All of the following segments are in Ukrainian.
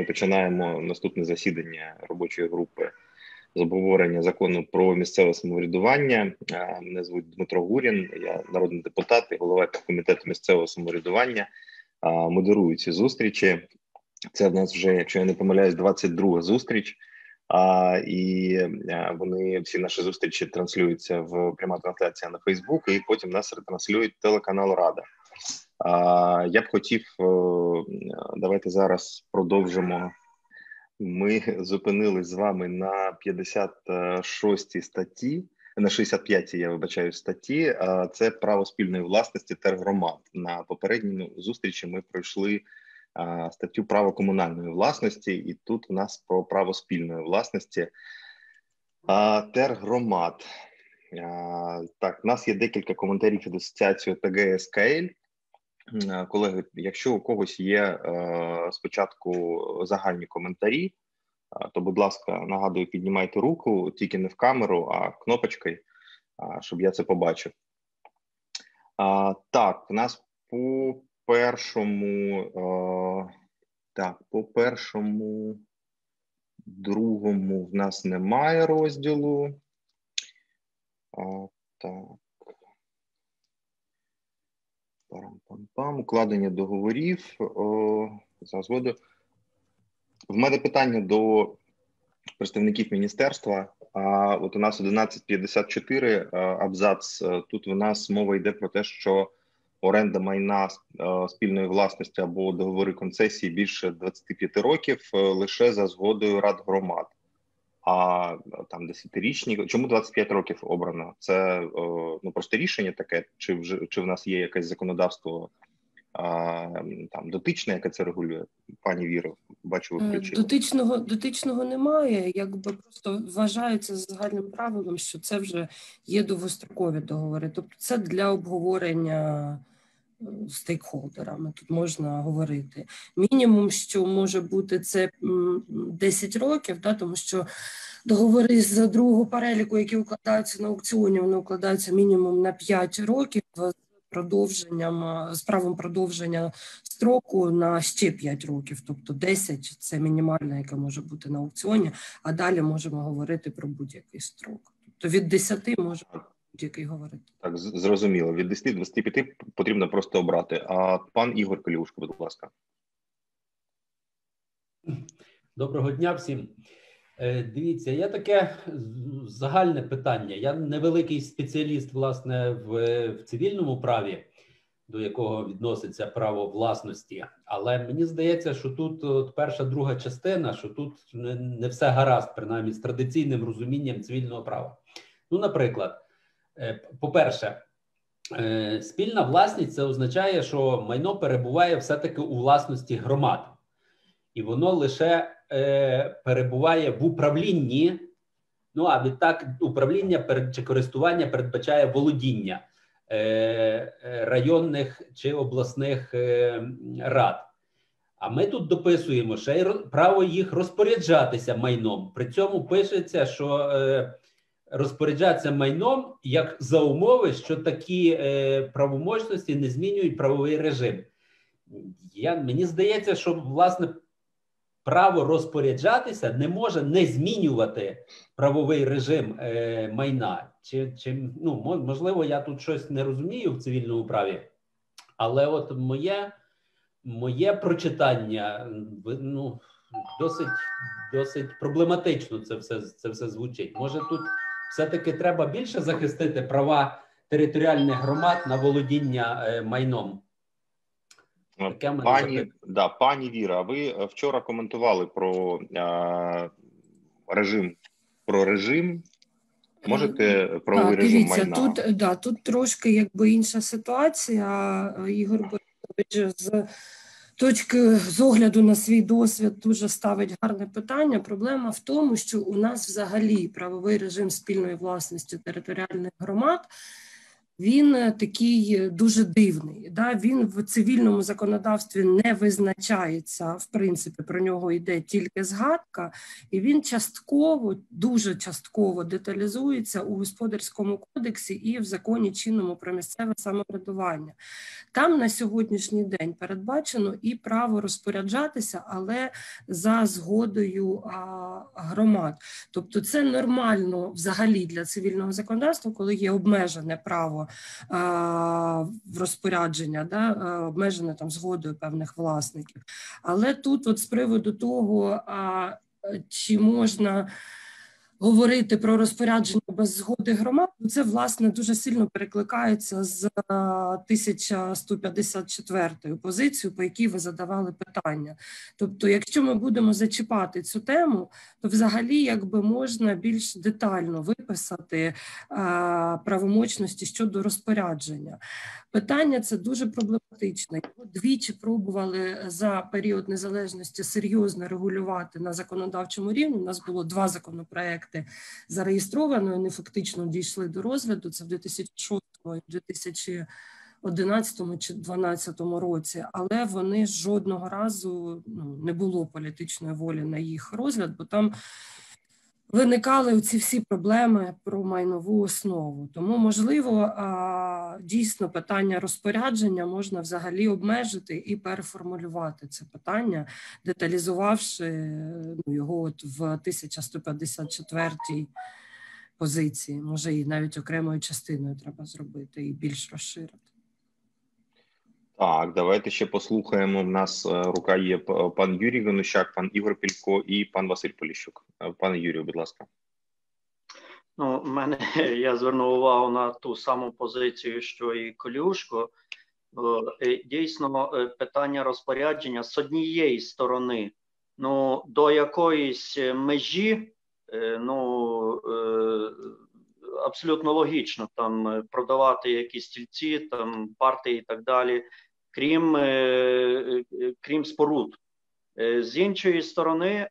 починаємо наступне засідання робочої групи з обговорення закону про місцеве самоврядування. Мене звуть Дмитро Гурін, я народний депутат і голова комітету місцевого самоврядування. Модерую ці зустрічі. Це в нас вже, якщо я не помиляюсь, 22-га зустріч. І вони, всі наші зустрічі транслюються в пряма трансляція на Фейсбук, і потім нас ретранслюють телеканал Рада. Я б хотів, давайте зараз продовжимо. Ми зупинились з вами на 56-й статті, на 65-й, я вибачаю, статті. Це право спільної власності тергромад. На попередній зустрічі ми пройшли статтю право комунальної власності, і тут у нас про право спільної власності тергромад. Так, у нас є декілька коментарів від асоціації ОТГ СКЛ. Колеги, якщо у когось є спочатку загальні коментарі, то, будь ласка, нагадую, піднімайте руку, тільки не в камеру, а кнопочкою, щоб я це побачив. Так, у нас по першому, другому в нас немає розділу. Так. Парам-пам-пам. Укладення договорів за згодою. В мене питання до представників міністерства. От у нас 1154 абзац. Тут у нас мова йде про те, що оренда майна спільної власності або договори концесії більше 25 років лише за згодою рад громад. А там 10-річні, чому 25 років обрано? Це просто рішення таке, чи в нас є якесь законодавство там дотичне, яке це регулює? Пані Віро, бачу, ви включили. Дотичного немає, якби просто вважається загальним правилом, що це вже є довгострокові договори. Тобто це для обговорення стейкхолдерами, тут можна говорити. Мінімум, що може бути, це 10 років, да, тому що договори з другого переліку, які укладаються на аукціоні, вони укладаються мінімум на 5 років з правом продовження строку на ще 5 років, тобто 10 – це мінімальна, яка може бути на аукціоні, а далі можемо говорити про будь-який строк. Тобто від 10 може будь-який говорити. Так, зрозуміло. Від 10 до 25 потрібно просто обрати. А пан Ігор Колюшко, будь ласка. Доброго дня всім. Дивіться, є таке загальне питання. Я невеликий спеціаліст, власне, в цивільному праві, до якого відноситься право власності. Але мені здається, що тут перша, друга частина, що тут не все гаразд, принаймні, з традиційним розумінням цивільного права. Ну, наприклад, по-перше, спільна власність – це означає, що майно перебуває все-таки у власності громад. І воно лише перебуває в управлінні, ну а відтак управління чи користування передбачає володіння районних чи обласних рад. А ми тут дописуємо ще й право їх розпоряджатися майном. При цьому пишеться, що розпоряджатися майном як за умови, що такі правомочності не змінюють правовий режим. Мені здається, що, власне, право розпоряджатися не може не змінювати правовий режим майна. Можливо, я тут щось не розумію в цивільному праві, але от моє прочитання, досить проблематично це все звучить. Може, тут все-таки треба більше захистити права територіальних громад на володіння майном? Пані Віра, ви вчора коментували про режим. Можете правовий режим майна? Тут трошки якби інша ситуація. Ігор Борисович з огляду на свій досвід дуже ставить гарне питання. Проблема в тому, що у нас взагалі правовий режим спільної власності територіальних громад він такий дуже дивний. Да? Він в цивільному законодавстві не визначається, в принципі, про нього йде тільки згадка, і він частково, дуже частково деталізується у Господарському кодексі і в законі чинному про місцеве самоврядування. Там на сьогоднішній день передбачено і право розпоряджатися, але за згодою громад. Тобто це нормально взагалі для цивільного законодавства, коли є обмежене право в розпорядження, да, обмежене там згодою певних власників. Але тут от з приводу того, чи можна говорити про розпорядження без згоди громад, це, власне, дуже сильно перекликається з 1154 позицією, по якій ви задавали питання. Тобто, якщо ми будемо зачіпати цю тему, то взагалі якби можна більш детально виписати правомочності щодо розпорядження. Питання це дуже проблематичне. Його двічі пробували за період незалежності серйозно регулювати на законодавчому рівні. У нас було 2 законопроекти зареєстровано, вони фактично дійшли до розгляду. Це в 2006 і 2011 чи 2012 році, але вони жодного разу не було політичної волі на їх розгляд, бо там виникали ці всі проблеми про майнову основу. Тому, можливо, дійсно питання розпорядження можна взагалі обмежити і переформулювати це питання, деталізувавши його от в 1154 позиції. Може, і навіть окремою частиною треба зробити і більш розширити. Так, давайте ще послухаємо. В нас рука є пан Юрій Ганущак, пан Ігор Пілько і пан Василь Поліщук. Пане Юрію, будь ласка. Ну, я звернув увагу на ту саму позицію, що і Колюшко. Дійсно, питання розпорядження з однієї сторони, до якоїсь межі, абсолютно логічно там продавати якісь стільці, там партії і так далі, крім споруд. З іншої сторони,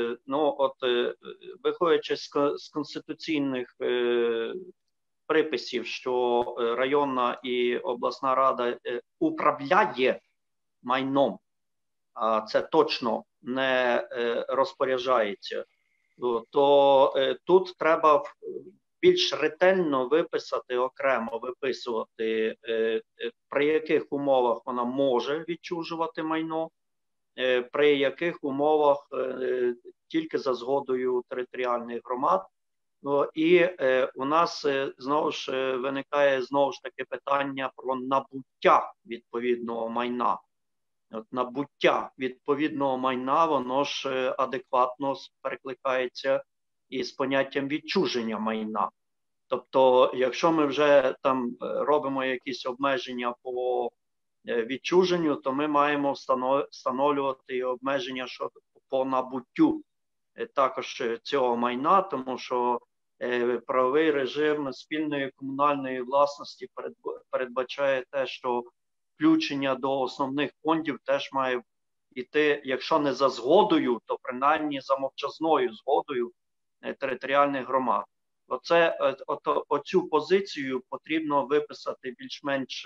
виходячи з конституційних приписів, що районна і обласна рада управляє майном, а це точно не розпоряджається, то тут треба більш ретельно виписати, окремо виписувати, при яких умовах вона може відчужувати майно, при яких умовах тільки за згодою територіальних громад. І у нас знову ж виникає таки питання про набуття відповідного майна. Набуття відповідного майна, воно ж адекватно перекликається із поняттям відчуження майна. Тобто, якщо ми вже там робимо якісь обмеження по відчуженню, то ми маємо встановлювати і обмеження по набуттю також цього майна, тому що правовий режим спільної комунальної власності передбачає те, що включення до основних фондів теж має йти, якщо не за згодою, то принаймні за мовчазною згодою територіальних громад. Оцю позицію потрібно виписати більш-менш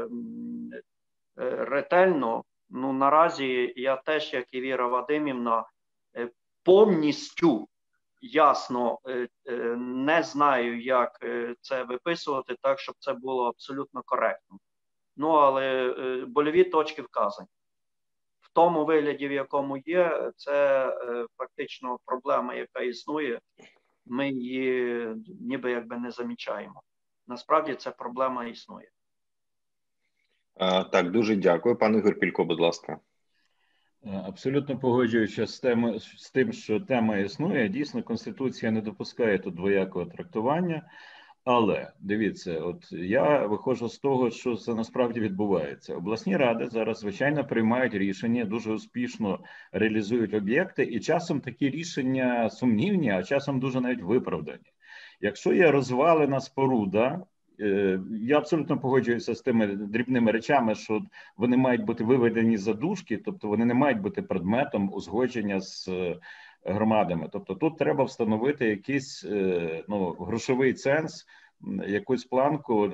ретельно. Наразі я теж, як і Віра Вадимівна, повністю ясно не знаю, як це виписувати так, щоб це було абсолютно коректно. Але больові точки вказані. В тому вигляді, в якому є, це фактично проблема, яка існує. Ми її ніби якби не замічаємо. Насправді ця проблема існує. Так, дуже дякую. Пан Ігор Пілько, будь ласка. Абсолютно погоджуючи з тим, що тема існує, дійсно Конституція не допускає тут двоякого трактування, але, дивіться, я виходжу з того, що це насправді відбувається. Обласні ради зараз, звичайно, приймають рішення, дуже успішно реалізують об'єкти, і часом такі рішення сумнівні, а часом дуже навіть виправдані. Якщо є розвалена споруда, я абсолютно погоджуюся з тими дрібними речами, що вони мають бути виведені за дужки, тобто вони не мають бути предметом узгодження з громадами. Тобто тут треба встановити якийсь грошовий ценз якусь планку,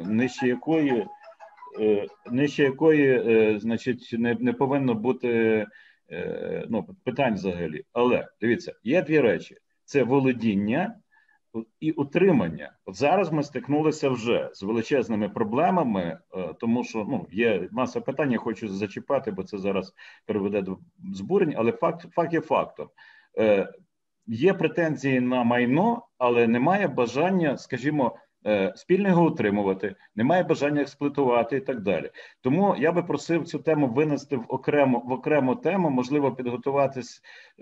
нижче якої, значить, не повинно бути питань взагалі. Але, дивіться, є дві речі. Це володіння і утримання. От зараз ми стикнулися вже з величезними проблемами, тому що є маса питань, я хочу зачіпати, бо це зараз приведе до збурень, але факт є фактом. Є претензії на майно, але немає бажання, скажімо, спільно його утримувати, немає бажання експлуатувати і так далі. Тому я би просив цю тему винести в окрему тему, можливо, підготуватись,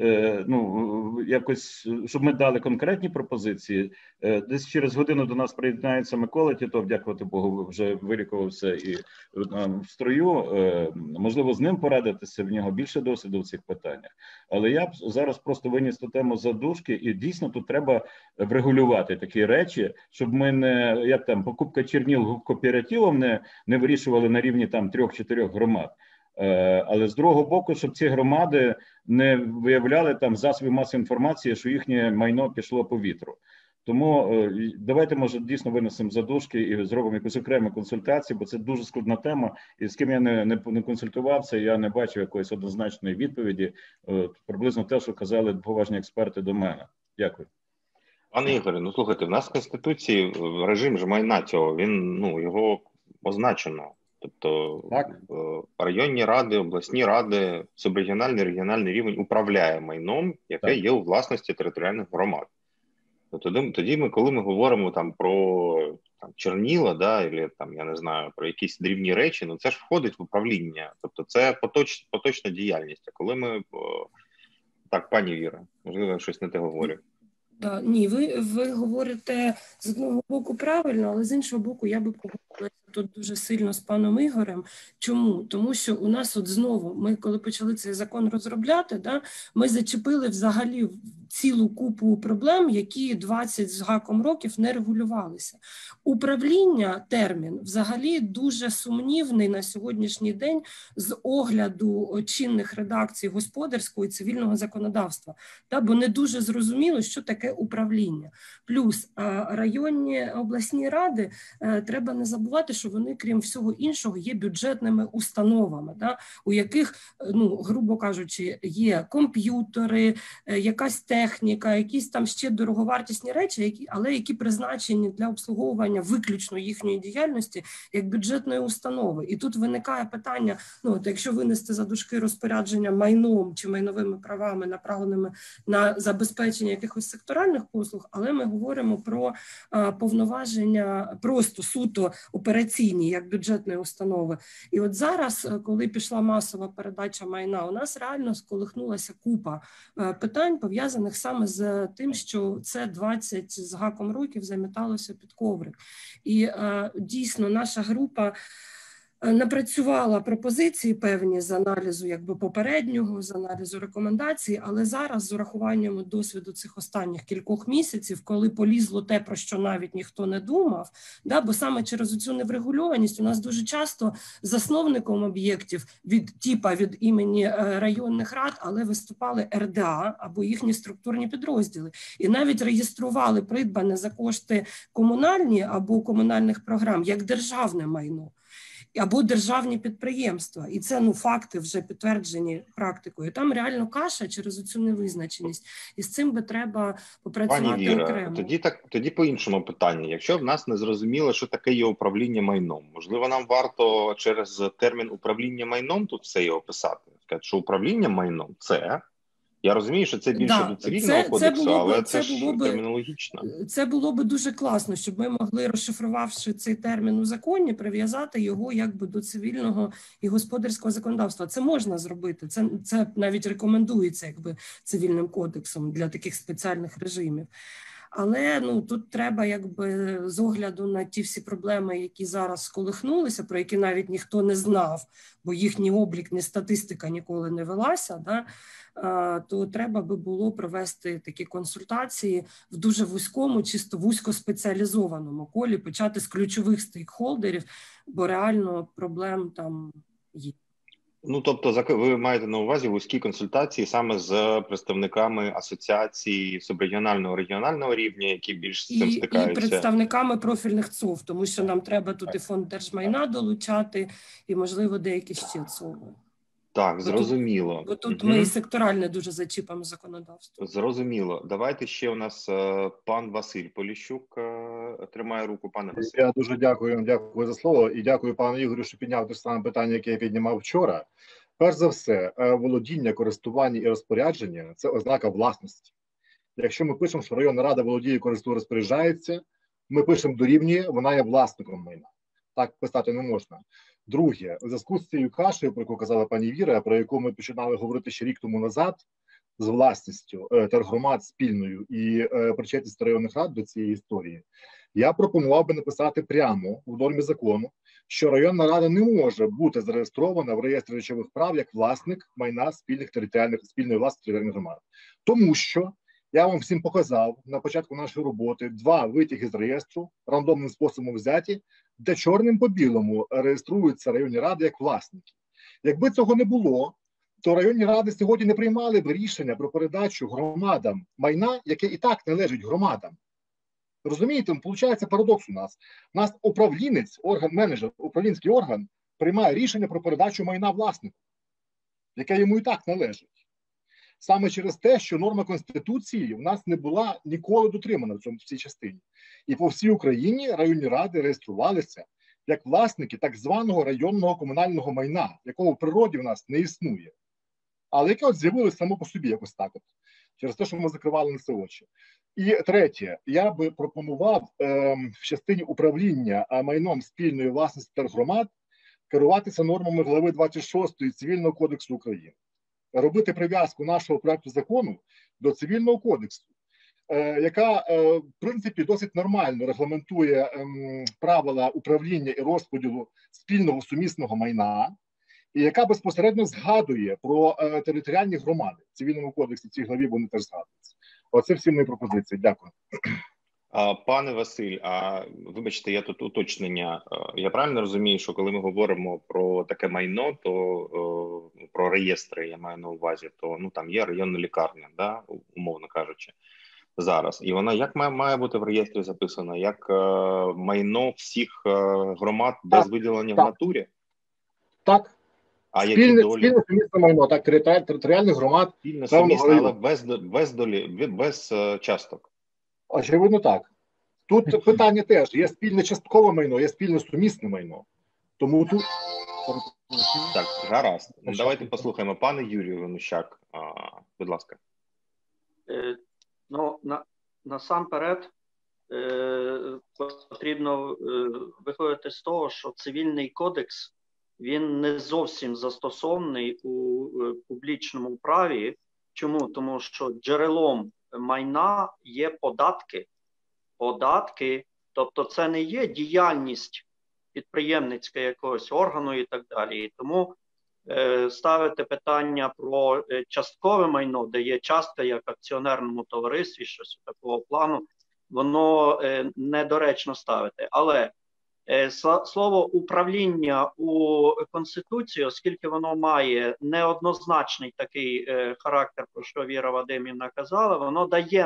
якось, щоб ми дали конкретні пропозиції. Десь через годину до нас приєднається Микола Тітов, дякувати Богу, вже вилікувався і в строю. Можливо, з ним порадитися, в нього більше досвіду в цих питаннях. Але я б зараз просто виніс ту тему за дужки, і дійсно тут треба врегулювати такі речі, щоб ми не, як там, покупка черніл кооперативом не вирішували на рівні там 3-4 громад. Але з другого боку, щоб ці громади не виявляли там засобів масової інформації, що їхнє майно пішло по вітру. Тому давайте, може, дійсно винесемо задушки і зробимо якусь окрему консультацію, бо це дуже складна тема, і з ким я не консультувався, я не бачив якоїсь однозначної відповіді, приблизно те, що казали поважні експерти до мене. Дякую. Пане Ігорю, слухайте, в нас в Конституції режим ж майна цього, його означено. Тобто районні ради, обласні ради, субрегіональний, регіональний рівень управляє майном, яке є у власності територіальних громад. Тоді коли ми говоримо там про черніла, або там, я не знаю, про якісь дрібні речі, це ж входить в управління. Тобто це поточна діяльність. А коли ми... Так, пані Віра, можливо, я щось не те говорю. Ні, ви говорите з одного боку правильно, але з іншого боку я би погодилася тут дуже сильно з паном Ігорем. Чому? Тому що у нас от знову, ми коли почали цей закон розробляти, ми зачепили взагалі цілу купу проблем, які 20 з гаком років не регулювалися. Управління, термін, взагалі дуже сумнівний на сьогоднішній день з огляду чинних редакцій господарського і цивільного законодавства, бо не дуже зрозуміло, що таке управління. Плюс районні обласні ради, треба не забувати, що вони, крім всього іншого, є бюджетними установами, у яких, грубо кажучи, є комп'ютери, якась техніка, якісь там ще дороговартісні речі, але які призначені для обслуговування виключно їхньої діяльності як бюджетної установи. І тут виникає питання, якщо винести за дужки розпорядження майном чи майновими правами, направленими на забезпечення якихось секторальних послуг, але ми говоримо про повноваження просто суто операційні, як бюджетної установи. І от зараз, коли пішла масова передача майна, у нас реально сколихнулася купа питань, пов'язаних саме з тим, що це 20 з гаком років заміталося під коврик. І дійсно наша група напрацювала пропозиції певні з аналізу попереднього, з аналізу рекомендацій, але зараз з урахуванням досвіду цих останніх кількох місяців, коли полізло те, про що навіть ніхто не думав, бо саме через цю неврегульованість у нас дуже часто засновником об'єктів від імені районних рад, але виступали РДА або їхні структурні підрозділи. І навіть реєстрували придбане за кошти комунальні або комунальних програм як державне майно або державні підприємства. І це факти вже підтверджені практикою. Там реально каша через цю невизначеність. І з цим би треба попрацювати окремо. Пані Віра, тоді по-іншому питання. Якщо в нас не зрозуміло, що таке є управління майном, можливо, нам варто через термін управління майном тут все його описати? Сказати, що управління майном – це... Я розумію, що це більше до цивільного кодексу, але це ж термінологічно. Це було би дуже класно, щоб ми могли, розшифрувавши цей термін у законі, прив'язати його до цивільного і господарського законодавства. Це можна зробити, це навіть рекомендується цивільним кодексом для таких спеціальних режимів. Але тут треба з огляду на ті всі проблеми, які зараз сколихнулися, про які навіть ніхто не знав, бо їхній облік, ні статистика ніколи не велася, то треба би було провести такі консультації в дуже вузькому, чисто вузькоспеціалізованому колі, почати з ключових стейкхолдерів, бо реально проблем там є. Ну, тобто, ви маєте на увазі вузькі консультації саме з представниками асоціацій субрегіонального, регіонального рівня, які більш з цим стикаються? І представниками профільних ЦОВ, тому що нам треба тут і фонд держмайна долучати, і, можливо, деякі ще ЦОВи. Так, зрозуміло. Бо тут ми і секторальне дуже зачіпаємо законодавство. Зрозуміло. Давайте ще у нас пан Василь Поліщук тримає руку. Пане Василь. Я дуже дякую за слово і дякую пану Ігорю, що підняв те саме питання, яке я піднімав вчора. Перш за все, володіння, користування і розпорядження – це ознака власності. Якщо ми пишемо, що районна рада володіє, користує, розпоряджається, ми пишемо дорівнює, вона є власником майна. Так писати не можна. Друге, в зв'язку з цією кашею, про яку казала пані Віра, про яку ми починали говорити ще рік тому назад, з власністю тергромад спільною і причетність районних рад до цієї історії, я пропонував би написати прямо в нормі закону, що районна рада не може бути зареєстрована в реєстрі речових прав як власник майна спільної власності територіальних громад. Тому що я вам всім показав на початку нашої роботи 2 витяги з реєстру, рандомним способом взяті, де чорним по білому реєструються районні ради як власники. Якби цього не було, то районні ради сьогодні не приймали б рішення про передачу громадам майна, яке і так належить громадам. Розумієте, виходить парадокс у нас. У нас управлінець, орган-менеджер, управлінський орган приймає рішення про передачу майна власнику, яке йому і так належить. Саме через те, що норма Конституції в нас не була ніколи дотримана в цій частині. І по всій Україні районні ради реєструвалися як власники так званого районного комунального майна, якого в природі в нас не існує. Але яке от з'явилося само по собі якось так от, через те, що ми закривали на це очі. І третє, я би пропонував в частині управління майном спільної власності тергромад керуватися нормами глави 26 Цивільного кодексу України. Робити прив'язку нашого проекту закону до Цивільного кодексу, яка, в принципі, досить нормально регламентує правила управління і розподілу спільного сумісного майна, і яка безпосередньо згадує про територіальні громади. В Цивільному кодексі цій главі вони теж згадуються. Оце всі мої пропозиції. Дякую. Пане Василь, вибачте, я тут уточнення. Я правильно розумію, що коли ми говоримо про таке майно, то про реєстри, я маю на увазі, то там є районна лікарня, да, умовно кажучи, зараз. І вона як має бути в реєстрі записана? Як майно всіх громад без виділення в натурі? Так. А спільне сумісне майно, так, територіальних громад. Спільне сумісне, але без часток. Очевидно, так. Тут питання теж. Є спільне часткове майно, є спільне сумісне майно. Тому тут... Так, гаразд. Давайте послухаємо. Пане Юрію Ганущак, будь ласка. Насамперед потрібно виходити з того, що Цивільний кодекс, він не зовсім застосований у публічному праві. Чому? Тому що джерелом майна є податки. Податки, тобто це не є діяльність підприємницька якогось органу і так далі. І тому ставити питання про часткове майно, де є частка як акціонерному товаристві, щось такого плану, воно недоречно ставити. Але слово управління у Конституції, оскільки воно має неоднозначний такий характер, про що Віра Вадимівна казала, воно дає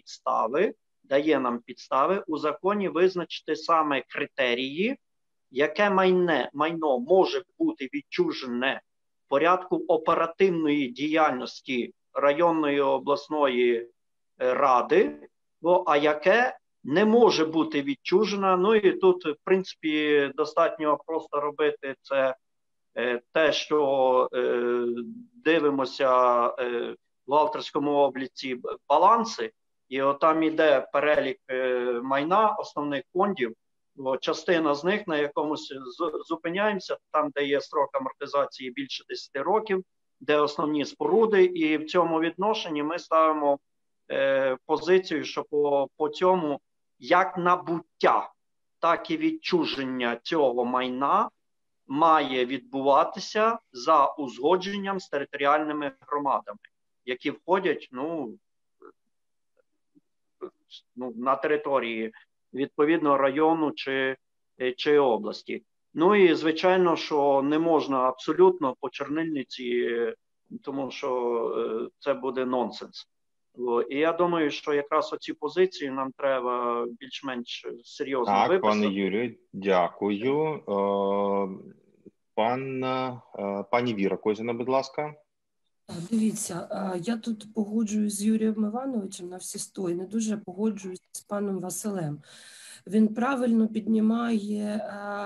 нам підстави у законі визначити саме критерії, яке майно може бути відчужене в порядку оперативної діяльності районної обласної ради, а яке не може бути відчужена. Ну і тут, в принципі, достатньо просто робити це те, що дивимося в бухгалтерському обліці баланси, і там іде перелік майна основних фондів, частина з них на якомусь зупиняємося, там, де є строк амортизації більше 10 років, де основні споруди, і в цьому відношенні ми ставимо позицію, що по цьому як набуття, так і відчуження цього майна має відбуватися за узгодженням з територіальними громадами, які входять на території відповідного району чи області. Ну і звичайно, що не можна абсолютно по чорнильниці, тому що це буде нонсенс. І я думаю, що якраз оці позиції нам треба більш-менш серйозно виписати. Так, пане Юрію, дякую. Пані Віра Козіна, будь ласка. Дивіться, я тут погоджуюсь з Юрієм Івановичем на всі 100 і не дуже погоджуюсь з паном Василем. Він правильно піднімає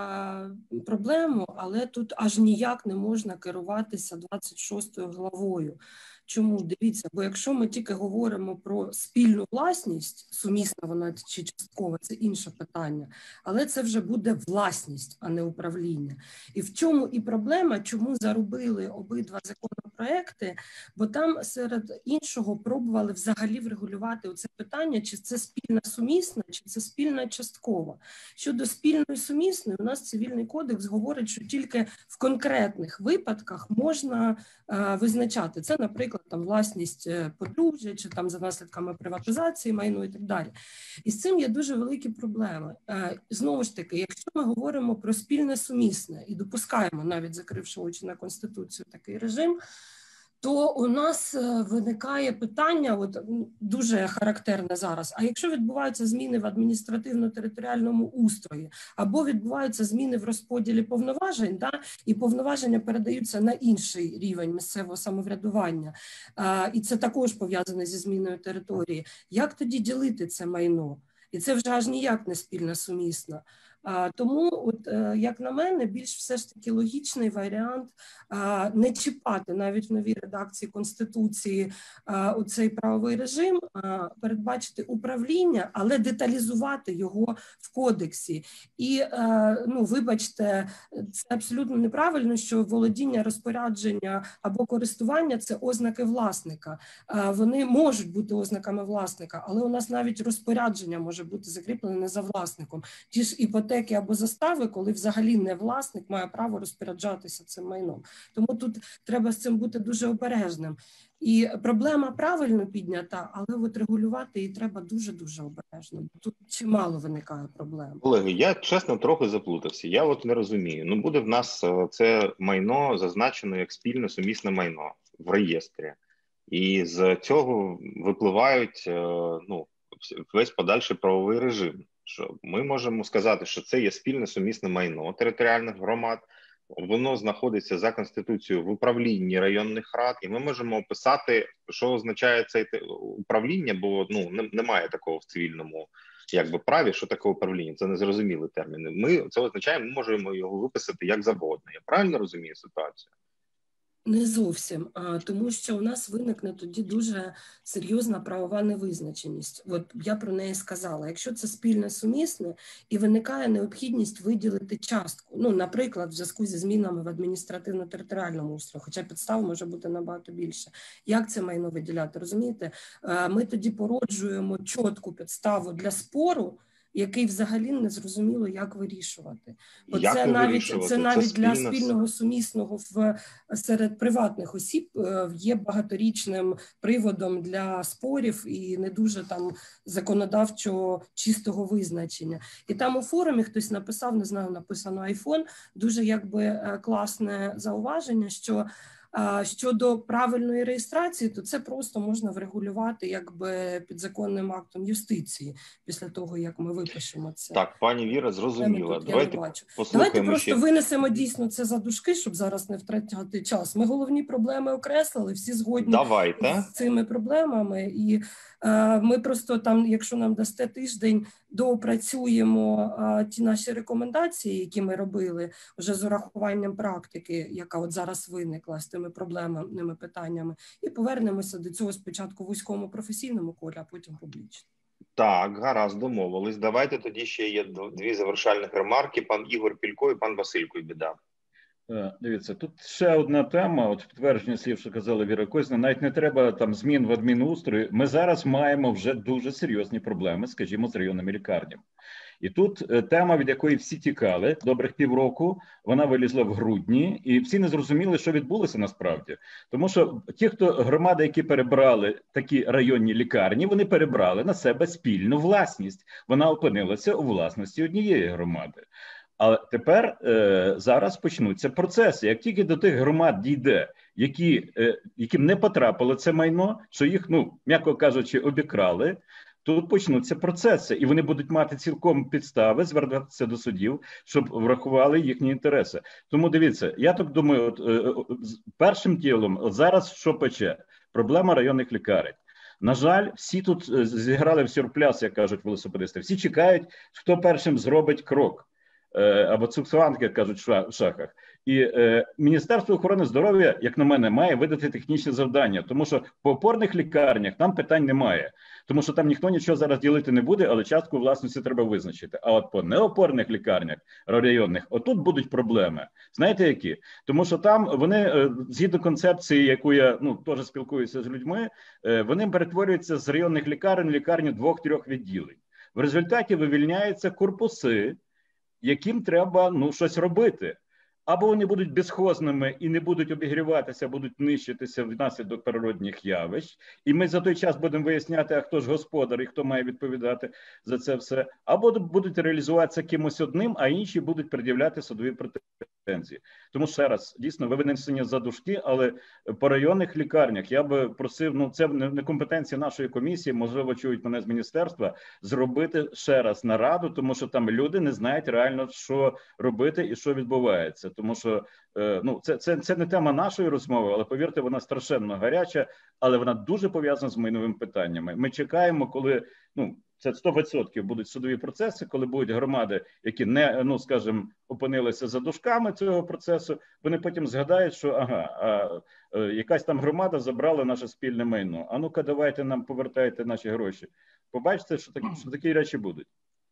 проблему, але тут аж ніяк не можна керуватися 26 главою. Чому? Дивіться, бо якщо ми тільки говоримо про спільну власність, сумісна вона чи часткова, це інше питання, але це вже буде власність, а не управління. І в чому і проблема, чому заробили обидва законопроекти, бо там серед іншого пробували взагалі врегулювати оце питання, чи це спільна сумісна, чи це спільна часткова. Щодо спільної сумісної, у нас Цивільний кодекс говорить, що тільки в конкретних випадках можна визначати. Це, наприклад, там власність подружжя, чи там за наслідками приватизації майно і так далі. І з цим є дуже великі проблеми. Знову ж таки, якщо ми говоримо про спільне сумісне і допускаємо, навіть закривши очі на Конституцію, такий режим, то у нас виникає питання, от дуже характерне зараз, а якщо відбуваються зміни в адміністративно-територіальному устрої, або відбуваються зміни в розподілі повноважень, і повноваження передаються на інший рівень місцевого самоврядування, і це також пов'язане зі зміною території, як тоді ділити це майно? І це вже аж ніяк не спільна сумісна. Тому, от, як на мене, більш все ж таки логічний варіант не чіпати навіть в новій редакції Конституції оцей правовий режим, передбачити управління, але деталізувати його в кодексі. І, вибачте, це абсолютно неправильно, що володіння, розпорядження або користування – це ознаки власника. Вони можуть бути ознаками власника, але у нас навіть розпорядження може бути закріплене не за власником. Ті ж іпотеки або застави, коли взагалі не власник має право розпоряджатися цим майном. Тому тут треба з цим бути дуже обережним. І проблема правильно піднята, але от регулювати її треба дуже-дуже обережно. Тут чимало виникає проблем. Колеги, я чесно трохи заплутався. Я от не розумію. Буде в нас це майно зазначено як спільне сумісне майно в реєстрі. І з цього випливають весь подальший правовий режим. Що ми можемо сказати, що це є спільне сумісне майно територіальних громад, воно знаходиться за Конституцією в управлінні районних рад, і ми можемо описати, що означає це управління, бо немає такого в цивільному праві, що таке управління, це незрозумілі терміни. Це означає, ми можемо його виписати як завгодно. Я правильно розумію ситуацію? Не зовсім, тому що у нас виникне тоді дуже серйозна правова невизначеність. От я про неї сказала. Якщо це спільне сумісне і виникає необхідність виділити частку, наприклад, в зв'язку зі змінами в адміністративно-територіальному устрої, хоча підстав може бути набагато більше. Як це майно виділяти, розумієте? Ми тоді породжуємо чітку підставу для спору, який взагалі не зрозуміло, як вирішувати. Бо це навіть для спільного сумісного серед приватних осіб є багаторічним приводом для спорів і не дуже там законодавчо чистого визначення. І там у форумі хтось написав, не знаю, написано iPhone, дуже класне зауваження, що щодо правильної реєстрації, то це просто можна врегулювати підзаконним актом юстиції після того, як ми випишемо це. Так, пані Віра, зрозуміла. Давайте просто винесемо дійсно це за дужки, щоб зараз не втрачати час. Ми головні проблеми окреслили, всі згодні з цими проблемами. І ми просто там, якщо нам дасте тиждень, доопрацюємо ті наші рекомендації, які ми робили вже з урахуванням практики, яка от зараз виникла з тими проблемними питаннями, і повернемося до цього спочатку в вузькому професійному колі, а потім публічно. Так, гаразд, домовились. Давайте тоді ще є дві завершальних ремарки. Пан Ігор Пілько і пан Василь Куйбіда. Дивіться, тут ще одна тема, от підтвердження слів, що казала Віра Козіна, навіть не треба там змін в адмінустрої. Ми зараз маємо вже дуже серйозні проблеми, скажімо, з районними лікарнями. І тут тема, від якої всі тікали добрих півроку, вона вилізла в грудні, і всі не зрозуміли, що відбулося насправді. Тому що ті, громади, які перебрали такі районні лікарні, вони перебрали на себе спільну власність. Вона опинилася у власності однієї громади. Але тепер зараз почнуться процеси. Як тільки до тих громад дійде, яким не потрапило це майно, що їх, ну, м'яко кажучи, обікрали, тут почнуться процеси, і вони будуть мати цілком підстави звертатися до судів, щоб врахували їхні інтереси. Тому дивіться, я так думаю, першим ділом зараз що пече? Проблема районних лікарень. На жаль, всі тут зіграли в сюрпляс, як кажуть велосипедисти. Всі чекають, хто першим зробить крок. Або цуксуванки, як кажуть в шахах. І Міністерство охорони здоров'я, як на мене, має видати технічні завдання, тому що по опорних лікарнях там питань немає, тому що там ніхто нічого зараз ділити не буде, але частку власності треба визначити. А от по неопорних лікарнях районних, отут будуть проблеми. Знаєте які? Тому що там вони, згідно концепції, яку я теж спілкуюся з людьми, вони перетворюються з районних лікарень в лікарні 2-3 відділень. В результаті вивільняються корпуси, яким треба щось робити. Або вони будуть безхозними і не будуть обігріватися, будуть нищитися внаслідок природних явищ. І ми за той час будемо виясняти, а хто ж господар і хто має відповідати за це все. Або будуть реалізуватися кимось одним, а інші будуть пред'являти судові претензії. Тому ще раз, дійсно, ви винесені за дужки, але по районних лікарнях я би просив, це не компетенція нашої комісії, можливо, чують мене з міністерства, зробити ще раз нараду, тому що там люди не знають реально, що робити і що відбувається. Тому що це не тема нашої розмови, але повірте, вона страшенно гаряча, але вона дуже пов'язана з майновими питаннями. Ми чекаємо, коли, це 100% будуть судові процеси, коли будуть громади, які не, опинилися за дужками цього процесу, вони потім згадають, що якась там громада забрала наше спільне майно. А ну-ка, давайте нам повертайте наші гроші. Побачите, що такі речі будуть.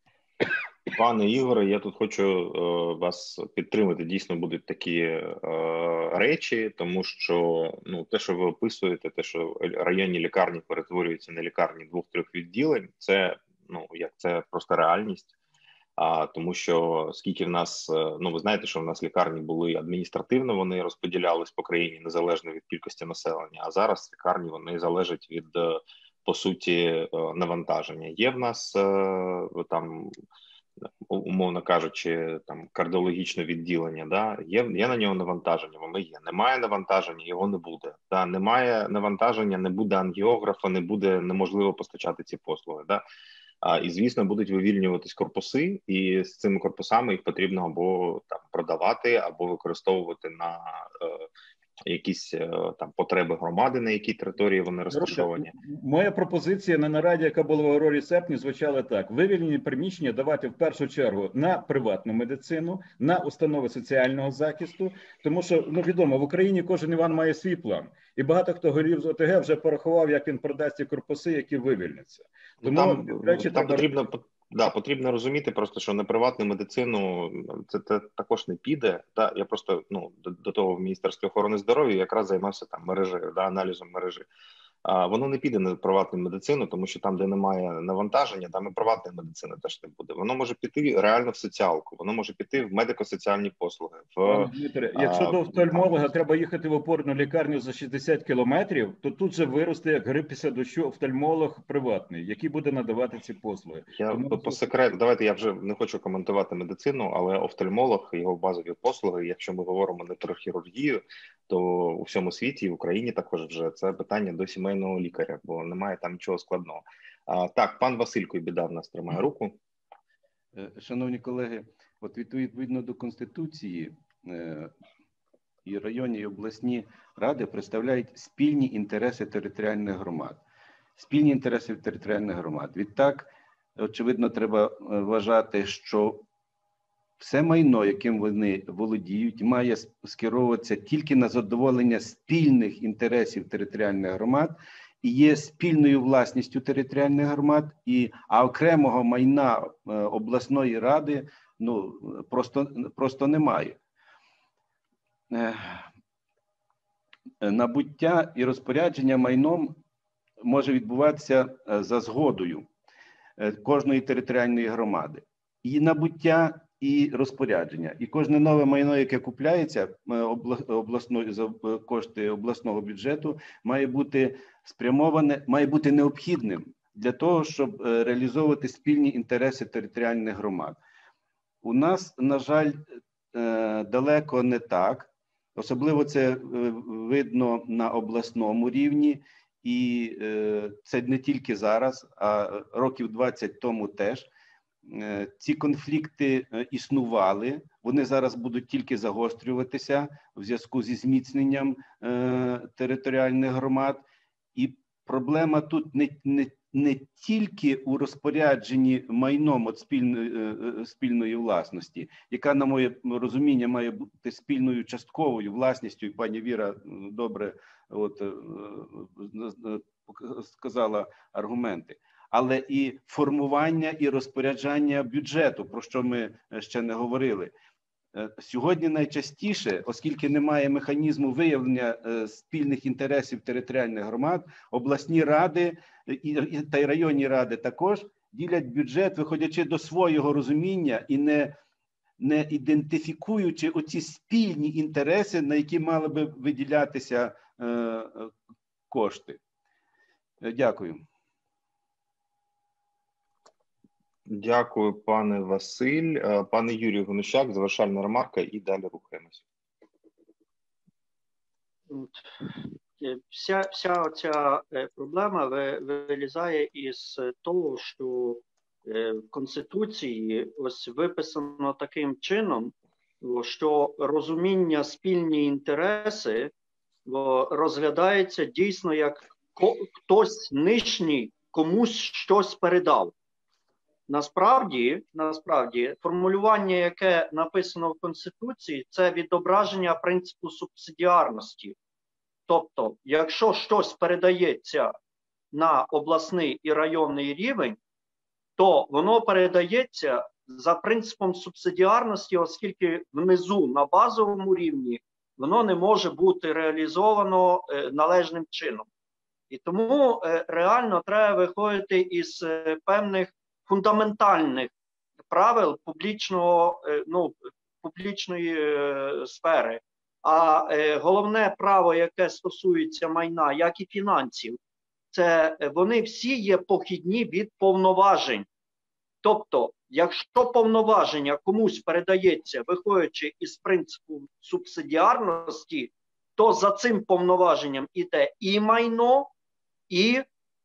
Пане Ігоре, я тут хочу вас підтримати. Дійсно будуть такі речі, тому що те, що ви описуєте, те, що районні лікарні перетворюються на лікарні 2-3 відділень, це це просто реальність. Тому що скільки в нас, ви знаєте, що в нас лікарні були адміністративно, вони розподілялись по країні незалежно від кількості населення, а зараз лікарні вони залежать від, по суті, навантаження. Є в нас там, умовно кажучи, там кардіологічне відділення, да? Є на нього навантаження, воно є. Немає навантаження, його не буде. Да? Немає навантаження, не буде ангіографа, неможливо постачати ці послуги. Да? І, звісно, будуть вивільнюватись корпуси, і з цими корпусами їх потрібно або там продавати, або використовувати на якісь там потреби громади, на якій території вони розташовані. Моя пропозиція на нараді, яка була в Аврорі Серпні, звучала так: вивільнені приміщення давати в першу чергу на приватну медицину, на установи соціального захисту, тому що, відомо, в Україні кожен Іван має свій план. І багато хто голів з ОТГ вже порахував, як він продасть ці корпуси, які вивільняться. Тому, там потрібно розуміти просто, що на приватну медицину це також не піде. Да? Я просто до того в Міністерстві охорони здоров'я якраз займався там мережею, аналізом мережі. Воно не піде на приватну медицину, тому що там, де немає навантаження, там і приватної медицини теж не буде. Воно може піти реально в соціалку, воно може піти в медико-соціальні послуги. Дмитре, якщо до офтальмолога треба їхати в опорну лікарню за 60 кілометрів, то тут же виросте, як гриб після дощу, офтальмолог приватний, який буде надавати ці послуги. По секрету, давайте, я вже не хочу коментувати медицину, але офтальмолог, його базові послуги, якщо ми говоримо не про хірургію, то у всьому світі, і в Україні також вже це питання до сімейного лікаря, бо немає там нічого складного. Так, пан Василько Біда в нас тримає руку. Шановні колеги, от відповідно до Конституції і районні, і обласні ради представляють спільні інтереси територіальних громад. Спільні інтереси територіальних громад. Відтак, очевидно, треба вважати, що все майно, яким вони володіють, має скеровуватися тільки на задоволення спільних інтересів територіальних громад і є спільною власністю територіальних громад, а окремого майна обласної ради просто немає. Набуття і розпорядження майном може відбуватися за згодою кожної територіальної громади. І набуття, і розпорядження. І кожне нове майно, яке купляється за кошти обласного бюджету, має бути спрямоване, має бути необхідним для того, щоб реалізовувати спільні інтереси територіальних громад. У нас, на жаль, далеко не так. Особливо це видно на обласному рівні. І це не тільки зараз, а років 20 тому теж. Ці конфлікти існували, вони зараз будуть тільки загострюватися в зв'язку зі зміцненням територіальних громад. І проблема тут не тільки у розпорядженні майном от спільної власності, яка, на моє розуміння, має бути спільною частковою власністю, і пані Віра добре сказала аргументи, але і формування і розпоряджання бюджету, про що ми ще не говорили. Сьогодні найчастіше, оскільки немає механізму виявлення спільних інтересів територіальних громад, обласні ради та й районні ради також ділять бюджет, виходячи до свого розуміння і не ідентифікуючи оці спільні інтереси, на які мали би виділятися кошти. Дякую. Дякую, пане Василь. Пане Юрію Гонущак, завершальна ремарка і далі рухаємося. Вся оця проблема вилізає із того, що в Конституції ось виписано таким чином, що розуміння спільні інтереси розглядається дійсно як хтось нижній комусь щось передав. Насправді, формулювання, яке написано в Конституції, це відображення принципу субсидіарності. Тобто, якщо щось передається на обласний і районний рівень, то воно передається за принципом субсидіарності, оскільки внизу, на базовому рівні, воно не може бути реалізовано належним чином. І тому реально треба виходити із певних фундаментальних правил публічної сфери. А головне право, яке стосується майна, як і фінансів, це вони всі є похідні від повноважень. Тобто, якщо повноваження комусь передається, виходячи із принципу субсидіарності, то за цим повноваженням іде і майно, і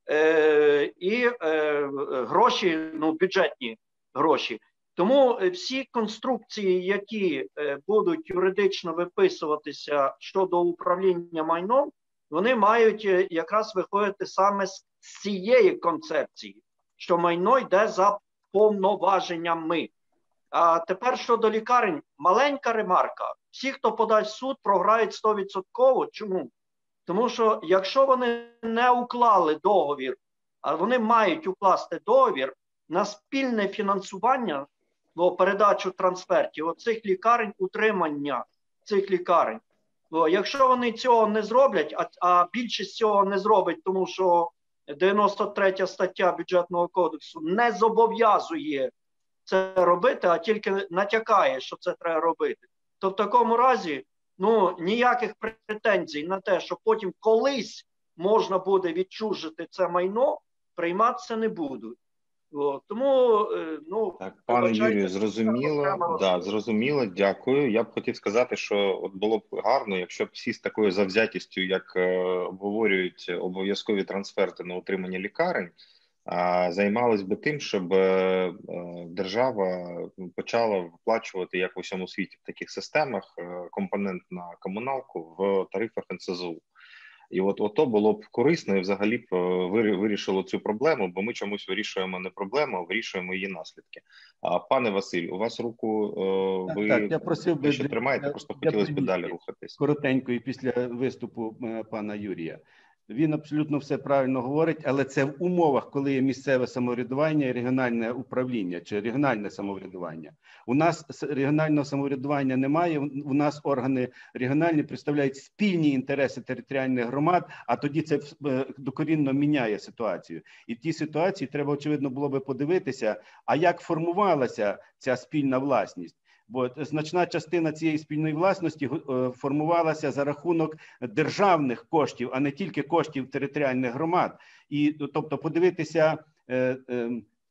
гроші, бюджетні гроші. Тому всі конструкції, які будуть юридично виписуватися щодо управління майном, вони мають якраз виходити саме з цієї концепції, що майно йде за повноваженнями. А тепер щодо лікарень, маленька ремарка. Всі, хто подасть в суд, програють 100%. Чому? Тому що якщо вони не уклали договір, а вони мають укласти договір на спільне фінансування, передачу трансфертів оцих лікарень, утримання цих лікарень. Якщо вони цього не зроблять, а більшість цього не зробить, тому що 93 стаття Бюджетного кодексу не зобов'язує це робити, а тільки натякає, що це треба робити, то в такому разі ніяких претензій на те, що потім колись можна буде відчужити це майно, прийматися не будуть. Тому, так, пане Юрію, зрозуміло, дякую. Я б хотів сказати, що от було б гарно, якщо б всі з такою завзятістю, як обговорюють обов'язкові трансферти на утримання лікарень, займались би тим, щоб держава почала виплачувати, як в усьому світі, в таких системах компонент на комуналку в тарифах НСЗУ. І ото було б корисно і взагалі б вирішило цю проблему, бо ми чомусь вирішуємо не проблему, а вирішуємо її наслідки. Пане Василь, у вас руку, ви я просив би, ще тримаєте, просто хотілося б далі рухатись. Коротенько і після виступу пана Юрія. Він абсолютно все правильно говорить, але це в умовах, коли є місцеве самоврядування і регіональне управління чи регіональне самоврядування. У нас регіонального самоврядування немає, у нас органи регіональні представляють спільні інтереси територіальних громад, а тоді це докорінно міняє ситуацію. І в тій ситуації треба, очевидно, було би подивитися, а як формувалася ця спільна власність. Бо значна частина цієї спільної власності формувалася за рахунок державних коштів, а не тільки коштів територіальних громад. І, тобто, подивитися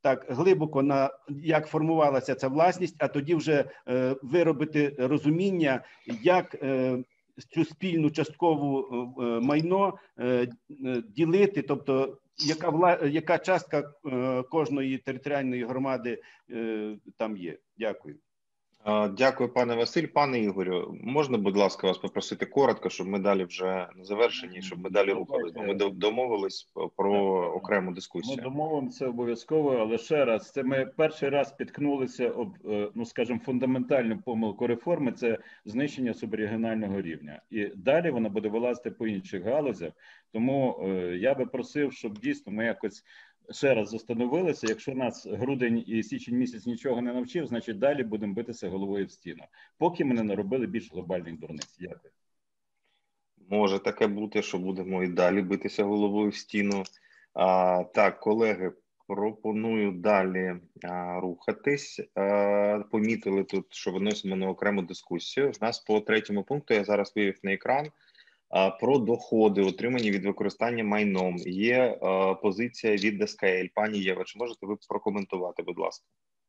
так глибоко на як формувалася ця власність, а тоді вже виробити розуміння, як цю спільну часткову майно ділити, тобто яка частка кожної територіальної громади там є. Дякую. Дякую, пане Василь. Пане Ігорю, можна, будь ласка, вас попросити коротко, щоб ми далі вже на завершенні, щоб ми далі рухались, бо ми домовились про окрему дискусію. Ми домовимося обов'язково, але ще раз, це ми перший раз спіткнулися об, ну скажімо, фундаментальну помилку реформи, це знищення субрегіонального рівня. І далі вона буде вилазити по інших галузях, тому я би просив, щоб дійсно ми якось ще раз застановилися. Якщо нас грудень і січень місяць нічого не навчив, значить далі будемо битися головою в стіну, поки ми не наробили більш глобальних дурниць. Дякую. Може таке бути, що будемо і далі битися головою в стіну. Так, колеги, пропоную далі рухатись. Помітили тут, що виносимо на окрему дискусію. У нас по третьому пункту, я зараз вивів на екран, про доходи, отримані від використання майном. Є позиція від СКЛ. Пані Єва, чи можете ви прокоментувати, будь ласка?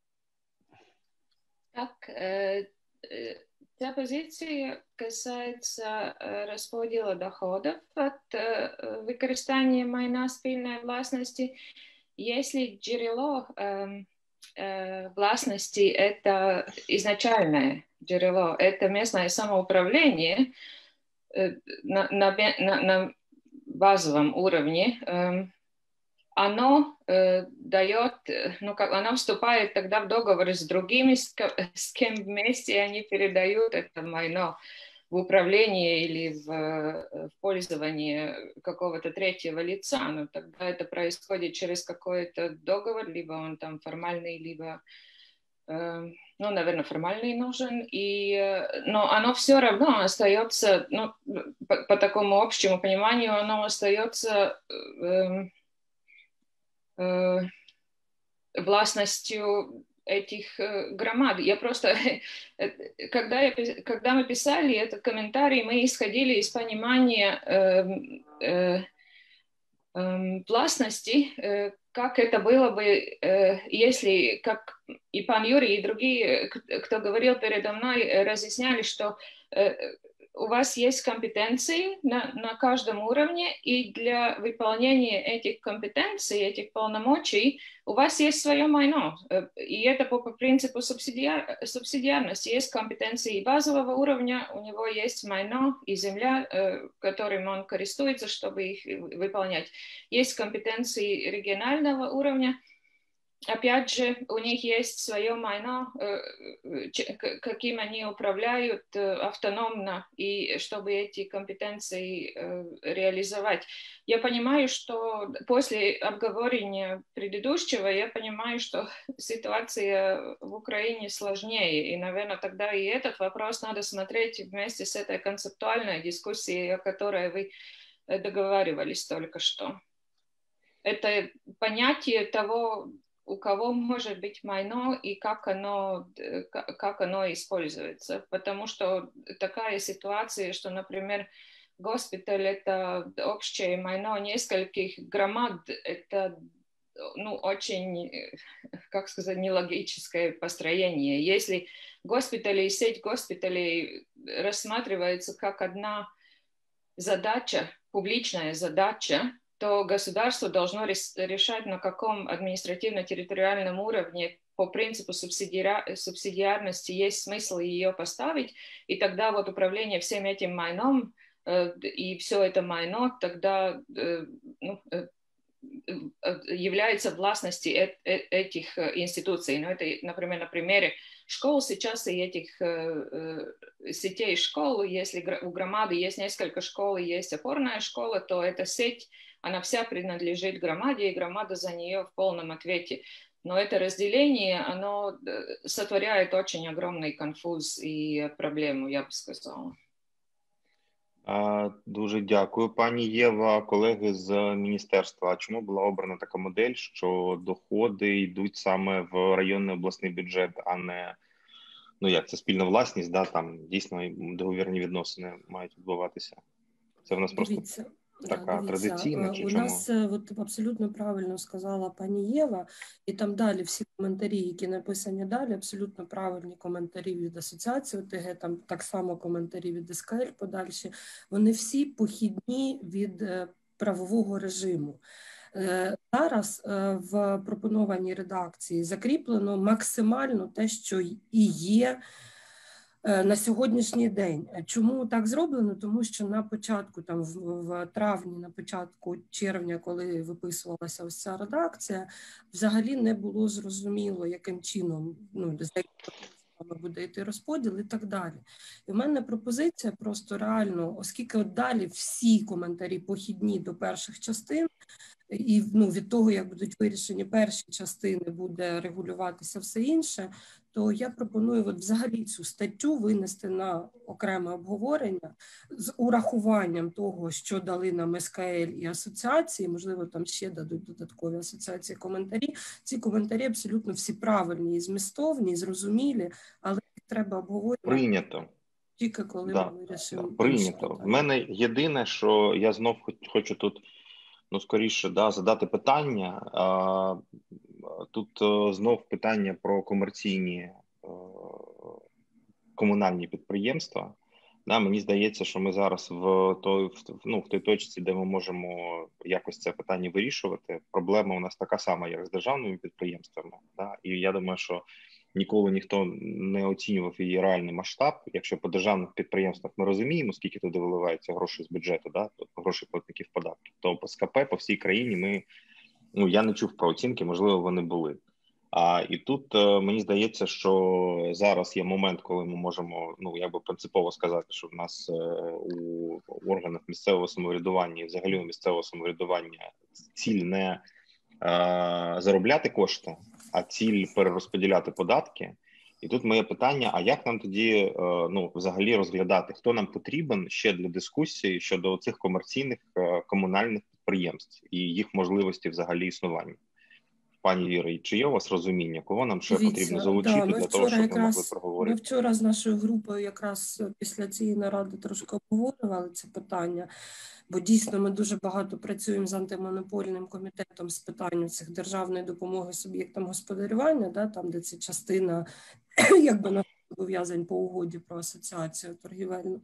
Так, ця позиція касається розподілу доходів від використання майна спільної власності. Если джерело властности – это изначальное джерело, это местное самоуправление на базовом уровне, оно дает, ну, как оно вступает тогда в договор с другими, с кем вместе они передают это майно в управление или в пользование какого-то третьего лица, но тогда это происходит через какой-то договор, либо он там формальный, либо, ну, наверное, формальный нужен, но оно все равно остается, ну, по такому общему пониманию, оно остается властностью этих громад. Я просто, когда мы писали этот комментарий, мы исходили из понимания властности, как это было бы, если, как и пан Юрий, и другие, кто говорил передо мной, разъясняли, что у вас есть компетенции на каждом уровне, и для выполнения этих компетенций, этих полномочий, у вас есть свое майно. И это по принципу субсидиарности. Есть компетенции базового уровня, у него есть майно и земля, которым он користуется, чтобы их выполнять. Есть компетенции регионального уровня. Опять же, у них есть свое майно, каким они управляют автономно, и чтобы эти компетенции реализовать. Я понимаю, что после обговорения предыдущего, я понимаю, что ситуация в Украине сложнее, и, наверное, тогда и этот вопрос надо смотреть вместе с этой концептуальной дискуссией, о которой вы договаривались только что. Это понятие того, у кого может быть майно и как оно используется. Потому что такая ситуация, что, например, госпиталь – это общее майно нескольких громад, это, ну, очень, как сказать, нелогическое построение. Если госпитали и сеть госпиталей рассматривается как одна задача, публичная задача, то государство должно решать, на каком административно-территориальном уровне по принципу субсидиарности есть смысл ее поставить, и тогда вот управление всем этим майном и все это майно тогда является властностью этих институций. Ну, это, например, на примере школ сейчас и этих сетей школ, если у громады есть несколько школ и есть опорная школа, то эта сеть, она вся принадлежит громаде, и громада за нее в полном ответе. Но это разделение, оно сотворяет очень огромный конфуз и проблему, я бы сказала. Дуже дякую, пані Єва. Колеги з міністерства, а чому була обрана така модель, що доходи йдуть саме в районний обласний бюджет, а не, ну як, це спільна власність, да, там дійсно договірні відносини мають відбуватися? Це в нас просто... така традиційна, чи у чому? нас от абсолютно правильно сказала пані Єва, і там далі всі коментарі, які написані далі, абсолютно правильні коментарі від Асоціації ОТГ, там так само коментарі від СКЛ подальші, вони всі похідні від правового режиму. Зараз в пропонованій редакції закріплено максимально те, що і є на сьогоднішній день. Чому так зроблено? Тому що на початку, там в травні, на початку червня, коли виписувалася ось ця редакція, взагалі не було зрозуміло, яким чином, ну, за якими буде йти розподіл і так далі. І в мене пропозиція просто реально, оскільки от далі всі коментарі похідні до перших частин, і ну, від того, як будуть вирішені перші частини, буде регулюватися все інше, то я пропоную от взагалі цю статтю винести на окреме обговорення з урахуванням того, що дали нам СКЛ і асоціації, можливо, там ще дадуть додаткові асоціації коментарі. Ці коментарі абсолютно всі правильні і змістовні, і зрозумілі, але їх треба обговорювати. Прийнято. Тільки коли ми вирішимо. Прийнято. В мене єдине, що я знов хочу тут, ну, скоріше, задати питання. Тут знов питання про комерційні комунальні підприємства. Мені здається, що ми зараз в той точці, де ми можемо якось це питання вирішувати. Проблема у нас така сама, як з державними підприємствами. І я думаю, що ніколи ніхто не оцінював її реальний масштаб. Якщо по державних підприємствах ми розуміємо, скільки туди виливається грошей з бюджету, тобто грошей платників податків, то по СКП по всій країні я не чув про оцінки, можливо, вони були. І тут мені здається, що зараз є момент, коли ми можемо, принципово сказати, що в нас у органах місцевого самоврядування і взагалі у місцевого самоврядування ціль не заробляти кошти, а ціль перерозподіляти податки. І тут моє питання, а як нам тоді взагалі розглядати, хто нам потрібен ще для дискусії щодо цих комерційних комунальних підприємств і їх можливості взагалі існування? Пані Віро, чи є у вас розуміння, кого нам ще потрібно залучити для того, щоб ми могли проговорити? Ми вчора з нашою групою якраз після цієї наради трошки обговорювали це питання, бо дійсно ми дуже багато працюємо з антимонопольним комітетом з питань цих державної допомоги суб'єктам господарювання, там, де це частина наших зобов'язань по угоді про асоціацію торгівельну.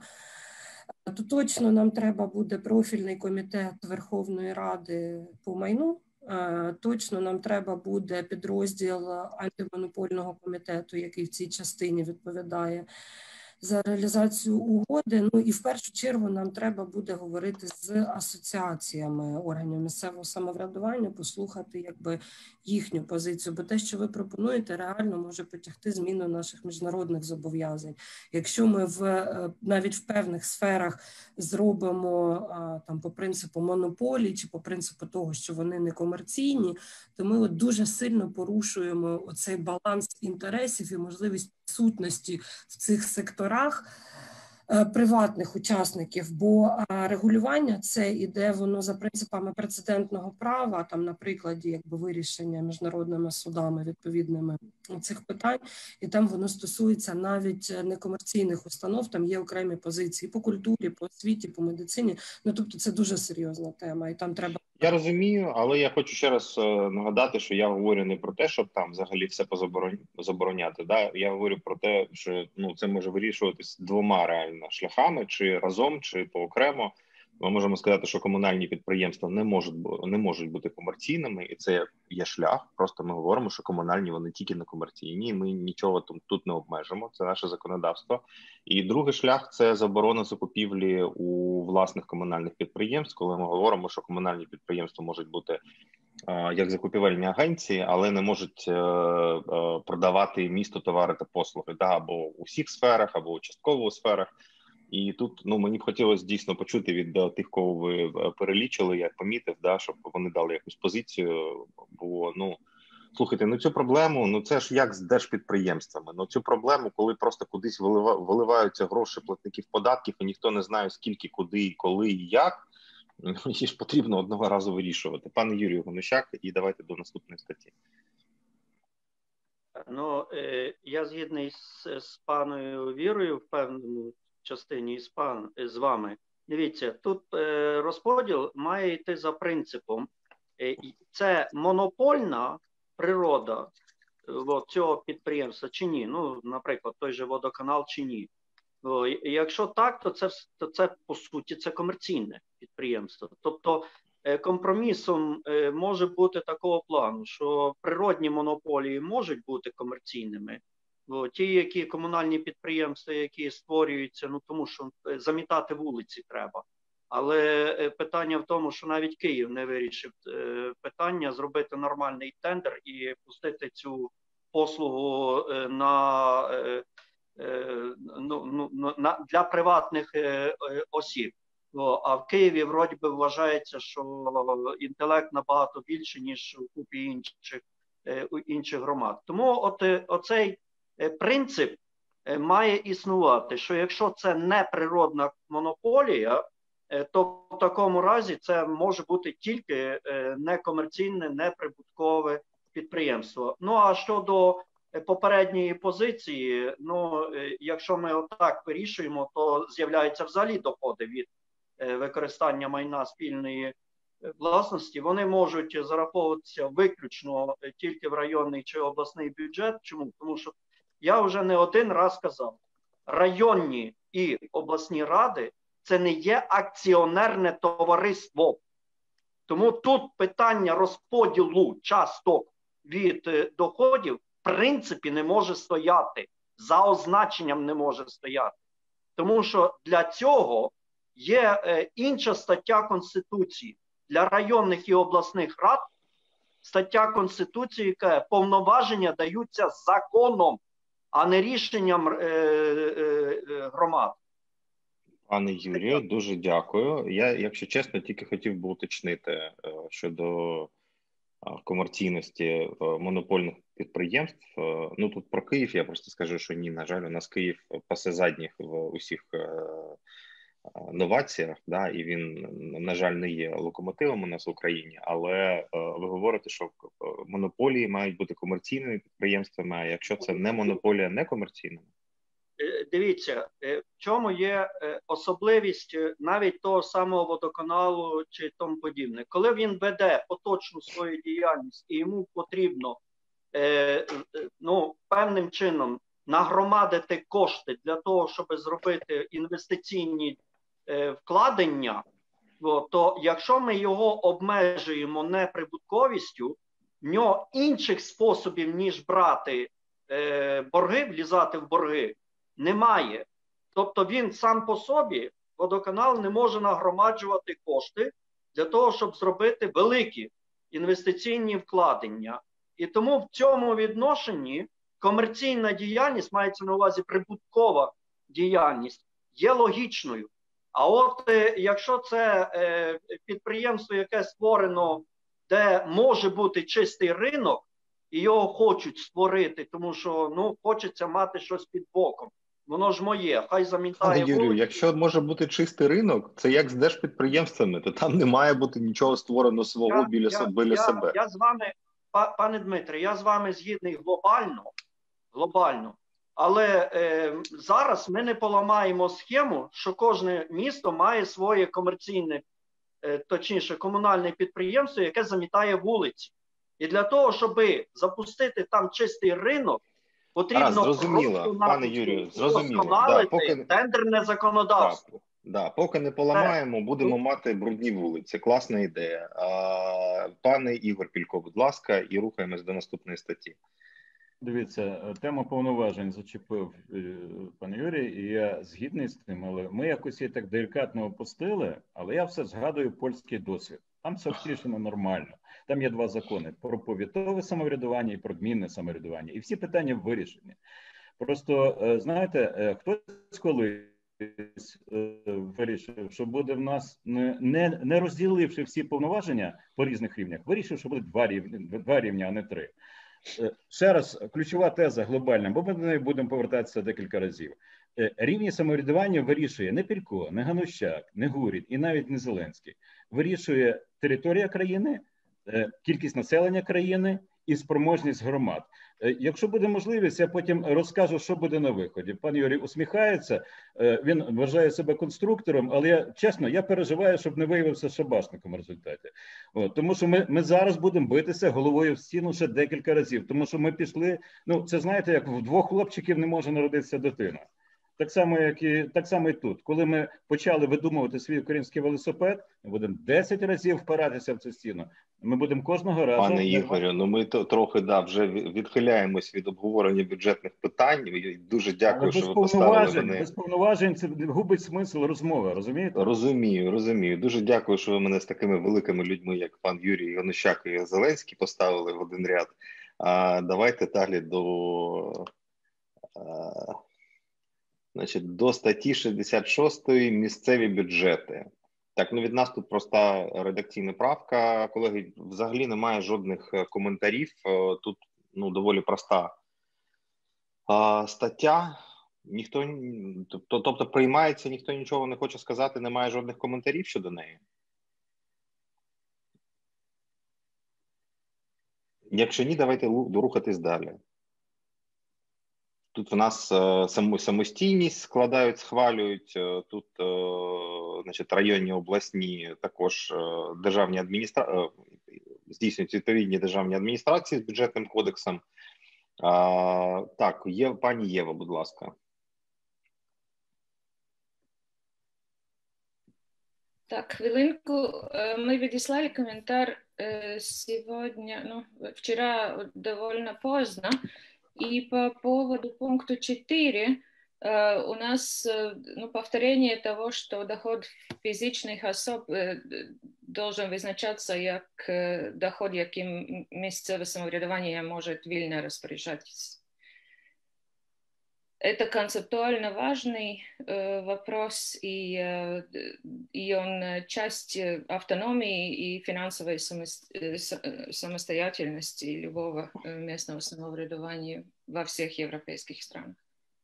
То точно нам треба буде профільний комітет Верховної Ради по майну. Точно нам треба буде підрозділ антимонопольного комітету, який в цій частині відповідає за реалізацію угоди. І в першу чергу нам треба буде говорити з асоціаціями органів місцевого самоврядування, послухати їхню позицію, бо те, що ви пропонуєте, реально може потягти зміну наших міжнародних зобов'язань. Якщо ми навіть в певних сферах зробимо там по принципу монополії чи по принципу того, що вони не комерційні, то ми дуже сильно порушуємо оцей баланс інтересів і можливість присутності в цих секторах приватних учасників, бо регулювання це іде воно за принципами прецедентного права, там на прикладі вирішення міжнародними судами відповідними цих питань, і там воно стосується навіть некомерційних установ, там є окремі позиції по культурі, по освіті, по медицині, тобто це дуже серйозна тема, і там треба... Я розумію, але я хочу ще раз нагадати, що я говорю не про те, щоб там взагалі все забороняти. Я говорю про те, що це може вирішуватись двома реально шляхами, чи разом, чи поокремо. Ми можемо сказати, що комунальні підприємства не можуть бути комерційними, і це є шлях. Просто ми говоримо, що комунальні вони тільки не комерційні, і ми нічого тут не обмежимо, це наше законодавство. І другий шлях – це заборона закупівлі у власних комунальних підприємств, коли ми говоримо, що комунальні підприємства можуть бути як закупівельні агенції, але не можуть продавати місту товари та послуги, або у всіх сферах, або у частково у сферах. І тут мені б хотілося дійсно почути від тих, кого ви перелічили, я помітив, щоб вони дали якусь позицію. Бо слухайте, цю проблему, це ж як з держпідприємствами. Цю проблему, коли просто кудись виливаються гроші платників податків, і ніхто не знає, скільки, куди, коли і як, її ж потрібно одного разу вирішувати. Пане Юрію Гонущак, і давайте до наступної статті. Я згідний з паною Вірою в певному частині з вами. Дивіться, тут розподіл має йти за принципом. Це монопольна природа цього підприємства чи ні? Ну, наприклад, той же водоканал чи ні? Якщо так, то це по суті це комерційне підприємство. Тобто компромісом може бути такого плану, що природні монополії можуть бути комерційними. Ті, які комунальні підприємства, які створюються, ну тому що замітати вулиці треба. Але питання в тому, що навіть Київ не вирішив питання зробити нормальний тендер і пустити цю послугу для приватних осіб. А в Києві вроді би вважається, що інтелект набагато більше, ніж у купі інших громад. Тому оцей принцип має існувати, що якщо це не природна монополія, то в такому разі це може бути тільки некомерційне, неприбуткове підприємство. Ну а щодо попередньої позиції, ну якщо ми отак вирішуємо, то з'являються взагалі доходи від використання майна спільної власності. Вони можуть зараховуватися виключно тільки в районний чи обласний бюджет. Чому? Тому що я вже не один раз казав, районні і обласні ради це не є акціонерне товариство. Тому тут питання розподілу часток від доходів в принципі не може стояти. За означенням не може стояти. Тому що для цього є інша стаття Конституції. Для районних і обласних рад стаття Конституції, яка повноваження даються законом, а не рішенням громад. Пане Юрію, дуже дякую. Я, якщо чесно, тільки хотів би уточнити щодо комерційності монопольних підприємств. Ну, тут про Київ я просто скажу, що ні, на жаль, у нас Київ пасе задніх в усіх новаціях, да, і він, на жаль, не є локомотивом у нас в Україні, але ви говорите, що монополії мають бути комерційними підприємствами, а якщо це не монополія, не комерційними? Дивіться, в чому є особливість навіть того самого водоканалу чи тому подібне. Коли він веде поточну свою діяльність і йому потрібно певним чином нагромадити кошти для того, щоб зробити інвестиційні вкладення, то якщо ми його обмежуємо неприбутковістю, в нього інших способів, ніж брати борги, влізати в борги, немає. Тобто він сам по собі, водоканал, не може нагромаджувати кошти для того, щоб зробити великі інвестиційні вкладення. І тому в цьому відношенні комерційна діяльність, мається на увазі прибуткова діяльність, є логічною. А от якщо це підприємство, яке створено, де може бути чистий ринок, і його хочуть створити, тому що хочеться мати щось під боком. Воно ж моє, хай замітає. Пане Юрію, якщо може бути чистий ринок, це як з держпідприємствами, то там не має бути нічого створено свого біля себе. Я з вами, пане Дмитре, я з вами згідний глобально. Але зараз ми не поламаємо схему, що кожне місто має своє комерційне, точніше комунальне підприємство, яке замітає вулиці. І для того, щоб запустити там чистий ринок, потрібно зрозуміло, пане Юрію, вдосконалити тендерне законодавство. Поки не поламаємо, будемо мати брудні вулиці. Класна ідея. Пане Ігор Пілько, будь ласка, і рухаємось до наступної статті. Дивіться, тему повноважень зачепив пан Юрій, і я згідний з тим, але ми якось її так делікатно опустили, але я все згадую польський досвід. Там все вирішено нормально. Там є два закони – про повітове самоврядування і про гмінне самоврядування. І всі питання вирішені. Просто, знаєте, хтось колись вирішив, що буде в нас, не розділивши всі повноваження по різних рівнях, вирішив, що буде два рівня, а не три. Ще раз, ключова теза глобальна, бо ми до неї будемо повертатися декілька разів. Рівні самоврядування вирішує не Пілько, не Ганущак, не Гурін і навіть не Зеленський. Вирішує територія країни, кількість населення країни і спроможність громад. Якщо буде можливість, я потім розкажу, що буде на виході. Пан Юрій усміхається, він вважає себе конструктором, але я переживаю, щоб не виявився шабашником в результаті. Тому що ми зараз будемо битися головою в стіну ще декілька разів, тому що ми пішли, це знаєте, як в двох хлопчиків не може народитися дитина. Так само і тут. Коли ми почали видумувати свій український велосипед, ми будемо 10 разів впиратися в цю стіну. Ми будемо кожного разу... Пане Ігорю, ми трохи вже відхиляємось від обговорення бюджетних питань. Дуже дякую, що ви поставили мене... Без повноважень це губить смисл розмови, розумієте? Розумію. Дуже дякую, що ви мене з такими великими людьми, як пан Юрій Янущак і Зеленський, поставили в один ряд. Давайте далі до статті 66 місцеві бюджети. Так, від нас тут проста редакційна правка. Колеги, взагалі немає жодних коментарів. Тут доволі проста стаття. Тобто приймається, ніхто нічого не хоче сказати, немає жодних коментарів щодо неї. Якщо ні, давайте рухатись далі. Тут в нас самостійність складають, схвалюють, тут районні, обласні, також державні здійснюють відповідні державні адміністрації з бюджетним кодексом. Так, пані Єва, будь ласка. Так, хвилинку. Мы відіслали комментарий сегодня, вчера довольно поздно. И по поводу пункта 4 у нас повторение того, что доход физичных особ должен визначаться як доход, яким місцеве самоврядування може вільно розпоряджатися. Это концептуально важный вопрос, и он часть автономии и финансовой самостоятельности любого местного самоврядування во всех європейських странах.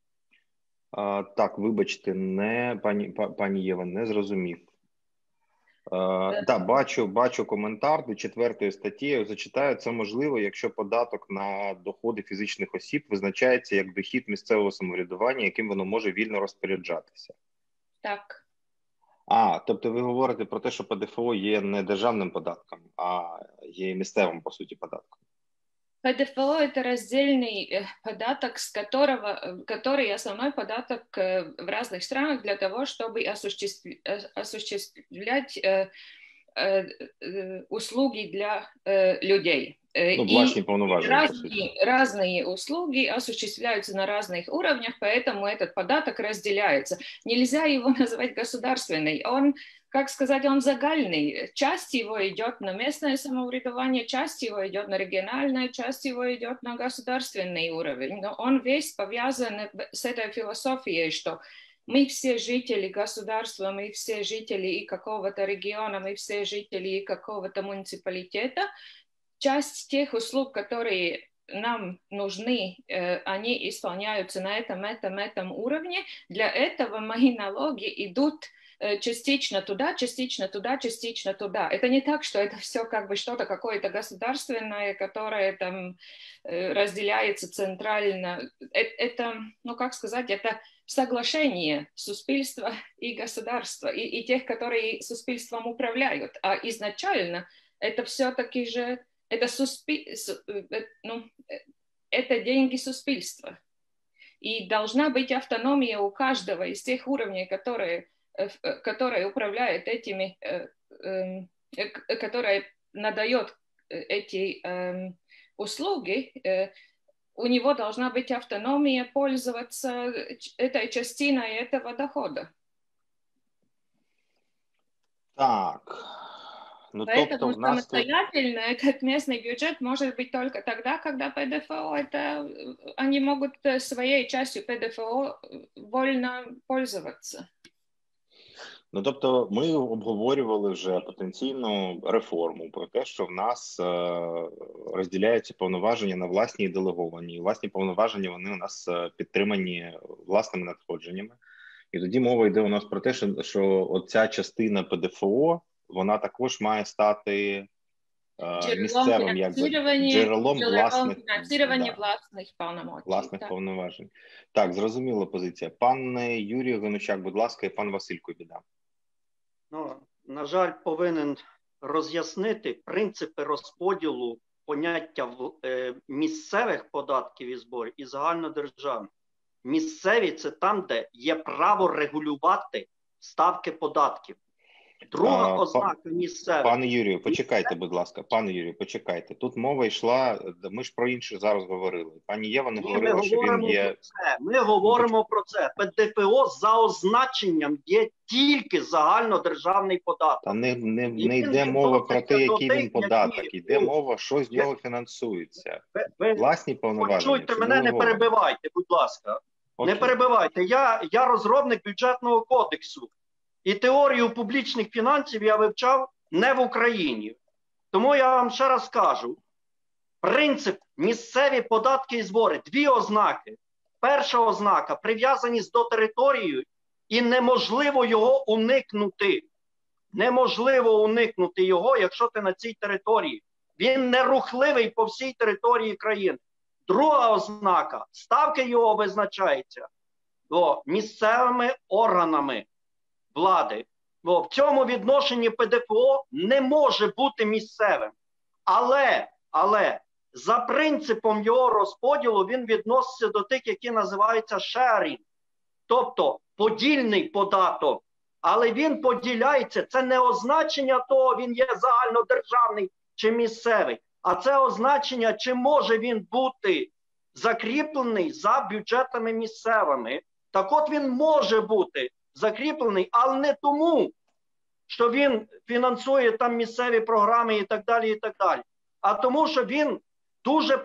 Так, вибачте, пані Єва, не зрозумів. Так, бачу коментар до 4 статті, я зачитаю. Це можливо, якщо податок на доходи фізичних осіб визначається як дохід місцевого самоврядування, яким воно може вільно розпоряджатися. Так. Тобто ви говорите про те, що ПДФО є не державним податком, а є місцевим, по суті, податком. ПДФО – это раздельный податок, который основной податок в разных странах для того, чтобы осуществлять услуги для людей. Властные полноважения, разные услуги осуществляются на разных уровнях, поэтому этот податок разделяется. Нельзя его называть государственный. Он, как сказать, он загальный. Часть его идет на местное самоврядування, часть его идет на региональное, часть его идет на государственный уровень. Но он весь повязан с этой философией, что мы все жители государства, мы все жители и какого-то региона, мы все жители и какого-то муниципалитета. Часть тех услуг, которые нам нужны, они исполняются на этом уровне. Для этого мои налоги идут частично туда, частично туда, частично туда. Это не так, что это все как бы что-то какое-то государственное, которое там разделяется центрально. Это, как сказать, это соглашение суспільства и государства, и тех, которые суспільством управляют. А изначально это все-таки же это деньги суспільства. И должна быть автономия у каждого из тех уровней, которые управляют этими, которые надает эти услуги. У него должна быть автономия пользоваться этой частиной этого дохода. Так. Поэтому самостоятельно как местный бюджет может быть только тогда, когда ПДФО, они могут своей частью ПДФО вольно пользоваться. Тобто ми обговорювали вже потенційну реформу про те, що в нас розділяються повноваження на власні і делеговані. Власні повноваження, вони у нас підтримані власними надходженнями. І тоді мова йде у нас про те, що оця частина ПДФО, вона також має стати місцевим джерелом власних повноважень. повноважень. Так, зрозуміла позиція. Пан Юрій Гончак, будь ласка, і пан Василь Кубіда. Ну, на жаль, повинен роз'яснити принципи розподілу поняття місцевих податків і зборів і загальнодержавних. Місцеві – це там, де є право регулювати ставки податків. Друга ознака місцевих. Пане Юрію, почекайте, будь ласка. Пане Юрію, почекайте. Тут мова йшла, ми ж про інше зараз говорили. Пані Єва не говорила, що він є... Ми говоримо про це. ПДФО за означенням є тільки загальнодержавний податок. Та не йде мова про те, який він податок. Йде мова, що з нього фінансується. Власні повноваження. Почуйте мене, не перебивайте, будь ласка. Окей. Не перебивайте. Я розробник бюджетного кодексу. І теорію публічних фінансів я вивчав не в Україні. Тому я вам ще раз кажу. Принцип місцеві податки і збори. Дві ознаки. Перша ознака – прив'язаність до території і неможливо його уникнути. Неможливо уникнути його, якщо ти на цій території. Він нерухливий по всій території країни. Друга ознака – ставки його визначаються місцевими органами влади. В цьому відношенні ПДФО не може бути місцевим. Але за принципом його розподілу він відноситься до тих, які називаються sharing, тобто подільний податок. Але він поділяється, це не означення того, він є загальнодержавний чи місцевий, а це означення, чи може він бути закріплений за бюджетами місцевими. Так от він може бути закріплений, але не тому, що він фінансує там місцеві програми і так далі, а тому, що він дуже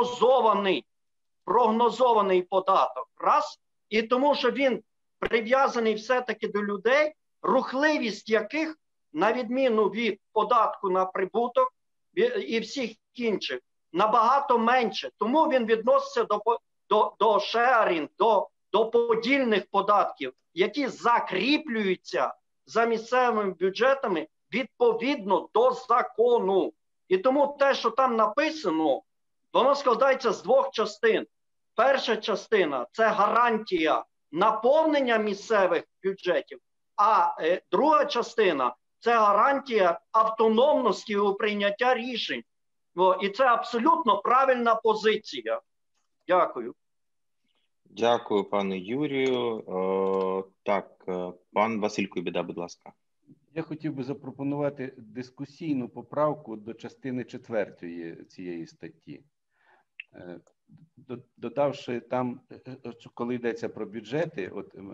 прогнозований податок. Раз. І тому, що він прив'язаний все-таки до людей, рухливість яких, на відміну від податку на прибуток і всіх інших, набагато менше. Тому він відноситься до шерінг, до подільних податків, які закріплюються за місцевими бюджетами відповідно до закону. І тому те, що там написано, воно складається з двох частин. Перша частина – це гарантія наповнення місцевих бюджетів, а друга частина – це гарантія автономності у прийняття рішень. І це абсолютно правильна позиція. Дякую. Дякую, пане Юрію. Так, пан Василь Кубіда, будь ласка. Я хотів би запропонувати дискусійну поправку до частини 4 цієї статті. Додавши там, коли йдеться про бюджети,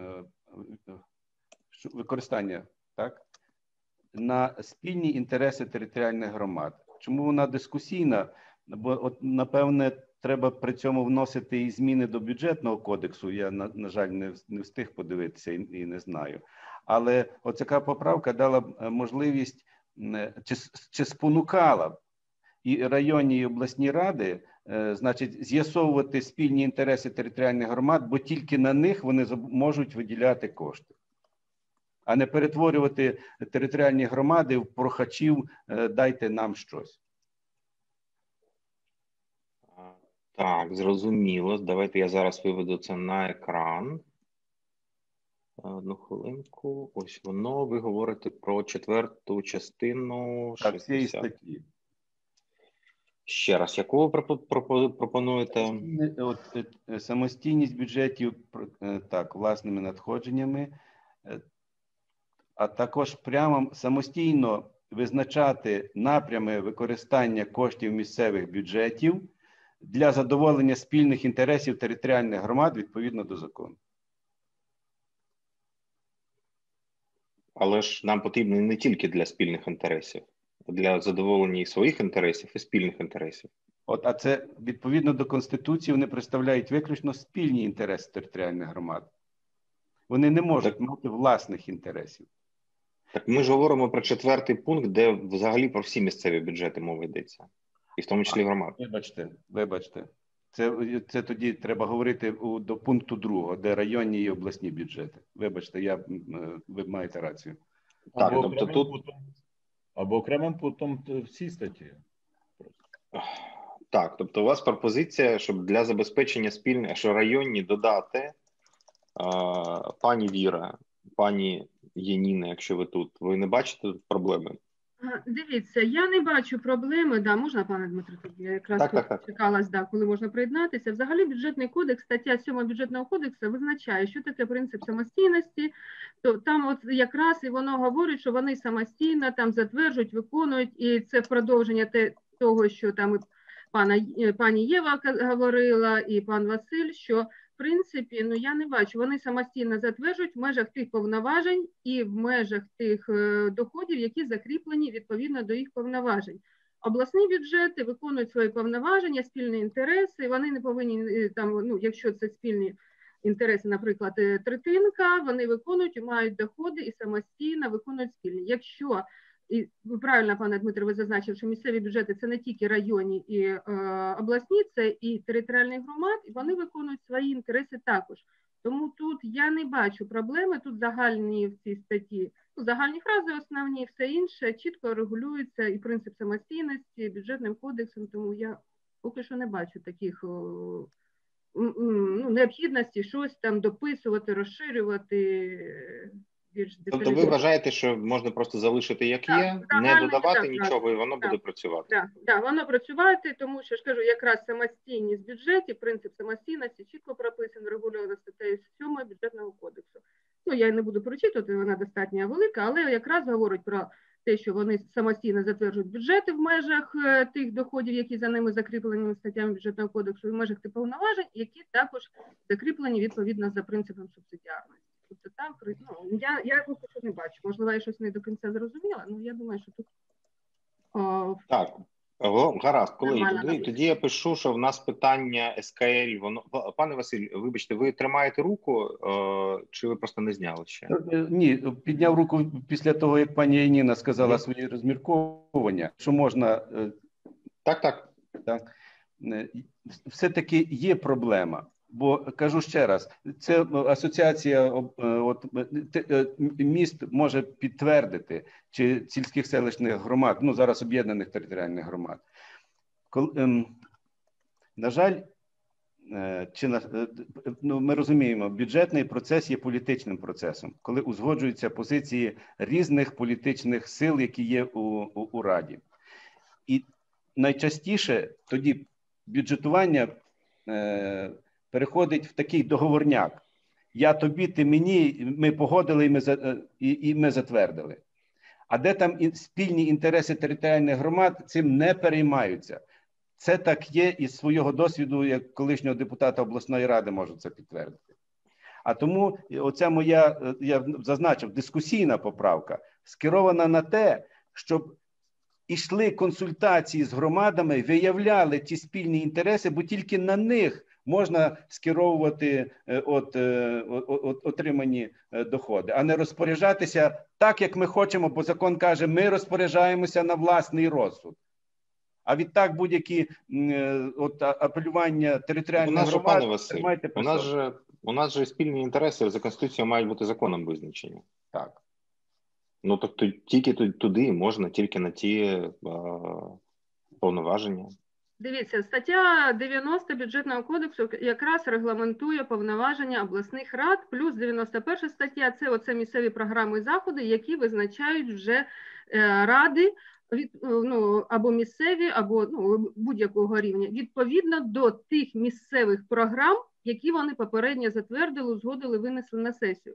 використання, так, на спільні інтереси територіальних громад. Чому вона дискусійна? Бо, напевне, треба при цьому вносити і зміни до бюджетного кодексу. Я, на жаль, не встиг подивитися і не знаю. Але оця поправка дала можливість, чи спонукала і районні, і обласні ради, значить, з'ясовувати спільні інтереси територіальних громад, бо тільки на них вони можуть виділяти кошти. А не перетворювати територіальні громади в прохачів «дайте нам щось». Так, зрозуміло. Давайте я зараз виведу це на екран. Одну хвилинку. Ось воно. Ви говорите про 4-ту частину. Так, цієї статті. Ще раз, яку ви пропонуєте? Самостійність бюджетів, так, власними надходженнями, а також прямо самостійно визначати напрями використання коштів місцевих бюджетів для задоволення спільних інтересів територіальних громад відповідно до закону. Але ж нам потрібно не тільки для спільних інтересів, а для задоволення і своїх інтересів, і спільних інтересів. А це відповідно до Конституції вони представляють виключно спільні інтереси територіальних громад. Вони не можуть мати власних інтересів. Так ми ж говоримо про 4-й пункт, де взагалі про всі місцеві бюджети мова йдеться. І в тому числі громад. Вибачте. Це тоді треба говорити до пункту 2, де районні і обласні бюджети. Вибачте, ви маєте рацію. Так, тобто тут... Або окремим пунктом в цій статті. Так, тобто у вас пропозиція, щоб для забезпечення спільних, що районні додати пані Віра, пані Яніна, якщо ви тут, ви не бачите тут проблеми? Дивіться, я не бачу проблеми, да, можна, пане Дмитро, тоді я якраз Так. чекалась, да, коли можна приєднатися. Взагалі бюджетний кодекс, стаття 7 бюджетного кодексу визначає, що таке принцип самостійності, то там от якраз і воно говорить, що вони самостійно там затверджують, виконують, і це продовження того, що там і пані Єва говорила, і пан Василь, що в принципі, ну я не бачу, вони самостійно затверджують в межах тих повноважень і в межах тих доходів, які закріплені відповідно до їх повноважень. Обласні бюджети виконують свої повноваження, спільні інтереси, вони не повинні, там, ну, якщо це спільні інтереси, наприклад, третинка, вони виконують і мають доходи і самостійно виконують спільні. Якщо, і ви правильно, пане Дмитро, ви зазначив, що місцеві бюджети – це не тільки районні і обласні, це і територіальні громади, і вони виконують свої інтереси також. Тому тут я не бачу проблеми, тут загальні в цій статті, ну, загальні фрази основні, все інше чітко регулюється і принцип самостійності, бюджетним кодексом, тому я поки що не бачу таких необхідності щось там дописувати, розширювати. Тобто ви вважаєте, що можна просто залишити як є, не додавати нічого, і воно буде працювати? Так, воно працювати, тому що, ж кажу, якраз самостійність в бюджеті, принцип самостійності чітко прописаний, регульовано статтею 7 бюджетного кодексу. Ну, я не буду прочитувати, вона достатньо велика, але якраз говорить про те, що вони самостійно затверджують бюджети в межах тих доходів, які за ними закріплені статтями бюджетного кодексу, і в межах тих повноважень, які також закріплені відповідно за принципом субсидіарності. Тобто там, ну, я поки що не бачу. Можливо, я щось не до кінця зрозуміла, але я думаю, що тут... Так, гаразд, колеги, тоді я пишу, що в нас питання СКЛ, воно... Пане Василь, вибачте, ви тримаєте руку, чи ви просто не зняли ще? Ні, підняв руку після того, як пані Яніна сказала свої розмірковування, що можна... Так. Все-таки є проблема. Бо, кажу ще раз, це асоціація міст може підтвердити, чи сільських селищних громад, ну зараз об'єднаних територіальних громад. На жаль, ми розуміємо, бюджетний процес є політичним процесом, коли узгоджуються позиції різних політичних сил, які є у Раді. І найчастіше тоді бюджетування переходить в такий договорняк. Я тобі, ти мені, ми погодили і ми затвердили. А де там спільні інтереси територіальних громад, цим не переймаються. Це так є, із свого досвіду, як колишнього депутата обласної ради можу це підтвердити. А тому оця моя, я зазначив, дискусійна поправка скерована на те, щоб ішли консультації з громадами, виявляли ті спільні інтереси, бо тільки на них можна скеровувати отримані доходи, а не розпоряджатися так, як ми хочемо, бо закон каже, ми розпоряджаємося на власний розсуд. А відтак будь-які апелювання територіальних громад тримайте при собі. У нас же спільні інтереси за Конституцією мають бути законом визначені. Так. Ну, тобто тільки туди можна, тільки на ті повноваження. Дивіться, стаття 90 бюджетного кодексу якраз регламентує повноваження обласних рад, плюс 91 стаття – це оце місцеві програми і заходи, які визначають вже ради, або місцеві, або будь-якого рівня, відповідно до тих місцевих програм, які вони попередньо затвердили, узгодили, винесли на сесію.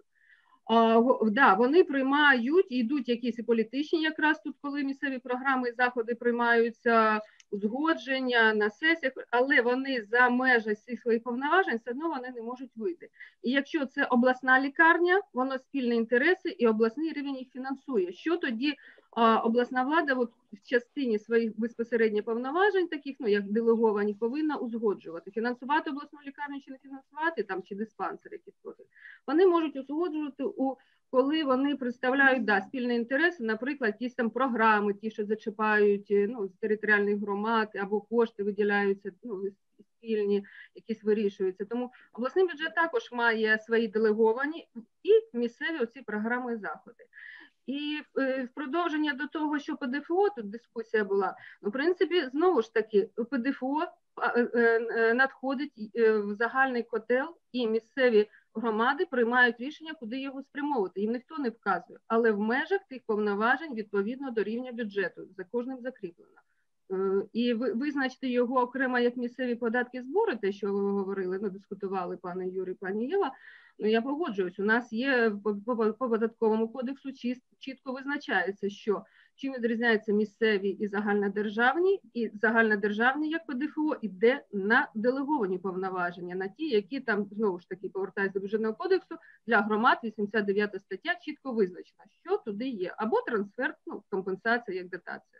Вони приймають, йдуть якісь і політичні якраз тут, коли місцеві програми і заходи приймаються, узгодження на сесіях, але вони за межі всіх своїх повноважень все одно вони не можуть вийти. І якщо це обласна лікарня, воно спільні інтереси і обласний рівень їх фінансує. Що тоді обласна влада в частині своїх безпосередньо повноважень, таких, як делеговані, повинна узгоджувати. Фінансувати обласну лікарню чи не фінансувати, чи диспансер якийсь профіль. Вони можуть узгоджувати, коли вони представляють спільні інтереси, наприклад, якісь там програми, ті, що зачіпають з територіальних громад, або кошти виділяються, спільні, якісь вирішуються. Тому обласний бюджет також має свої делеговані і місцеві оці програми і заходи. І в продовження до того, що ПДФО, тут дискусія була, в принципі, знову ж таки, ПДФО надходить в загальний котел, і місцеві громади приймають рішення, куди його спрямовувати. Їм ніхто не вказує, але в межах тих повноважень відповідно до рівня бюджету, за кожним закріплено. І визначити його окремо як місцеві податки, збори, те, що ви говорили, ми дискутували, пане Юрій, пані Єва, я погоджуюсь, у нас є по податковому кодексу чітко визначається, що чим відрізняються місцеві і загальнодержавні, як ПДФО, іде на делеговані повноваження, на ті, які там, знову ж таки, повертаюся до бюджетного кодексу, для громад 89 стаття чітко визначена, що туди є, або трансфер, компенсація як дотація.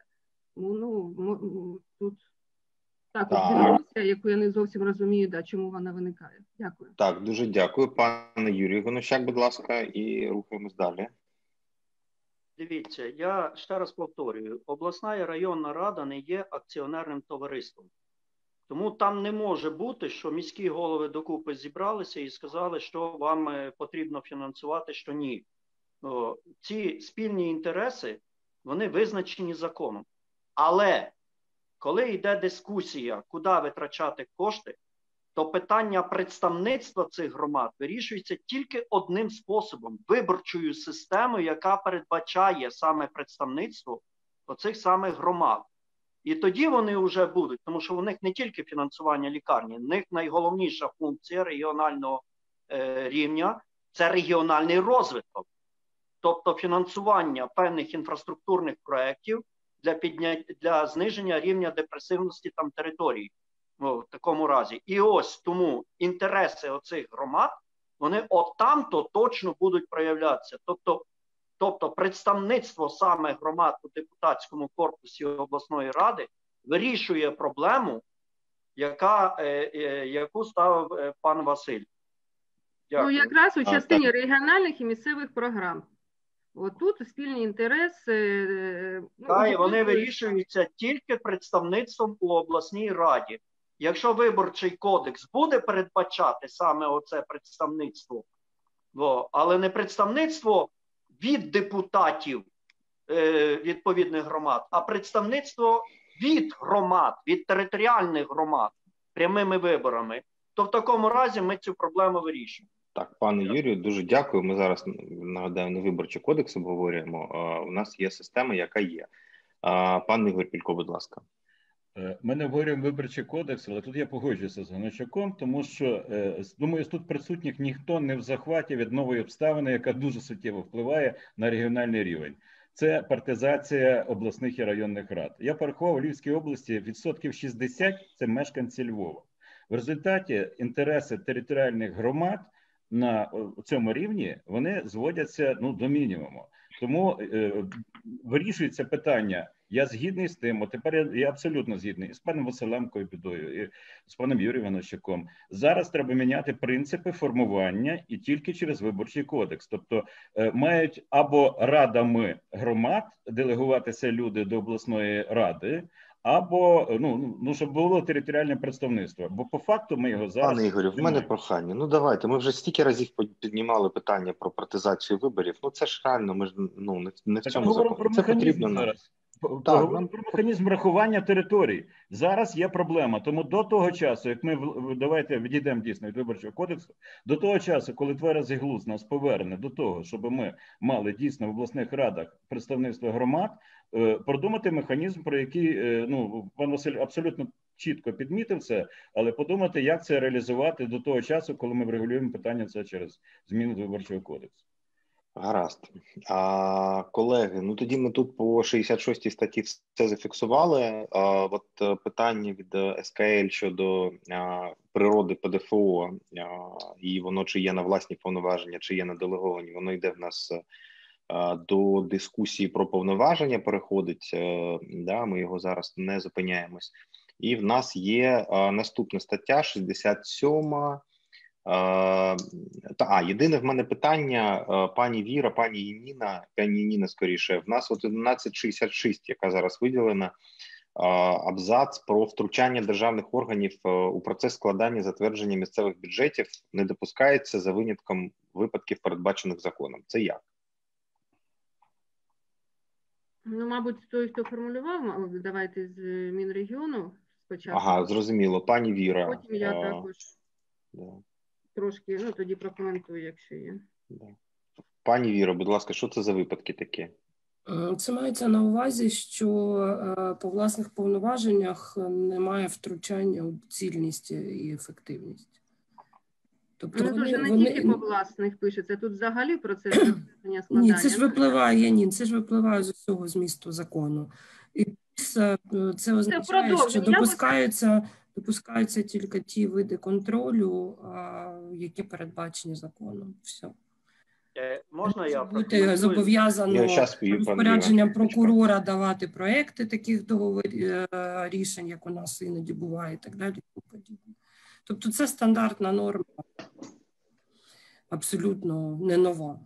Тут дискусія, яку я не зовсім розумію, чому вона виникає. Дякую. Так, дуже дякую. Пане Юрію Гонощак, будь ласка, і рухаємось далі. Дивіться, я ще раз повторюю, обласна і районна рада не є акціонерним товариством. Тому там не може бути, що міські голови докупи зібралися і сказали, що вам потрібно фінансувати, що ні. Ці спільні інтереси, вони визначені законом. Але коли йде дискусія, куди витрачати кошти, то питання представництва цих громад вирішується тільки одним способом – виборчою системою, яка передбачає саме представництво оцих самих громад. І тоді вони вже будуть, тому що у них не тільки фінансування лікарні, у них найголовніша функція регіонального рівня – це регіональний розвиток. Тобто фінансування певних інфраструктурних проєктів для зниження рівня депресивності там території в такому разі. І ось тому інтереси оцих громад, вони там-то точно будуть проявлятися. Тобто представництво саме громад у депутатському корпусі обласної ради вирішує проблему, яку ставив пан Василь. Дякую. Якраз у частині регіональних і місцевих програм. Отут спільні інтереси. І вони вирішуються тільки представництвом у обласній раді. Якщо виборчий кодекс буде передбачати саме оце представництво, але не представництво від депутатів відповідних громад, а представництво від громад, від територіальних громад прямими виборами, то в такому разі ми цю проблему вирішуємо. Так, пане Юрію, дуже дякую. Ми зараз, нагадаю, не виборчий кодекс обговорюємо. У нас є система, яка є. Пане Ігор Пілько, будь ласка. Ми не обговорюємо виборчий кодекс, але тут я погоджуюся з Гонощаком, тому що, думаю, тут присутніх ніхто не в захваті від нової обставини, яка дуже суттєво впливає на регіональний рівень. Це партизація обласних і районних рад. Я порахував, у Львівській області 60% – це мешканці Львова. В результаті інтереси територіальних громад на цьому рівні, вони зводяться до мінімуму. Тому вирішується питання, я згідний з тим, тепер я абсолютно згідний і з паном Василем Койбідою, і з паном Юрієм Гонощаком. Зараз треба міняти принципи формування і тільки через виборчий кодекс. Тобто мають або радами громад делегуватися люди до обласної ради, або, щоб було територіальне представництво. Бо по факту ми його зараз... Пане Ігорю, в мене прохання. Давайте, ми вже стільки разів піднімали питання про партизацію виборів. Це ж реально, ми ж не в цьому законі. Це потрібно зараз. Про механізм врахування територій. Зараз є проблема. Тому до того часу, як ми, давайте відійдемо дійсно від виборчого кодексу, до того часу, коли тверезий глузд нас поверне до того, щоб ми мали дійсно в обласних радах представництво громад, продумати механізм, про який, пан Василь абсолютно чітко підмітив це, але подумати, як це реалізувати до того часу, коли ми врегулюємо питання це через зміну до виборчого кодексу. Гаразд. Колеги, тоді ми тут по 66 статті все зафіксували. Питання від СКЛ щодо природи ПДФО, і воно чи є на власні повноваження, чи є на делеговані, воно йде в нас до дискусії про повноваження, переходить, ми його зараз не зупиняємось. І в нас є наступна стаття, 67. Єдине в мене питання, пані Віра, пані Ніна, скоріше, в нас 1166, яка зараз виділена, абзац про втручання державних органів у процес складання затвердження місцевих бюджетів не допускається за винятком випадків, передбачених законом. Це як? Ну, мабуть, той, хто формулював, давайте з Мінрегіону спочатку. Ага, зрозуміло. Пані Віра. Потім я також Да. трошки, ну, тоді прокоментую, якщо є. Да. Пані Віро, будь ласка, що це за випадки такі? Це мається на увазі, що по власних повноваженнях немає втручання у цільність і ефективність. Тобто Ну, дуже не тільки по власних пишеться, тут взагалі процес складання. Ні, це ж випливає з усього змісту закону. І це означає, що допускаються тільки ті види контролю, які передбачені законом. Все. Можна я бути зобов'язано розпорядженням прокурора давати проекти таких договорів, рішень, як у нас іноді буває, і так далі. Тобто це стандартна норма, абсолютно не нова.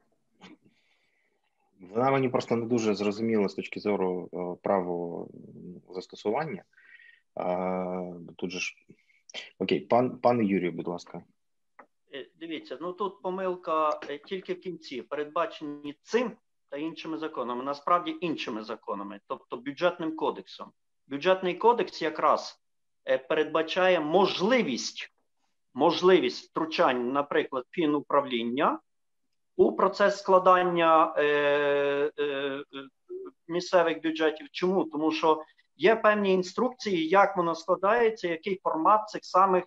Вона мені просто не дуже зрозуміла з точки зору правового застосування. Тут же ж... Окей, пане Юрію, будь ласка. Дивіться, ну тут помилка тільки в кінці, передбачені цим та іншими законами, насправді іншими законами, тобто бюджетним кодексом. Бюджетний кодекс якраз передбачає можливість втручання, наприклад, фінуправління у процес складання місцевих бюджетів. Чому? Тому що є певні інструкції, як воно складається, який формат цих самих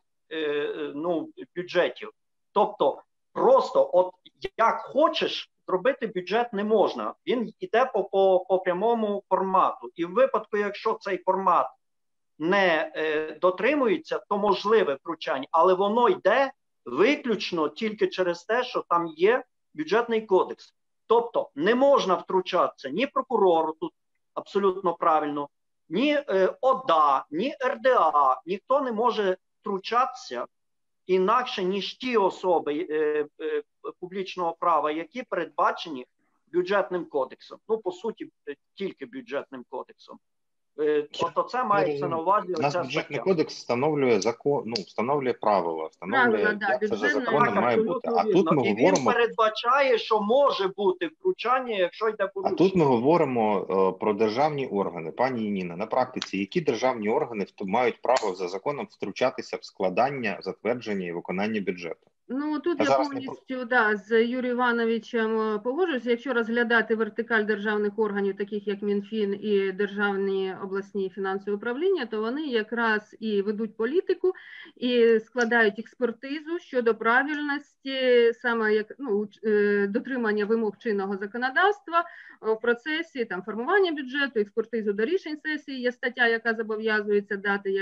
бюджетів. Тобто просто от як хочеш зробити бюджет не можна. Він йде по прямому формату. І в випадку, якщо цей формат не дотримується, то можливе втручання. Але воно йде виключно тільки через те, що там є бюджетний кодекс. Тобто не можна втручатися ні прокурору, тут абсолютно правильно, ні ОДА, ні РДА. Ніхто не може втручатися інакше, ніж ті особи публічного права, які передбачені бюджетним кодексом. Ну, по суті, тільки бюджетним кодексом. Тобто це мається на увазі. У нас бюджетний кодекс встановлює закон, встановлює правила, встановлює, як це за законом має бути. А тут ми говоримо... Він передбачає, що може бути втручання, якщо йде порушення. А тут ми говоримо про державні органи. Пані Ніна, на практиці, які державні органи мають право за законом втручатися в складання, затвердження і виконання бюджету? Ну, тут я повністю з Юрієм Івановичем погоджуюся. Якщо розглядати вертикаль державних органів, таких як Мінфін і державні обласні фінансові управління, то вони якраз і ведуть політику, і складають експертизу щодо правильності, саме як дотримання вимог чинного законодавства в процесі формування бюджету, експертизу до рішень сесії. Є стаття, яка зобов'язується дати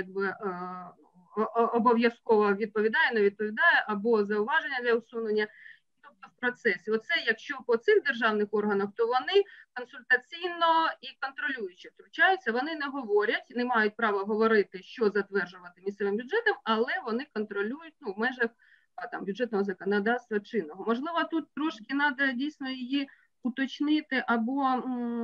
обов'язково відповідає, не відповідає, або зауваження для усунення. Тобто в процесі. Оце, якщо по цих державних органах, то вони консультаційно і контролюючи втручаються, вони не говорять, не мають права говорити, що затверджувати місцевим бюджетом, але вони контролюють в межах бюджетного законодавства чинного. Можливо, тут трошки треба дійсно її уточнити або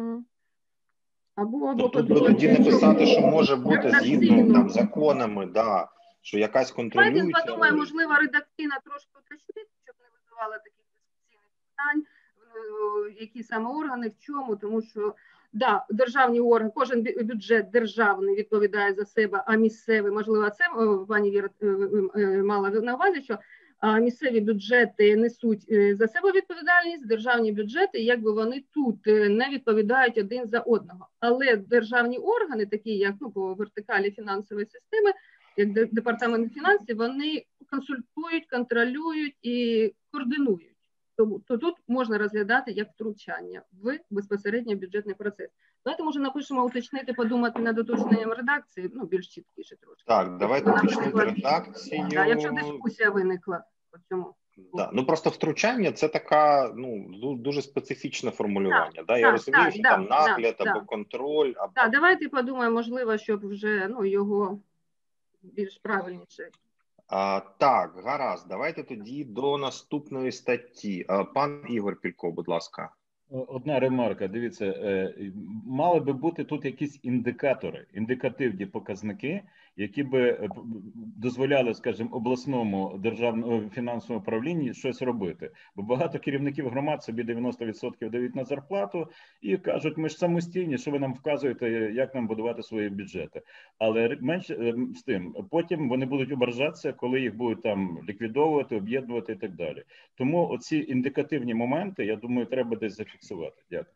тут тоді написати, що може бути згідно законами, що якась контролююча... Давайте подумаємо, можливо, редакційно трошки уточнити, щоб не визивало таких дискусійних питань, які саме органи, в чому, тому що, державні органи, кожен бюджет державний відповідає за себе, а місцевий, можливо, це пані Віра мала на увазі, що місцеві бюджети несуть за себе відповідальність, державні бюджети, якби вони тут не відповідають один за одного. Але державні органи, такі як по вертикалі фінансової системи, як департамент фінансів, вони консультують, контролюють і координують. То тут можна розглядати як втручання в безпосередньо бюджетний процес. Давайте, може, напишемо уточнити, подумати над уточненням редакції, більш чіткіше трошки. Так, давайте уточнити редакцію. Якщо дискусія виникла по цьому. Просто втручання – це така, дуже специфічне формулювання. Я розумію, що там нагляд або контроль. Давайте подумаємо, можливо, щоб вже його більш правильніше. Так, гаразд. Давайте тоді до наступної статті. Пан Ігор Пілько, будь ласка. Одна ремарка. Дивіться, мали би бути тут якісь індикатори, індикативні показники, які би дозволяли, скажімо, обласному державному фінансовому управлінні щось робити. Бо багато керівників громад собі 90% дають на зарплату і кажуть, ми ж самостійні, що ви нам вказуєте, як нам будувати свої бюджети. Але менше з тим, потім вони будуть ображатися, коли їх будуть там ліквідовувати, об'єднувати і так далі. Тому оці індикативні моменти, я думаю, треба десь зафіксувати. Дякую.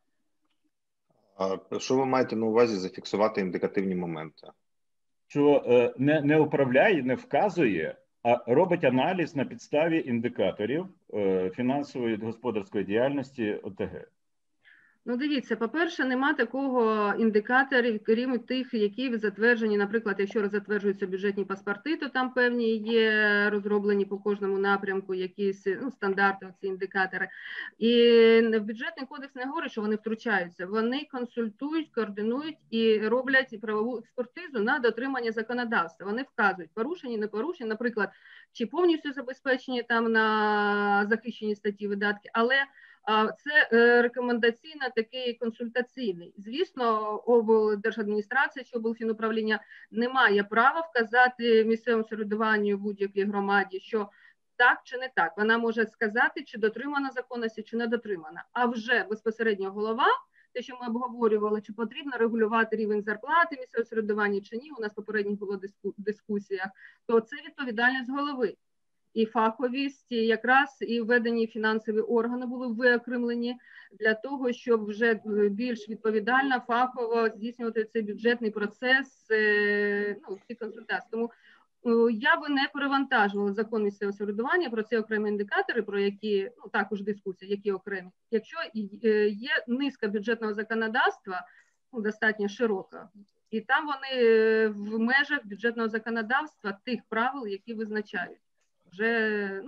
А що ви маєте на увазі зафіксувати індикативні моменти? Що не управляє, не вказує, а робить аналіз на підставі індикаторів фінансової господарської діяльності ОТГ. Ну, дивіться, по-перше, нема такого індикаторів, крім тих, які затверджені, наприклад, якщо затверджуються бюджетні паспорти, то там певні є розроблені по кожному напрямку якісь стандарти, оці індикатори. І бюджетний кодекс не говорить, що вони втручаються. Вони консультують, координують і роблять правову експертизу на дотримання законодавства. Вони вказують, порушені, не порушені, наприклад, чи повністю забезпечені там на захищені статті видатки, але це рекомендаційно такий консультаційний. Звісно, облдержадміністрація чи облфінуправління не має права вказати місцевому самоврядуванню будь-якій громаді, що так чи не так. Вона може сказати, чи дотримана законності, чи не дотримана. А вже безпосередньо голова, те, що ми обговорювали, чи потрібно регулювати рівень зарплати місцевого самоврядування, чи ні, у нас попередніх було дискусіях, то це відповідальність голови. І фаховість, і якраз і введені фінансові органи були виокремлені для того, щоб вже більш відповідально, фахово здійснювати цей бюджетний процес, ці консультації. Тому я би не перевантажувала закон місцевого самоврядування про ці окремі індикатори, про які, також дискусія, які окремі. Якщо є низка бюджетного законодавства, достатньо широка, і там вони в межах бюджетного законодавства тих правил, які визначають. Вже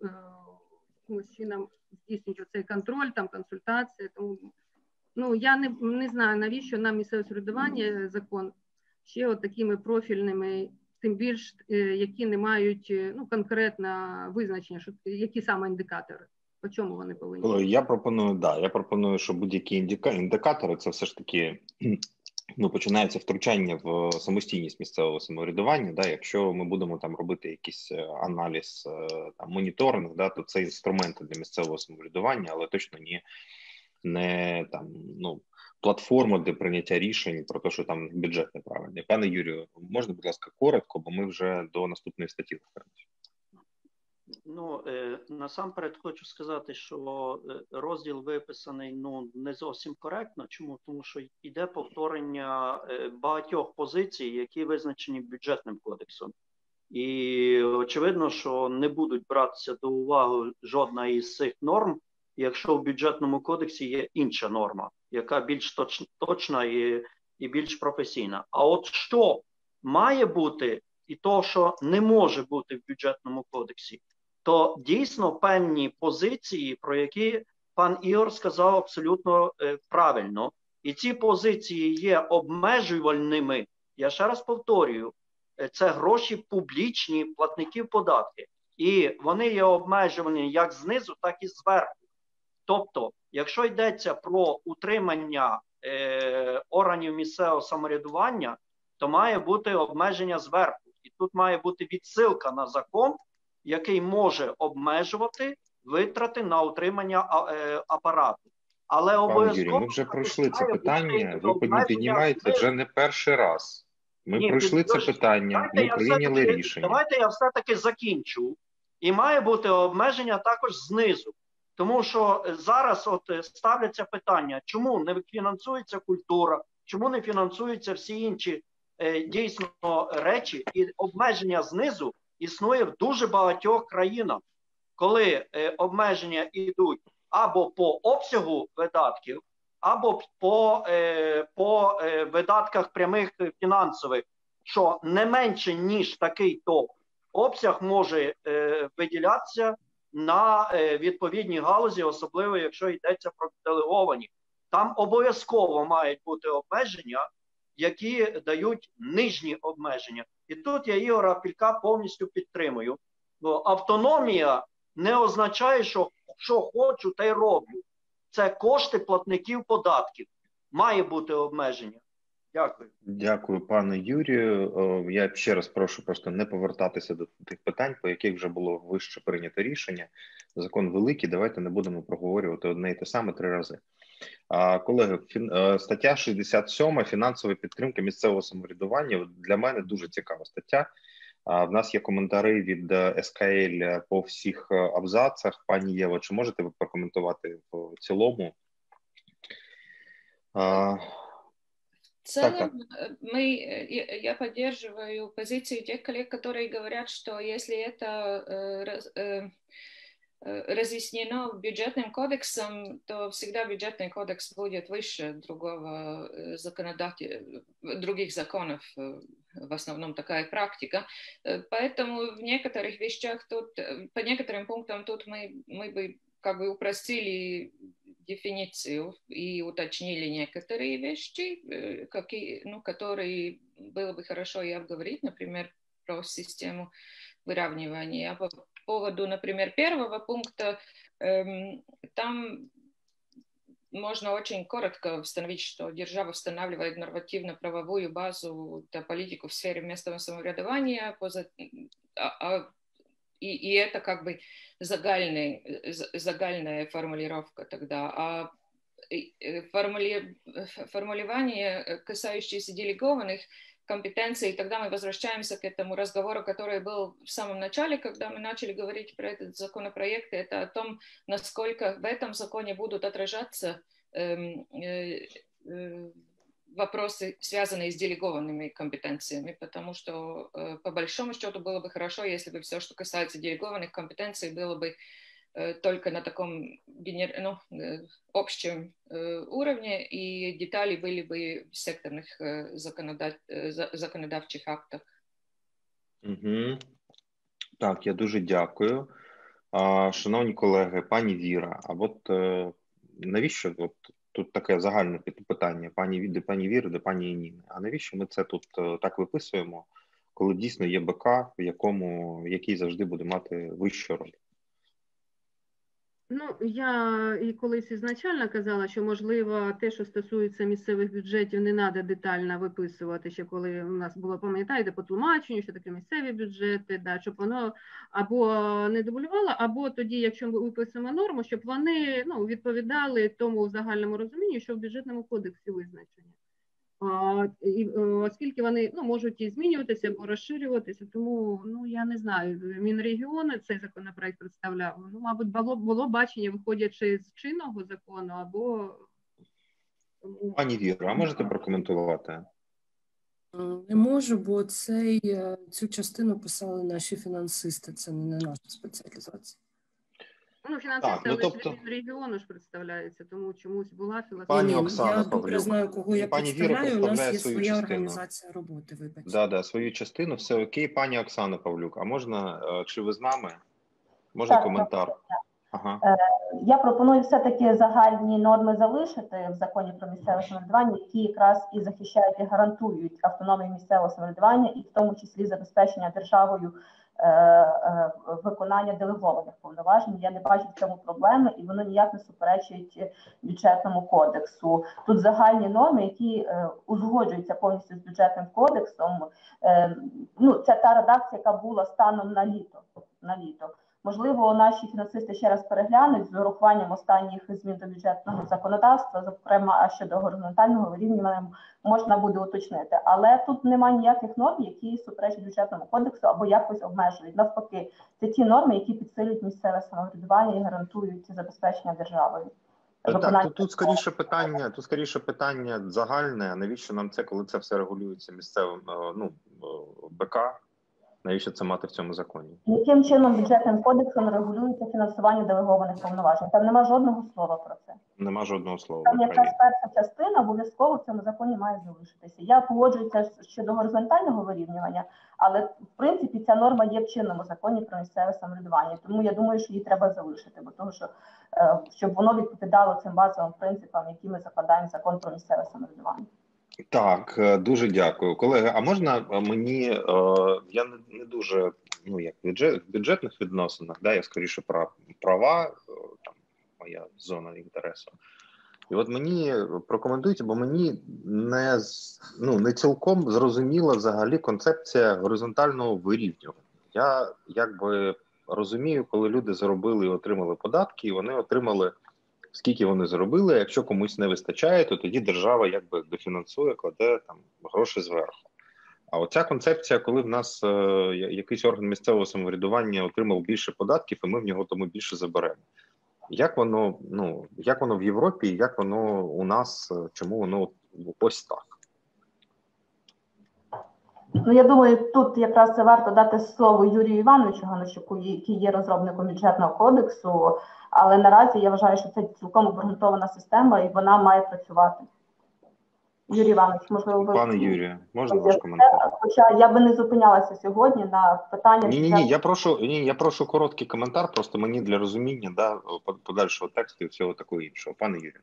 чином здійснюють цей контроль, там консультації. Тому я не знаю, навіщо нам місцеве самоврядування, закон, ще от такими профільними, тим більш, які не мають конкретно визначення, які саме індикатори, по чому вони повинні. Я пропоную, що будь-які індикатори, це все ж таки починається втручання в самостійність місцевого самоврядування. Якщо ми будемо там робити якийсь аналіз, моніторинг, то це інструменти для місцевого самоврядування, але точно не платформа для прийняття рішень про те, що там бюджет неправильний. Пане Юрію, можна, будь ласка, коротко, бо ми вже до наступної статті рухаємося. Насамперед хочу сказати, що розділ виписаний не зовсім коректно. Чому? Тому що йде повторення багатьох позицій, які визначені бюджетним кодексом. І очевидно, що не будуть братися до уваги жодна із цих норм, якщо в бюджетному кодексі є інша норма, яка більш точна і більш професійна. А от що має бути і то, що не може бути в бюджетному кодексі, то дійсно певні позиції, про які пан Ігор сказав абсолютно правильно. І ці позиції є обмежувальними. Я ще раз повторюю, це гроші публічні платників податків. І вони є обмежувані як знизу, так і зверху. Тобто, якщо йдеться про утримання органів місцевого самоврядування, то має бути обмеження зверху. І тут має бути відсилка на закон, який може обмежувати витрати на утримання апарату. Але обов'язково... Юрій, ми вже пройшли це питання, ви піднімаєте вже не перший раз. Ми пройшли це питання, ми прийняли рішення. Давайте я все-таки закінчу. І має бути обмеження також знизу. Тому що зараз ставляться питання, чому не фінансується культура, чому не фінансуються всі інші дійсно речі, і обмеження знизу існує в дуже багатьох країнах, коли обмеження йдуть або по обсягу видатків, або по видатках прямих фінансових, що не менше, ніж такий-то обсяг може виділятися на відповідній галузі, особливо якщо йдеться про делеговані. Там обов'язково мають бути обмеження, які дають нижні обмеження. І тут я Ігора Пілька повністю підтримую. Бо автономія не означає, що хочу, те й роблю. Це кошти платників податків. Має бути обмеження. Дякую. Дякую, пане Юрію. Я ще раз прошу просто не повертатися до тих питань, по яких вже було вище прийнято рішення. Закон великий, давайте не будемо проговорювати одне і те саме 3 рази. Колеги, стаття 67 «Фінансова підтримка місцевого самоврядування». Для мене дуже цікава стаття. В нас є коментарі від СКЛ по всіх абзацах. Пані Єво, чи можете ви прокоментувати в цілому? В целом, я поддерживаю позицию тех коллег, которые говорят, что если это разъяснено бюджетным кодексом, то всегда бюджетный кодекс будет выше других законов. В основном такая практика. Поэтому в некоторых вещах тут, по некоторым пунктам тут мы бы как бы упростили дефиницию и уточнили некоторые вещи, которые было бы хорошо и обговорить, например, про систему выравнивания. А по поводу, например, первого пункта, там можно очень коротко установить, что держава устанавливает нормативно-правовую базу для политику в сфере местного самоврядования, и это как бы загальная формулировка тогда. А формулирование, касающееся делегованных компетенций, тогда мы возвращаемся к этому разговору, который был в самом начале, когда мы начали говорить про этот законопроект, это о том, насколько в этом законе будут отражаться вопросы, связанные с делегованными компетенциями, потому что по большому счету было бы хорошо, если бы все, что касается делегованных компетенций, было бы только на таком общем уровне, и детали были бы в секторных законодавчих актах. Угу. Так, я дуже дякую. Шановні колеги, пані Віра, а от навіщо тут таке загальне питання пані Віри до пані Ніни? А навіщо ми це тут так виписуємо, коли дійсно є БК, який завжди буде мати вищу роль? Ну, я і колись ізначально казала, що, можливо, те, що стосується місцевих бюджетів, не треба детально виписувати, ще коли у нас було, пам'ятаєте, по тлумаченню, що таке місцеві бюджети, да, щоб воно або не дублювало, або тоді, якщо ми виписуємо норму, щоб вони відповідали тому загальному розумінню, що в бюджетному кодексі визначені. Оскільки вони можуть і змінюватися або розширюватися, тому я не знаю, Мінрегіони цей законопроект представляв, мабуть, було бачення, виходячи з чинного закону, або... Пані Віра, а можете прокоментувати? Не можу, бо цю частину писали наші фінансисти, це не наша спеціалізація. Фінансисти, але Мінрегіону ж представляється, тому чомусь була філософія. Пані Оксана Я добре знаю, кого я представляю, у нас є своя організація роботи, вибачте. Да, свою частину, все окей. Пані Оксана Павлюк, а можна, якщо ви з нами, можна коментар? Ага. Я пропоную все-таки загальні норми залишити в законі про місцеве самоврядування, які якраз і захищають і гарантують автономію місцевого самоврядування, і в тому числі забезпечення державою виконання делегованих повноважень. Я не бачу в цьому проблеми, і воно ніяк не суперечить бюджетному кодексу. Тут загальні норми, які узгоджуються повністю з бюджетним кодексом. Це та редакція, яка була станом на літо. Можливо, наші фінансисти ще раз переглянуть з урахуванням останніх змін до бюджетного законодавства, зокрема, щодо горизонтального вирівнювання можна буде уточнити. Але тут немає ніяких норм, які суперечать бюджетному кодексу або якось обмежують. Навпаки, це ті норми, які підсилюють місцеве самоврядування і гарантують забезпечення державою. Так, тут скоріше питання загальне, а навіщо нам це, коли це все регулюється місцевим, БК? Навіщо це мати в цьому законі? Яким чином бюджетним кодексом регулюється фінансування делегованих повноважень? Там нема жодного слова про це. Нема жодного слова. Там якраз перша частина обов'язково в цьому законі має залишитися. Я погоджуюся щодо горизонтального вирівнювання, але в принципі ця норма є в чинному законі про місцеве самоврядування. Тому я думаю, що її треба залишити, бо того, щоб воно відповідало цим базовим принципам, які ми закладаємо в закон про місцеве самоврядування. Так, дуже дякую. Колеги, а можна мені, я не дуже, як в бюджетних відносинах, я скоріше про права, там моя зона інтересу. І от мені прокоментуйте, бо мені не цілком зрозуміла взагалі концепція горизонтального вирівнювання. Я якби розумію, коли люди заробили і отримали податки, і вони отримали, скільки вони заробили. Якщо комусь не вистачає, то тоді держава якби дофінансує, кладе там гроші зверху. А оця концепція, коли в нас якийсь орган місцевого самоврядування отримав більше податків, і ми в нього тому більше заберемо. Як воно в Європі, і як воно у нас, чому воно ось так? Ну, я думаю, тут якраз це варто дати слово Юрію Івановичу Ганущуку, який є розробником бюджетного кодексу, але наразі я вважаю, що це цілком обґрунтована система і вона має працювати. Юрій Іванович, можливо, ви... Пане Юрію, можна ваш коментар? Хоча я би не зупинялася сьогодні на питання... Ні, я прошу короткий коментар, просто мені для розуміння подальшого тексту і всього такого іншого. Пане Юрію.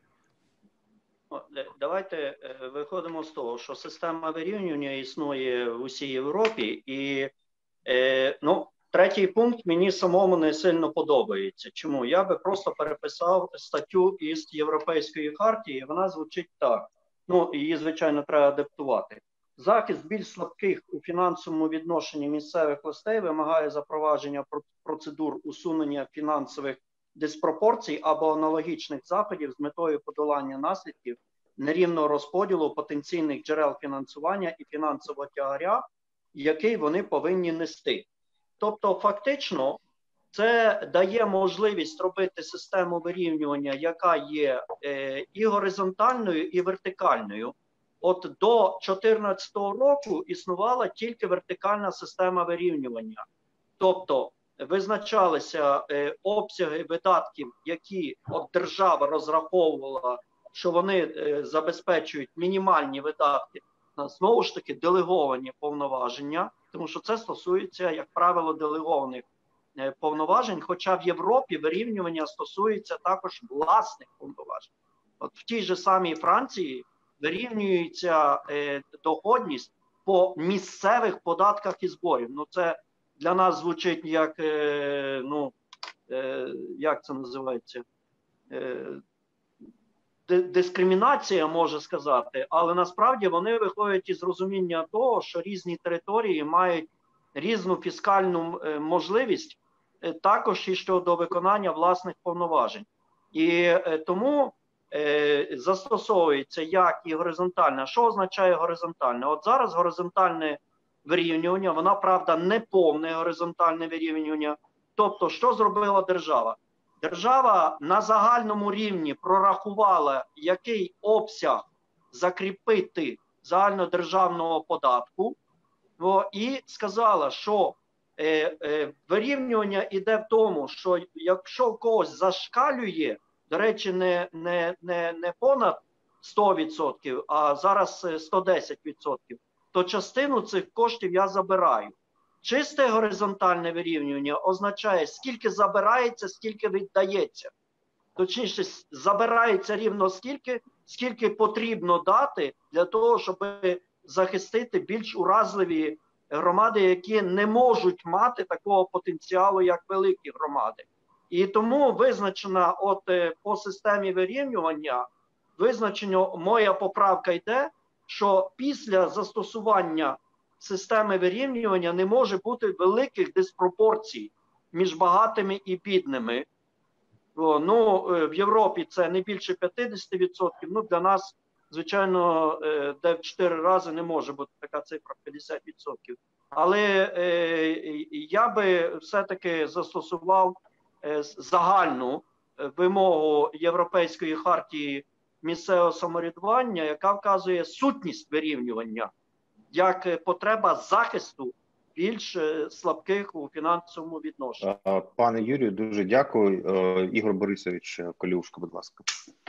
Давайте виходимо з того, що система вирівнювання існує в усій Європі, і третій пункт мені самому не сильно подобається. Чому? Я би просто переписав статтю із Європейської хартії, вона звучить так. Її, звичайно, треба адаптувати. Захист більш слабких у фінансовому відношенні місцевих властей вимагає запровадження процедур усунення фінансових диспропорцій або аналогічних заходів з метою подолання наслідків нерівного розподілу потенційних джерел фінансування і фінансового тягаря, який вони повинні нести. Тобто, фактично, це дає можливість робити систему вирівнювання, яка є і горизонтальною, і вертикальною. От до 2014 року існувала тільки вертикальна система вирівнювання. Тобто, визначалися обсяги видатків, які держава розраховувала, що вони забезпечують мінімальні видатки, знову ж таки делеговані повноваження, тому що це стосується, як правило, делегованих повноважень, хоча в Європі вирівнювання стосується також власних повноважень. От в тій же самій Франції вирівнюється доходність по місцевих податках і зборів. Це для нас звучить як, як це називається, дискримінація, може сказати, але насправді вони виходять із розуміння того, що різні території мають різну фіскальну можливість також і щодо виконання власних повноважень. І тому застосовується як і горизонтальне. Що означає горизонтальне? От зараз горизонтальне вирівнювання, вона, правда, не повне горизонтальне вирівнювання. Тобто, що зробила держава? Держава на загальному рівні прорахувала, який обсяг закріпити загальнодержавного податку, і сказала, що вирівнювання йде в тому, що якщо в когось зашкалює, до речі, не понад 100%, а зараз 110%, то частину цих коштів я забираю. Чисте горизонтальне вирівнювання означає, скільки забирається, скільки віддається. Точніше, забирається рівно скільки потрібно дати для того, щоб захистити більш уразливі громади, які не можуть мати такого потенціалу, як великі громади. І тому визначена по системі вирівнювання, моя поправка йде, що після застосування системи вирівнювання не може бути великих диспропорцій між багатими і бідними. В Європі це не більше 50%, для нас, звичайно, де в 4 рази не може бути така цифра 50%. Але я би все-таки застосував загальну вимогу Європейської хартії місцевого самоврядування, яка вказує сутність вирівнювання як потреба захисту більш слабких у фінансовому відношенні. Пане Юрію, дуже дякую. Ігор Борисович Колюшко, будь ласка.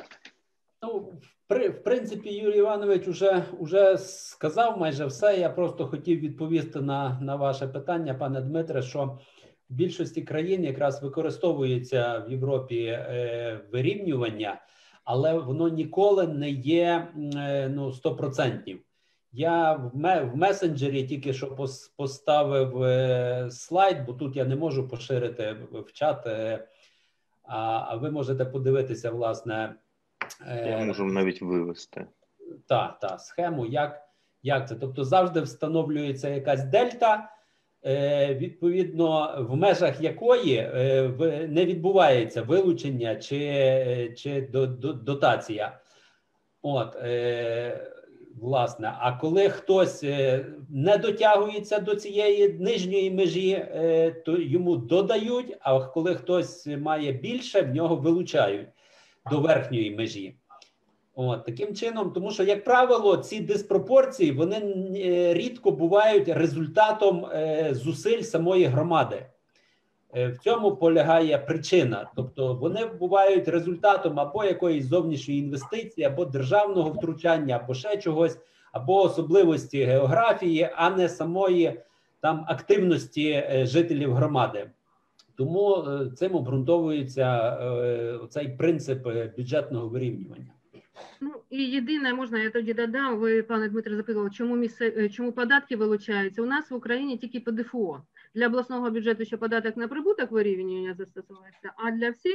В принципі, Юрій Іванович уже сказав майже все. Я просто хотів відповісти на ваше питання, пане Дмитре, що в більшості країн якраз використовується в Європі вирівнювання, але воно ніколи не є 100%. Я в месенджері тільки що поставив слайд, бо тут я не можу поширити в чат, а ви можете подивитися, власне, Я можу навіть вивести. Так, схему, як це. Тобто завжди встановлюється якась дельта, відповідно, в межах якої не відбувається вилучення чи дотація. Власне, а коли хтось не дотягується до цієї нижньої межі, то йому додають, а коли хтось має більше, в нього вилучають до верхньої межі. Таким чином, тому що, як правило, ці диспропорції, вони рідко бувають результатом зусиль самої громади. В цьому полягає причина. Тобто вони бувають результатом або якоїсь зовнішньої інвестиції, або державного втручання, або ще чогось, або особливості географії, а не самої там активності жителів громади. Тому цим обґрунтовується цей принцип бюджетного вирівнювання. Ну і єдине, можна я тоді додам, ви, пане Дмитре, запитували, чому податки вилучаються. У нас в Україні тільки ПДФО. Для обласного бюджету ще податок на прибуток вирівнювання застосовується, а для всіх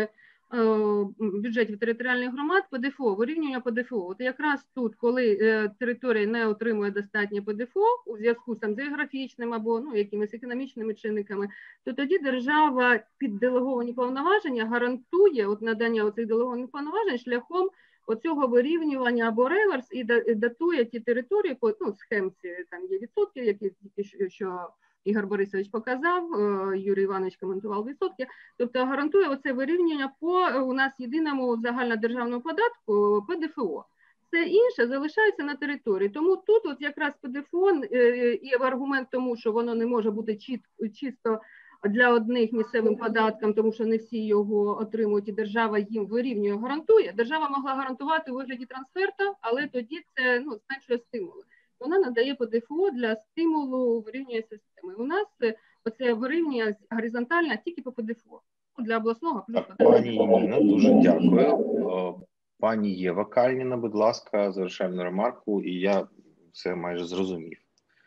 бюджетів територіальних громад ПДФО, вирівнювання ПДФО. От якраз тут, коли територія не отримує достатньо ПДФО у зв'язку з географічним або якимись економічними чинниками, то тоді держава під делеговані повноваження гарантує надання цих делегованих повноважень шляхом оцього вирівнювання або реверс і датує ті території по схемці, там є відсотки, які тільки що Ігор Борисович показав, Юрій Іванович коментував відсотки, тобто гарантує оце вирівнювання по у нас єдиному загальнодержавному податку ПДФО. Все інше залишається на території. Тому тут якраз ПДФО і аргумент тому, що воно не може бути чисто для одних місцевим податком, тому що не всі його отримують, і держава їм вирівнює, гарантує. Держава могла гарантувати у вигляді трансферта, але тоді це зменшує стимули. Вона надає ПДФО для стимулу вирівнювання системи. У нас оце вирівнює горизонтально тільки по ПДФО. Для обласного плюс ПДФО. Пані Ніна, дуже дякую. Пані Єва Кальніна, будь ласка, завершальну ремарку, і я все майже зрозумів.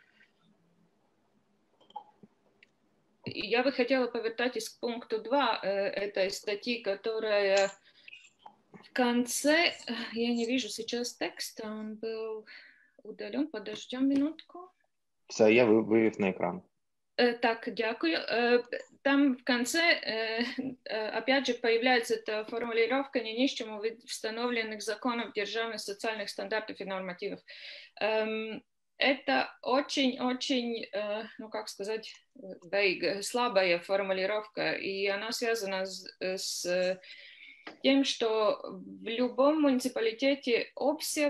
Я бы хотела повертаться к пункту 2 этой статьи, которая в конце, я не вижу сейчас текста, он был удален, подождем минутку. Все, я вывев на экран. Так, дякую. Там в конце, опять же, появляется эта формулировка «не нищему установленных законом державных социальных стандартов и нормативов». Это очень-очень, как сказать, слабая формулировка, и она связана с тем, что в любом муниципалитете обсяг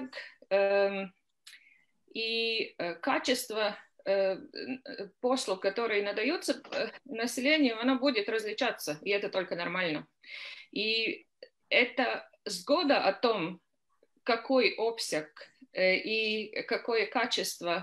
и качество послуг, которые надаются населению, оно будет различаться, и это только нормально. И это сгода о том, какой обсяг и какое качество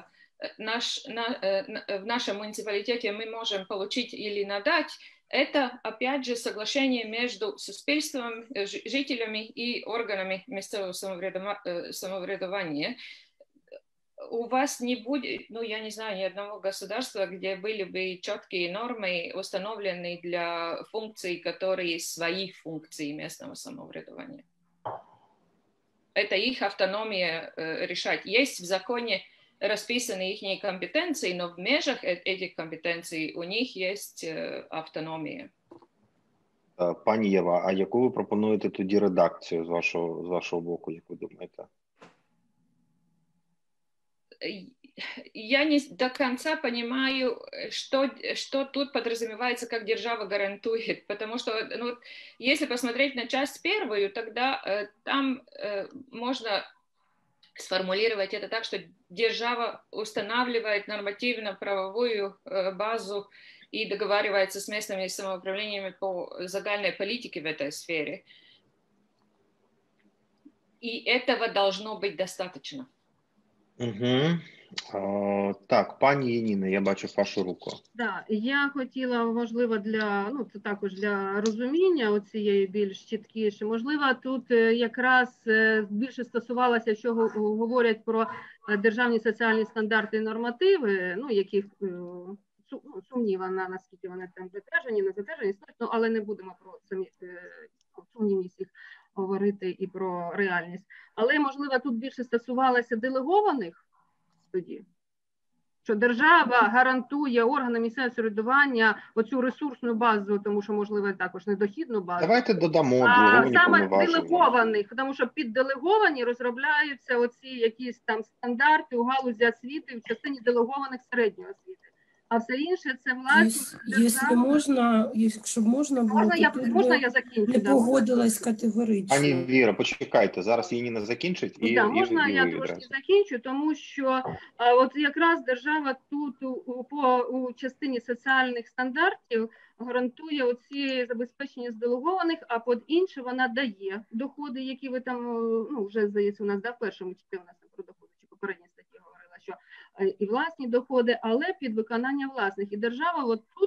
в нашем муниципалитете мы можем получить или надать, это, опять же, соглашение между суспільством, жителями и органами местного самоврядования. У вас не будет, я не знаю, ни одного государства, где были бы четкие нормы, установленные для функций, которые свои функции местного самоврядования. Это их автономия решать. Есть в законе расписаны их компетенции, но в межах этих компетенций у них есть автономія. Пані Єва, а яку ви пропонуєте тоді редакцію з вашого боку, як ви думаєте? Я не до конца понимаю, что тут подразумевается, как держава гарантует, потому что, если посмотреть на часть первую, тогда там можно сформулировать это так, что держава устанавливает нормативно-правовую базу и договаривается с местными самоуправлениями по загальной политике в этой сфере. И этого должно быть достаточно. Угу. Так, пані Яніна, я бачу вашу руку. Так, я хотіла, можливо, це також для розуміння цієї більш чіткіше. Можливо, тут якраз більше стосувалося, що говорять про державні соціальні стандарти і нормативи, яких сумнівна, наскільки вони там затверджені, не затверджені, але не будемо про самі сумнівність їх. говорити і про реальність. Але, можливо, тут більше стосувалося делегованих тоді, що держава гарантує органам місцевого самоврядування оцю ресурсну базу, тому що, можливо, також недохідну базу. Давайте додамо делеговані саме повноваження. делегованих, тому що під делеговані розробляються оці якісь там стандарти у галузі освіти в частині делегованих середньої освіти. А все інше це власність держави. Якщо можна було, можна я закінчу? Не погодилась категорично. Пані Віра, почекайте, зараз Ніна закінчить. Можна я трошки закінчу, тому що от якраз держава тут у частині соціальних стандартів гарантує оці забезпечення з делегованих, а під інше вона дає доходи, які ви там, ну вже здається, у нас в першому числі у нас про доходи, чи попередній статті говорила, що і власні доходи, але під виконання власних. І держава от тут,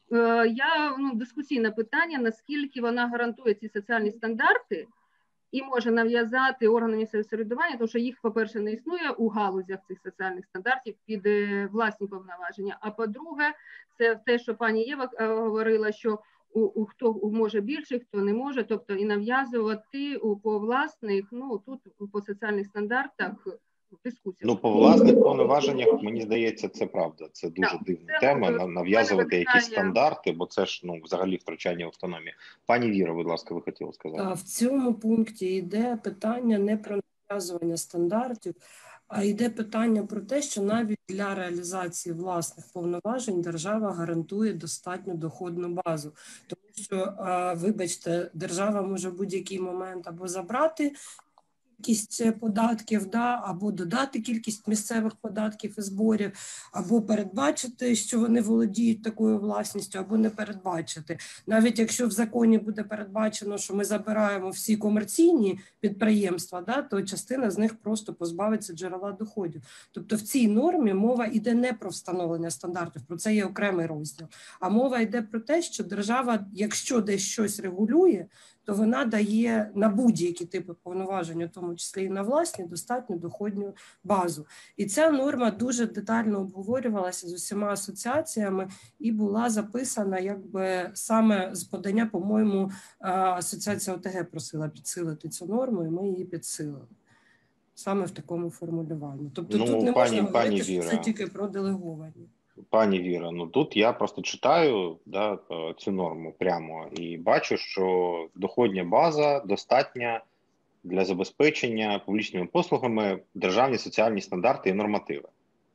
дискусійне питання, наскільки вона гарантує ці соціальні стандарти і може нав'язати органам місцевого самоврядування, тому що їх, по-перше, не існує у галузях цих соціальних стандартів під власні повноваження. А по-друге, це те, що пані Єва говорила, що хто може більше, хто не може, тобто і нав'язувати по власних, тут по соціальних стандартах дискусія. Ну, по власних повноваженнях, мені здається, це правда. Це дуже дивна тема, нав'язувати якісь стандарти, бо це ж взагалі втручання в автономію. Пані Віра, будь ласка, ви хотіли сказати? В цьому пункті йде питання не про нав'язування стандартів, а йде питання про те, що навіть для реалізації власних повноважень держава гарантує достатню доходну базу. Тому що, вибачте, держава може в будь-який момент або забрати кількість податків, або додати кількість місцевих податків і зборів, або передбачити, що вони володіють такою власністю, або не передбачити. Навіть якщо в законі буде передбачено, що ми забираємо всі комерційні підприємства, то частина з них просто позбавиться джерела доходів. Тобто в цій нормі мова йде не про встановлення стандартів, про це є окремий розділ, а мова йде про те, що держава, якщо десь щось регулює, то вона дає на будь-які типи повноважень, у тому числі і на власні, достатньо доходну базу. І ця норма дуже детально обговорювалася з усіма асоціаціями і була записана саме з подання, по-моєму, асоціація ОТГ просила підсилити цю норму, і ми її підсилили. Саме в такому формулюванні. Тобто тут не можна говорити, що це тільки про делеговані. Пані Віра, тут я просто читаю цю норму прямо і бачу, що доходня база достатня для забезпечення публічними послугами державні соціальні стандарти і нормативи.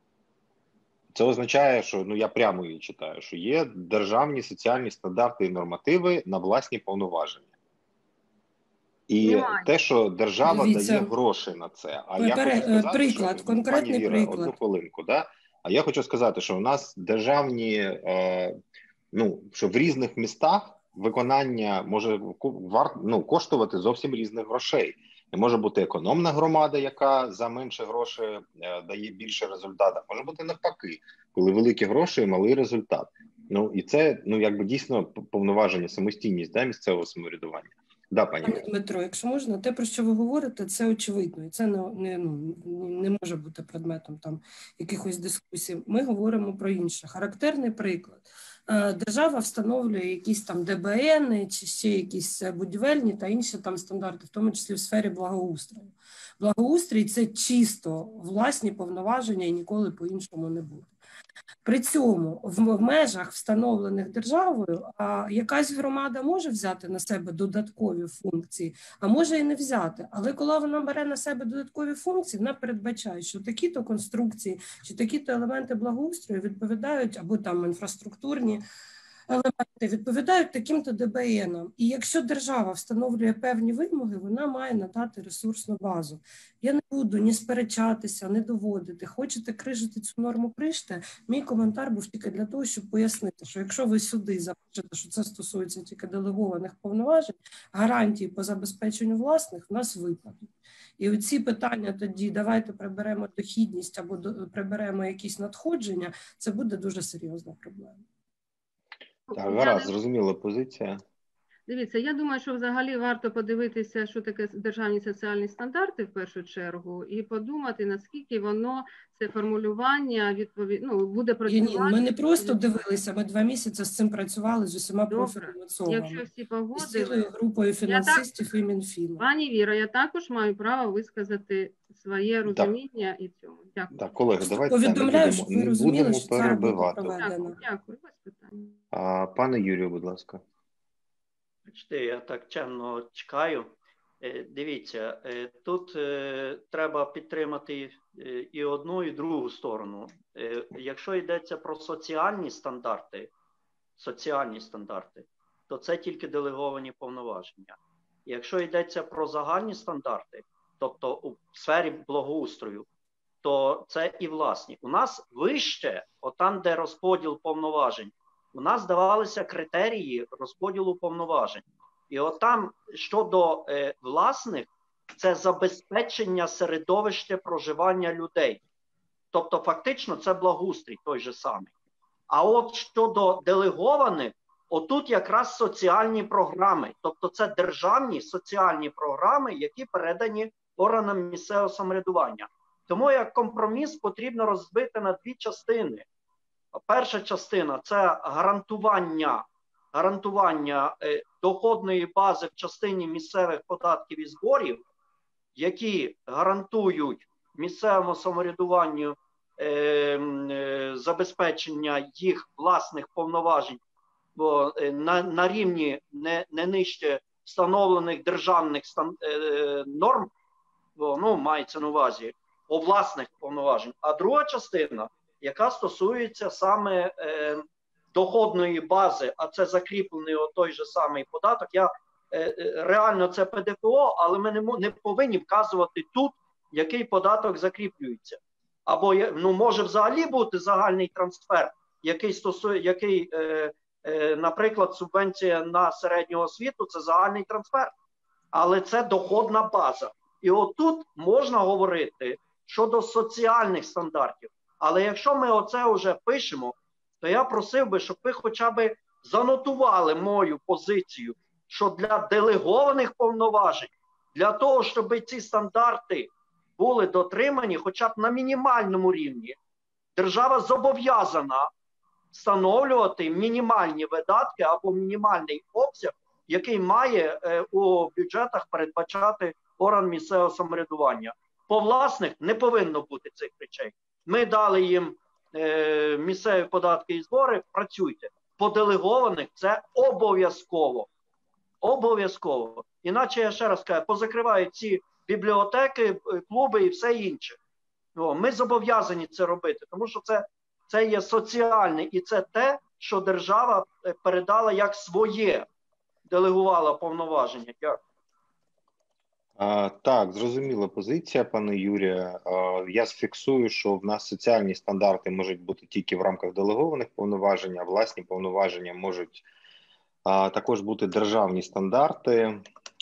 Це означає, що, я прямо її читаю, що є державні соціальні стандарти і нормативи на власні повноваження. І те, що держава дає гроші на це. А я хочу сказати, приклад, конкретний Віра, приклад. одну хвилинку, А я хочу сказати, що у нас державні, що в різних містах виконання може коштувати зовсім різних грошей. Не може бути економна громада, яка за менше грошей дає більше результату. Може бути навпаки, коли великі гроші і малий результат. І це, дійсно повноваження, самостійність місцевого самоврядування. Пані Дмитро, якщо можна, те, про що ви говорите, це очевидно, і це не може бути предметом якихось дискусій. Ми говоримо про інше. Характерний приклад. Держава встановлює якісь ДБН, чи ще якісь будівельні та інші стандарти, в тому числі в сфері благоустрою. Благоустрій – це чисто власні повноваження і ніколи по-іншому не буде. При цьому в межах, встановлених державою, якась громада може взяти на себе додаткові функції, а може і не взяти. Але коли вона бере на себе додаткові функції, вона передбачає, що такі-то конструкції чи такі-то елементи благоустрою відповідають, або інфраструктурні елементи відповідають таким-то ДБНам. І якщо держава встановлює певні вимоги, вона має надати ресурсну базу. Я не буду ні сперечатися, ні доводити. Хочете крижити цю норму, крижте. Мій коментар був тільки для того, щоб пояснити, що якщо ви сюди запишете, що це стосується тільки делегованих повноважень, гарантії по забезпеченню власних в нас випадуть. І оці питання тоді, давайте приберемо дохідність або приберемо якісь надходження, це буде дуже серйозна проблема. Так, гаразд, зрозуміла позиція. Дивіться, я думаю, що взагалі варто подивитися, що таке державні соціальні стандарти в першу чергу, і подумати, наскільки воно, це формулювання буде працювати. Ні, ми не просто дивилися, ми 2 місяці з цим працювали, з усіма профільними особами. Якщо всі погодили, з цілою групою фінансистів і Мінфіну. Пані Віра, я також маю право висказати своє розуміння і цьому. Дякую. Так, колеги, давайте повідомляю, щоб ви розуміли, будемо що це робота перебивати. проведена. Дякую, без питань. Пане Юрію, будь ласка. Я так чемно чекаю. Дивіться, тут треба підтримати і одну, і другу сторону. Якщо йдеться про соціальні стандарти, то це тільки делеговані повноваження. Якщо йдеться про загальні стандарти, тобто у сфері благоустрою, то це і власні. У нас вище, отам, де розподіл повноважень, у нас давалися критерії розподілу повноважень. І отам щодо власних, це забезпечення середовища проживання людей. Тобто фактично це благоустрій той же самий. А от щодо делегованих, отут якраз соціальні програми. Тобто це державні соціальні програми, які передані органам місцевого самоврядування. Тому як компроміс потрібно розбити на 2 частини. Перша частина – це гарантування доходної бази в частині місцевих податків і зборів, які гарантують місцевому самоврядуванню забезпечення їх власних повноважень на рівні не нижче встановлених державних норм, мається на увазі, власних повноважень. А друга частина, яка стосується саме доходної бази, а це закріплений той же самий податок. Реально це ПДФО, але ми не повинні вказувати тут, який податок закріплюється. Або може взагалі бути загальний трансфер, який наприклад, субвенція на середню освіту – це загальний трансфер. Але це доходна база. І отут можна говорити щодо соціальних стандартів. Але якщо ми оце вже пишемо, то я просив би, щоб ви хоча б занотували мою позицію, що для делегованих повноважень, для того, щоб ці стандарти були дотримані хоча б на мінімальному рівні, держава зобов'язана встановлювати мінімальні видатки або мінімальний обсяг, який має у бюджетах передбачати орган місцевого самоврядування. По власних не повинно бути цих речей. Ми дали їм місцеві податки і збори, працюйте. По делегованих це обов'язково. Обов'язково. Іначе, я ще раз кажу, позакривають ці бібліотеки, клуби і все інше. Ми зобов'язані це робити, тому що це є соціальне і це те, що держава передала як своє, делегувала повноваження. Дякую. Так, зрозуміла позиція, пане Юрію. Я зафіксую, що в нас соціальні стандарти можуть бути тільки в рамках делегованих повноважень, а власні повноваження можуть також бути державні стандарти.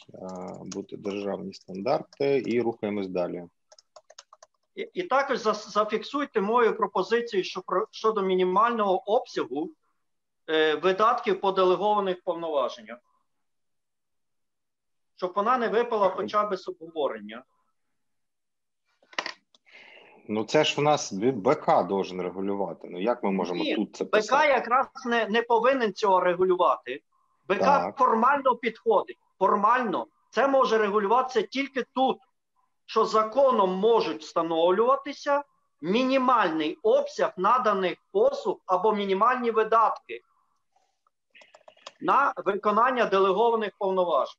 І рухаємось далі. І також зафіксуйте мою пропозицію щодо мінімального обсягу видатків по делегованих повноваженнях. Щоб вона не випала хоча б з обговорення. Це ж в нас БК должен регулювати. Як ми можемо тут це писати? БК якраз не повинен цього регулювати. БК формально підходить. Формально. Це може регулюватися тільки тут, що законом можуть встановлюватися мінімальний обсяг наданих послуг або мінімальні видатки на виконання делегованих повноважень.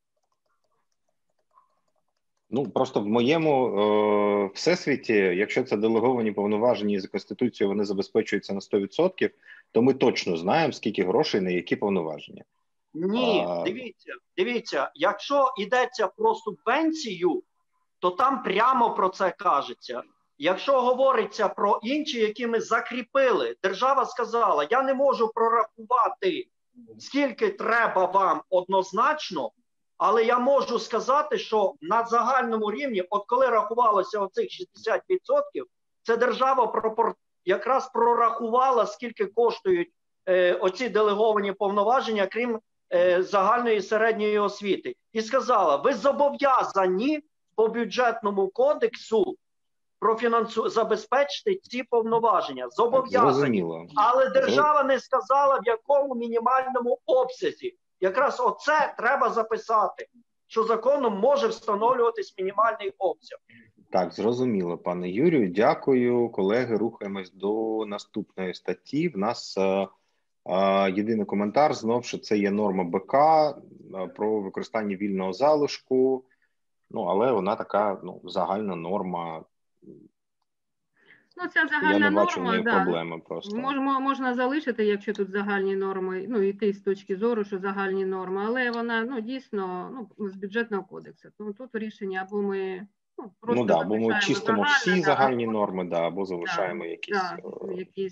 Просто в моєму всесвіті, якщо це делеговані повноваження і за Конституцією вони забезпечуються на 100%, то ми точно знаємо, скільки грошей на які повноваження. Ні, дивіться, якщо йдеться про субвенцію, то там прямо про це кажеться. Якщо говориться про інші, які ми закріпили, держава сказала, я не можу прорахувати, скільки треба вам однозначно, але я можу сказати, що на загальному рівні, от коли рахувалося оцих 60%, це держава якраз прорахувала, скільки коштують оці делеговані повноваження, крім загальної середньої освіти і сказала, ви зобов'язані по бюджетному кодексу забезпечити ці повноваження. Зобов'язані. Але держава не сказала, в якому мінімальному обсязі. Якраз оце треба записати, що законом може встановлюватись мінімальний обсяг. Так, зрозуміло, пане Юрію. Дякую. Колеги, рухаємось до наступної статті. В нас єдиний коментар, знов, що це є норма БК про використання вільного залишку, ну, але вона така, ну, загальна норма. Ну, ця загальна я не норма, бачу в неї проблеми просто. Можна залишити, якщо тут загальні норми, ну, йти з точки зору, що загальні норми, але вона, ну, дійсно, ну, з бюджетного кодексу. Тому тут рішення або ми, ну, просто або ми чистимо всі загальні норми, або залишаємо якісь.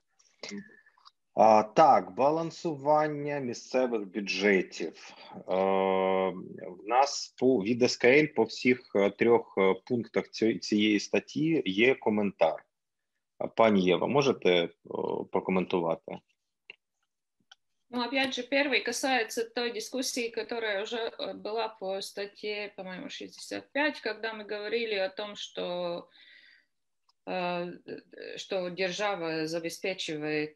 Так, балансування місцевих бюджетів. В нас від СКЛ по всіх 3 пунктах цієї статті є коментар. Пані Єва, можете прокоментувати? Ну, опять же, первый касается той дискуссии, которая уже была по статье, по-моему, 65, когда мы говорили о том, что держава забеспечивает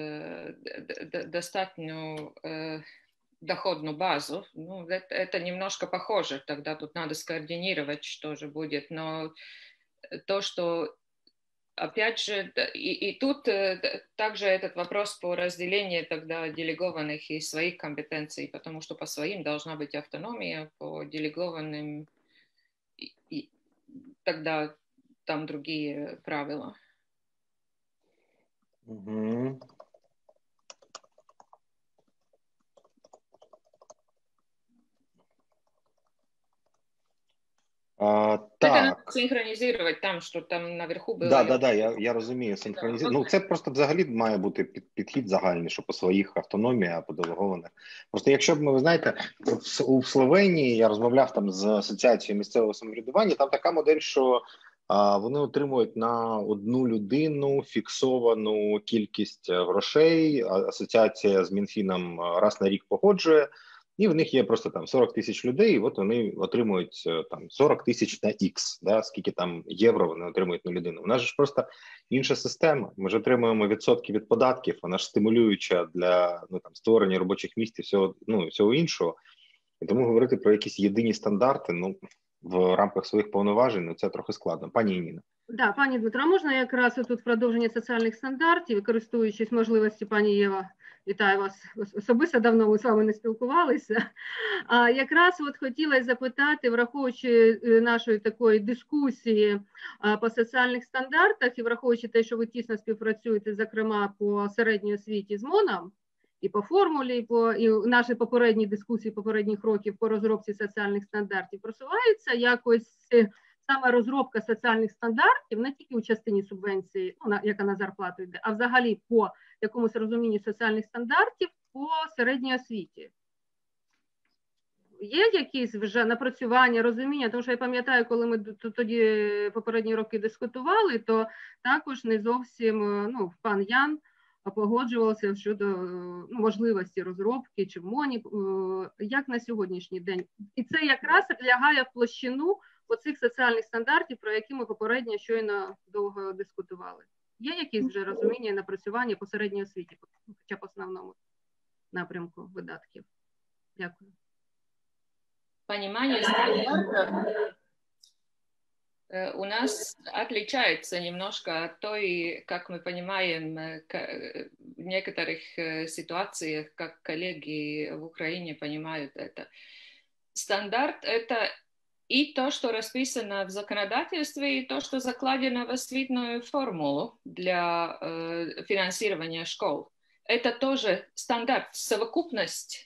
достаточную доходную базу. Ну, это немножко похоже, тогда тут надо скоординировать, что же будет, но то, что опять же, и тут также этот вопрос по разделению тогда делегованных и своих компетенций, потому что по своим должна быть автономия, по делегованным и тогда там другие правила. Угу. Это надо синхронизировать там, що там наверху було. Да, я розумію. Синхронізувати. Ну, це просто взагалі має бути підхід загальний, що по своїх автономія, а по делегованих. Просто якщо б, ви знаєте, у Словенії я розмовляв там з Асоціацією місцевого самоврядування, там така модель, що вони отримують на одну людину фіксовану кількість грошей, асоціація з Мінфіном раз на рік погоджує, і в них є просто там 40 тисяч людей, і от вони отримують там 40 тисяч на X, да, скільки там євро вони отримують на людину. У нас ж просто інша система. Ми ж отримуємо відсотки від податків, вона ж стимулююча для створення робочих місць і всього іншого. І тому говорити про якісь єдині стандарти, в рамках своїх повноважень, це трохи складно. Пані Ніна. Да, пані Дмитро, можна якраз тут продовження соціальних стандартів, користуючись можливості, пані Єва, вітаю вас особисто, давно ми з вами не спілкувалися. Якраз хотілося запитати, враховуючи нашої такої дискусії по соціальних стандартах і враховуючи те, що ви тісно співпрацюєте, зокрема, по середньої освіті з МОНом, і по формулі, і наші попередні дискусії попередніх років по розробці соціальних стандартів просуваються якось саме розробка соціальних стандартів не тільки у частині субвенції, яка на зарплату йде, а взагалі по якомусь розумінні соціальних стандартів по середній освіті. Є якісь вже напрацювання, розуміння? Тому що я пам'ятаю, коли ми тоді попередні роки дискутували, то також не зовсім пан Ян погоджувався щодо можливості розробки чи в МОНі, як на сьогоднішній день. І це якраз лягає в площину оцих соціальних стандартів, про які ми попередньо щойно довго дискутували. Є якісь вже розуміння і напрацювання по середній освіті, хоча б основному напрямку видатків? Дякую. Понимание стандарта у нас отличается немножко от той, как мы понимаем в некоторых ситуациях, как коллеги в Украине понимают это. Стандарт – это и то, что расписано в законодательстве, и то, что закладено в освитную формулу для финансирования школ. Это тоже стандарт, совокупность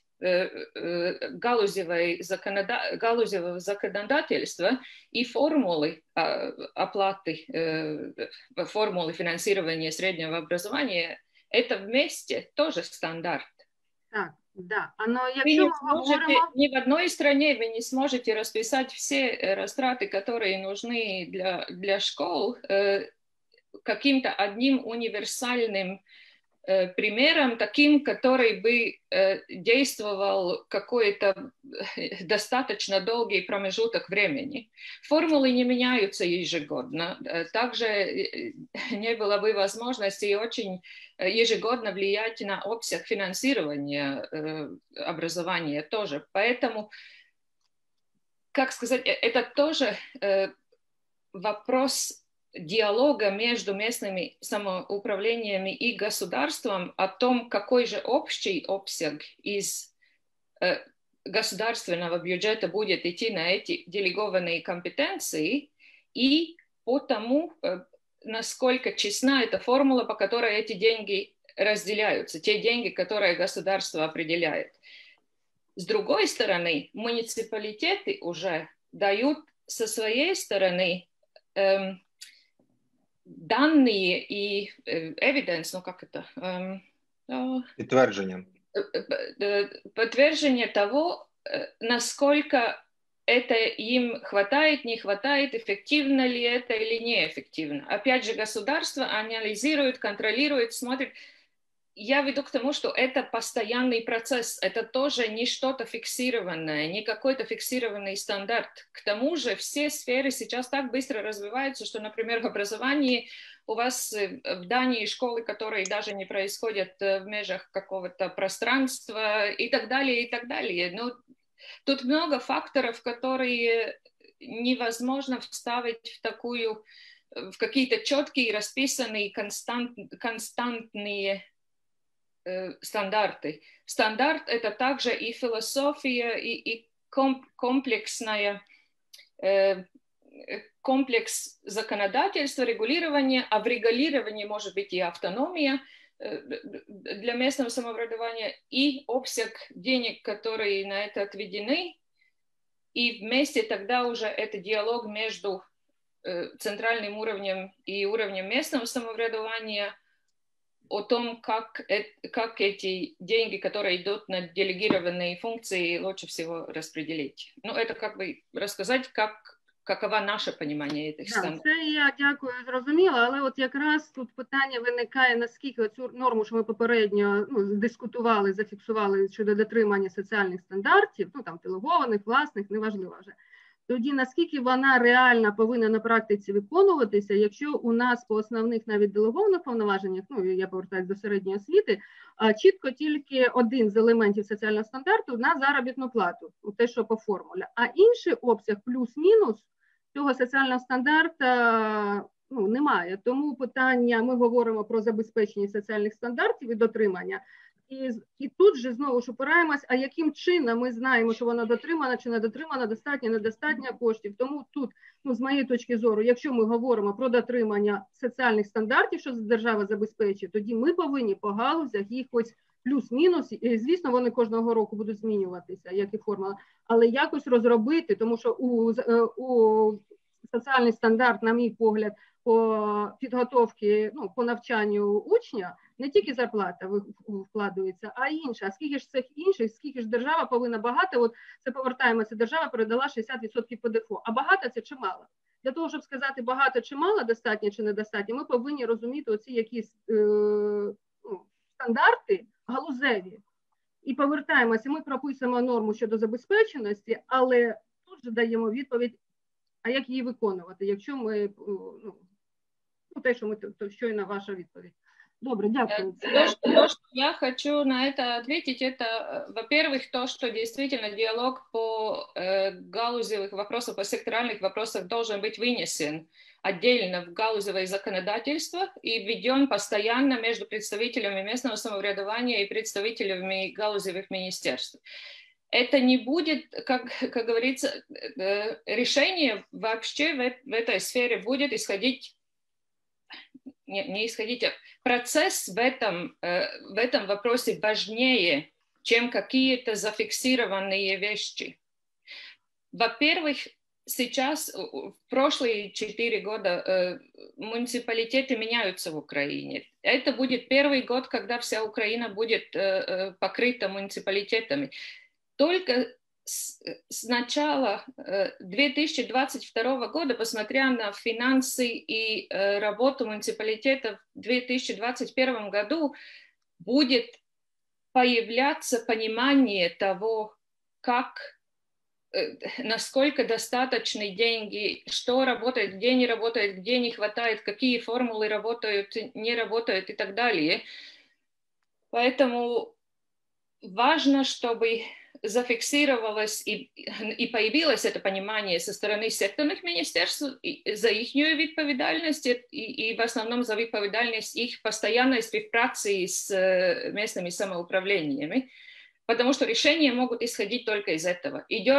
галузевого законодательства и формулы оплаты, формулы финансирования среднего образования, это вместе тоже стандарт. Так, да. Ни в одной стране вы не сможете расписать все растраты, которые нужны для школ, каким-то одним универсальным примером таким, который бы действовал какой-то достаточно долгий промежуток времени. Формулы не меняются ежегодно. Также не было бы возможности очень ежегодно влиять на обсяг финансирования образования тоже. Поэтому, как сказать, это тоже вопрос диалога между местными самоуправлениями и государством о том, какой же общий обсяг из государственного бюджета будет идти на эти делегованные компетенции, и по тому, насколько честна эта формула, по которой эти деньги разделяются, те деньги, которые государство определяет. С другой стороны, муниципалитеты уже дают со своей стороны данные и evidence, ну как это? Подтверждение того, насколько это им хватает, не хватает, эффективно ли это или неэффективно. Опять же, государство анализирует, контролирует, смотрит. Я веду к тому, что это постоянный процесс, это тоже не что-то фиксированное, не какой-то фиксированный стандарт. К тому же все сферы сейчас так быстро развиваются, что, например, в образовании у вас в Дании школы, которые даже не происходят в межах какого-то пространства и так далее, и так далее. Но тут много факторов, которые невозможно вставить в какие-то четкие, расписанные, константные стандарты. Стандарт — это также и философия, и комплексная, комплекс законодательства, регулирования, а в регулировании может быть и автономия для местного самообразования, и обсяг денег, которые на это отведены, и вместе тогда уже это диалог между центральным уровнем и уровнем местного самообразования о том, как эти деньги, которые идут на делегированные функции, лучше всего распределить. Ну, это как бы рассказать, каково наше понимання цих стандартів. Це я дякую, зрозуміла, але от якраз тут питання виникає, наскільки цю норму, що ми попередньо дискутували, зафіксували щодо дотримання соціальних стандартів, ну там делегованих, власних, неважливо вже. Тоді наскільки вона реально повинна на практиці виконуватися, якщо у нас по основних навіть делегованих повноваженнях, ну я повертаюся до середньої освіти, чітко тільки один з елементів соціального стандарту на заробітну плату, те, що по формулі, а інший обсяг плюс-мінус цього соціального стандарта немає. Тому питання, ми говоримо про забезпечення соціальних стандартів і дотримання, і тут же знову ж опираємось, а яким чином ми знаємо, що вона дотримана чи не дотримана, достатньо, недостатньо коштів. Тому тут, з моєї точки зору, якщо ми говоримо про дотримання соціальних стандартів, що держава забезпечує, тоді ми повинні по галузях їх ось плюс-мінус, і, звісно, вони кожного року будуть змінюватися, як і формула, але якось розробити, тому що у соціальний стандарт, на мій погляд, по підготовці, по навчанню учня, не тільки зарплата вкладується, а й інша. А скільки ж цих інших, скільки ж держава повинна багато, от це повертаємося, держава передала 60% ПДФО. А багато це чи мало? Для того, щоб сказати багато чи мало, достатньо чи недостатньо, ми повинні розуміти оці якісь стандарти галузеві. І повертаємося, ми прописуємо норму щодо забезпеченості, але тут же даємо відповідь, а як її виконувати, якщо ми, те, що ми, то щойно ваша відповідь. Добре, дякую. То, что я хочу на это ответить, это, во-первых, то, что действительно диалог по галузевых вопросах, по секторальных вопросах должен быть вынесен отдельно в галузевое законодательство и введен постоянно между представителями местного самоуправления и представителями галузевых министерств. Это не будет, как говорится, решение вообще в этой сфере будет исходить, не исходить, а процесс в этом вопросе важнее, чем какие-то зафиксированные вещи. Во-первых, сейчас, в прошлые 4 года, муниципалитеты меняются в Украине. Это будет первый год, когда вся Украина будет покрыта муниципалитетами. Только с начала 2022 года, посмотря на финансы и работу муниципалитетов в 2021 году, будет появляться понимание того, насколько достаточны деньги, что работает, где не хватает, какие формулы работают, не работают и так далее. Поэтому важно, чтобы зафиксировалось и появилось это понимание со стороны секторных министерств за их відповідальність и в основном за відповідальність их постоянной співпраці с местными самоуправлениями, потому что решения могут исходить только из этого.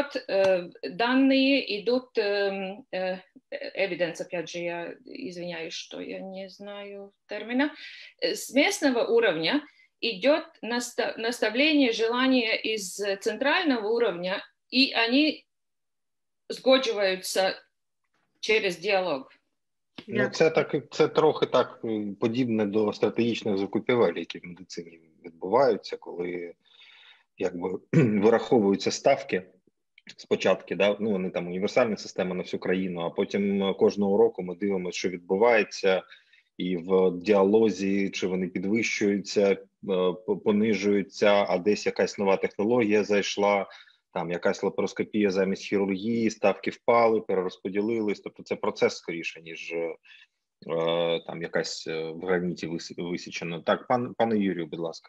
Идут evidence, опять же, я извиняюсь, что я не знаю термина, с местного уровня идет наставление, желание из центрального уровня, и они згоджуються через діалог. Ну, це трохи так подібне до стратегічних закупівель, які в медицині відбуваються, коли якби вираховуються ставки спочатку, да? Ну, вони там універсальна система на всю країну, а потім кожного року ми дивимося, що відбувається, і в діалозі, чи вони підвищуються, понижуються, а десь якась нова технологія зайшла, там якась лапароскопія замість хірургії, ставки впали, перерозподілились. Тобто це процес скоріше, ніж там якась в граніті висічена. Так, пане Юрію, будь ласка.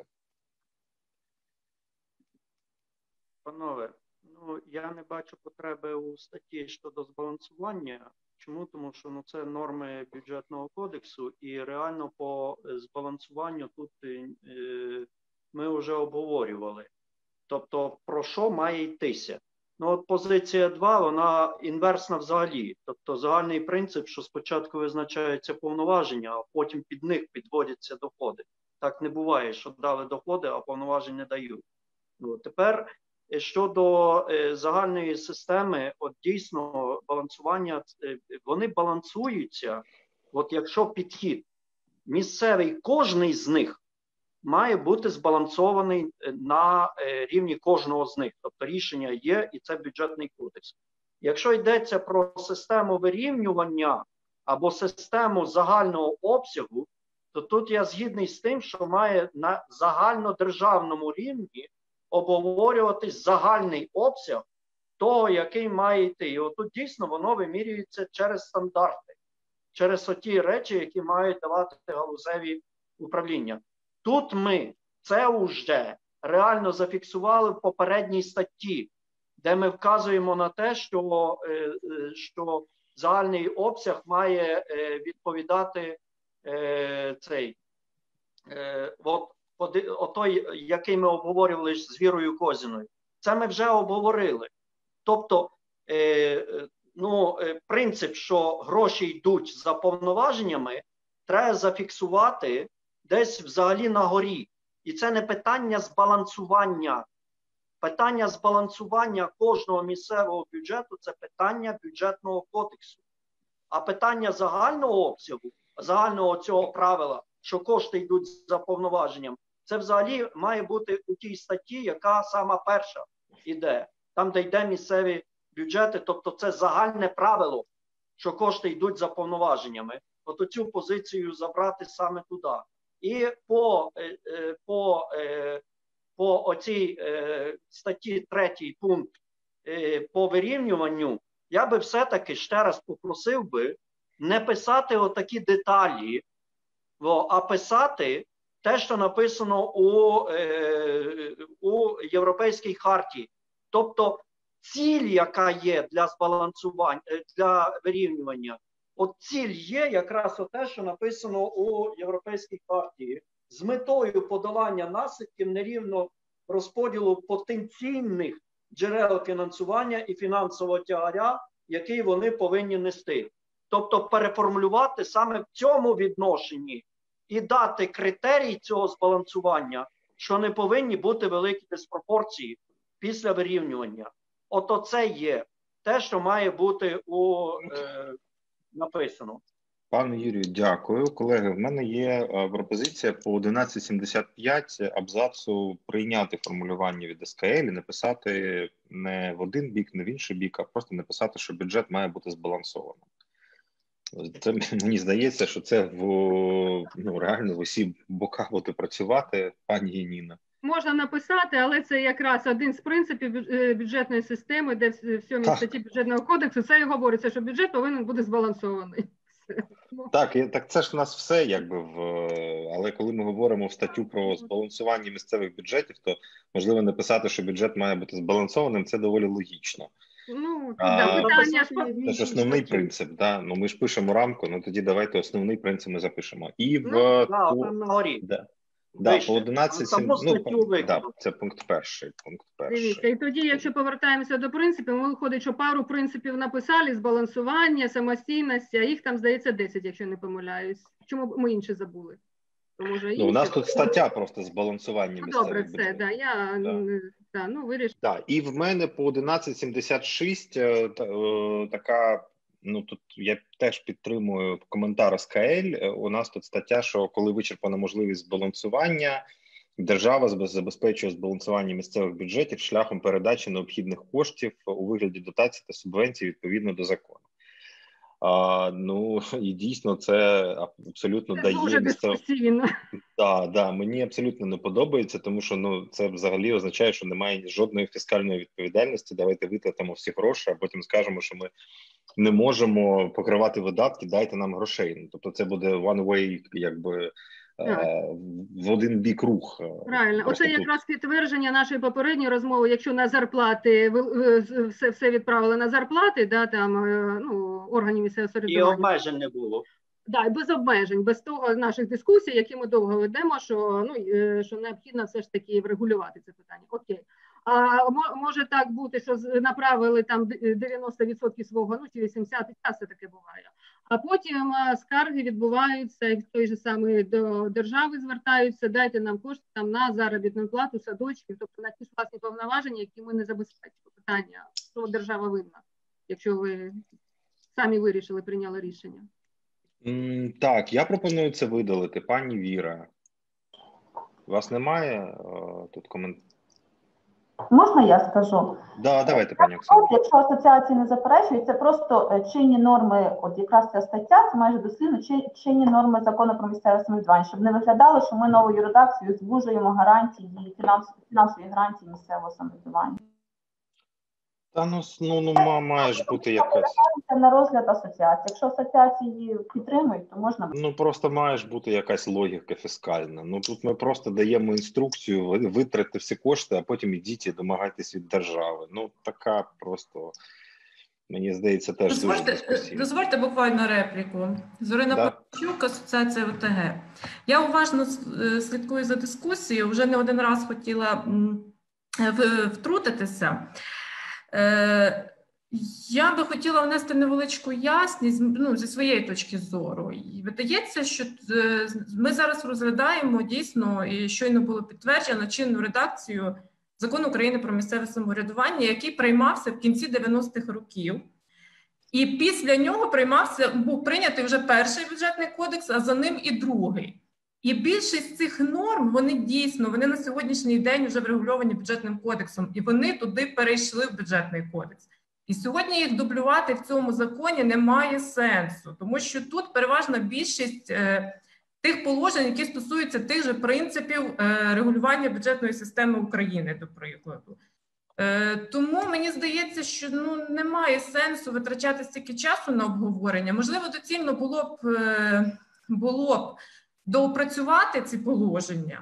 Панове, ну я не бачу потреби у статті щодо збалансування. Чому? Тому що це норми бюджетного кодексу, і реально по збалансуванню тут ми вже обговорювали. Тобто, про що має йтися? Ну, от позиція 2, вона інверсна взагалі. Тобто, загальний принцип, що спочатку визначаються повноваження, а потім під них підводяться доходи. Так не буває, що дали доходи, а повноважень не дають. Ну, тепер, щодо загальної системи, от дійсно балансування, вони балансуються, от якщо підхід місцевий, кожний з них має бути збалансований на рівні кожного з них. Тобто рішення є, і це бюджетний кодекс. Якщо йдеться про систему вирівнювання або систему загального обсягу, то тут я згідний з тим, що має на загальнодержавному рівні обговорюватись загальний обсяг того, який має йти. І отут дійсно воно вимірюється через стандарти, через оті речі, які мають давати галузеві управління. Тут ми це вже реально зафіксували в попередній статті, де ми вказуємо на те, що загальний обсяг має відповідати той, який ми обговорювали з Вірою Козіною. Це ми вже обговорили. Тобто, принцип, що гроші йдуть за повноваженнями, треба зафіксувати десь взагалі на горі. І це не питання збалансування. Питання збалансування кожного місцевого бюджету – це питання бюджетного кодексу. А питання загального обсягу, загального цього правила, що кошти йдуть за повноваженням, це взагалі має бути у тій статті, яка сама перша іде. Там, де йде місцеві бюджети, тобто це загальне правило, що кошти йдуть за повноваженнями. От оцю позицію забрати саме туди. І по оцій статті 3 пункт по вирівнюванню, я би все-таки ще раз попросив би не писати отакі деталі, а писати те, що написано у Європейській харті. Тобто ціль, яка є для збалансування, для вирівнювання, от ціль є якраз те, що написано у Європейській хартії, з метою подолання наслідків нерівного розподілу потенційних джерел фінансування і фінансового тягаря, який вони повинні нести. Тобто переформулювати саме в цьому відношенні і дати критерій цього збалансування, що не повинні бути великі диспропорції після вирівнювання. Ото це є те, що має бути написано. Пане Юрію, дякую. Колеги, в мене є пропозиція по 1175 абзацу прийняти формулювання від СКЛ і написати не в один бік, не в інший бік, а просто написати, що бюджет має бути збалансованим. Це, мені здається, що це реально в усі бока буде працювати, пані Яніна. Можна написати, але це якраз один з принципів бюджетної системи, де в 7 статті бюджетного кодексу це і говориться, що бюджет повинен бути збалансований. Так це ж у нас все, але коли ми говоримо в статтю про збалансування місцевих бюджетів, то можливо написати, що бюджет має бути збалансованим, це доволі логічно. Це ж основний принцип, да? Ну ми ж пишемо рамку, ну тоді давайте основний принцип ми запишемо. І там на горі. По 11, це пункт перший. Дивіться, і тоді, якщо повертаємося до принципів, виходить, що пару принципів написали: збалансування, самостійність, а їх там, здається, 10, якщо не помиляюсь. Чому ми інші забули? У нас тут стаття просто збалансування місцевих бюджетів. Добре, це, вирішив. Так, і в мене по 1176 така, тут я теж підтримую коментар СКЛ. У нас тут стаття, що коли вичерпана можливість збалансування, держава забезпечує збалансування місцевих бюджетів шляхом передачі необхідних коштів у вигляді дотацій та субвенцій відповідно до закону. І дійсно це абсолютно це дає дуже дискусійно. Мені абсолютно не подобається, тому що це взагалі означає, що немає жодної фіскальної відповідальності. Давайте витратимо всі гроші, а потім скажемо, що ми не можемо покривати видатки, дайте нам грошей. Тобто це буде one way, в один бік рух. Правильно. Оце якраз підтвердження нашої попередньої розмови. Якщо на зарплати все відправили на зарплати, органів місцевого самоврядування. І обмежень не було. Так, без обмежень, без того наших дискусій, які ми довго ведемо, що необхідно все ж таки врегулювати це питання. Окей. А може так бути, що направили там 90% свого, чи 80%, часто таке буває. А потім скарги відбуваються, і той же самий до держави звертаються: дайте нам кошти там на заробітну плату, садочків, тобто на ті власні повноваження, які ми не забезпечили. Питання, що держава винна, якщо ви самі вирішили, прийняли рішення. Так, я пропоную це видалити. Пані Віра, у вас немає тут коментарів? Можна я скажу? Давайте, пані Оксана. Якщо асоціації не заперечують, це просто чинні норми, от якраз ця стаття, це майже дослівно чинні норми закону про місцеве самоврядування, щоб не виглядало, що ми новою редакцією звужуємо гарантії, фінансові гарантії місцевого самоврядування. Має ж бути якась. На розгляд асоціації. Якщо асоціації підтримують, то можна. Просто має ж бути якась логіка фіскальна. Тут ми просто даємо інструкцію, витратити всі кошти, а потім ідіть і домагайтесь від держави. Така просто, мені здається, теж дуже дискусійна. Дозвольте буквально репліку. Зорина Павлюк, асоціація ОТГ. Я уважно слідкую за дискусією, вже не один раз хотіла втрутитися. Я би хотіла внести невеличку ясність, зі своєї точки зору. І видається, що ми зараз розглядаємо дійсно, і щойно було підтверджено, чинну редакцію Закону України про місцеве самоврядування, який приймався в кінці 90-х років. І після нього був прийнятий вже перший бюджетний кодекс, а за ним і другий. І більшість цих норм, вони на сьогоднішній день вже врегульовані бюджетним кодексом, і вони туди перейшли в бюджетний кодекс. І сьогодні їх дублювати в цьому законі немає сенсу, тому що тут переважна більшість тих положень, які стосуються тих же принципів регулювання бюджетної системи України, до прикладу. Тому мені здається, що немає сенсу витрачати стільки часу на обговорення. Можливо, доцільно було б доопрацювати ці положення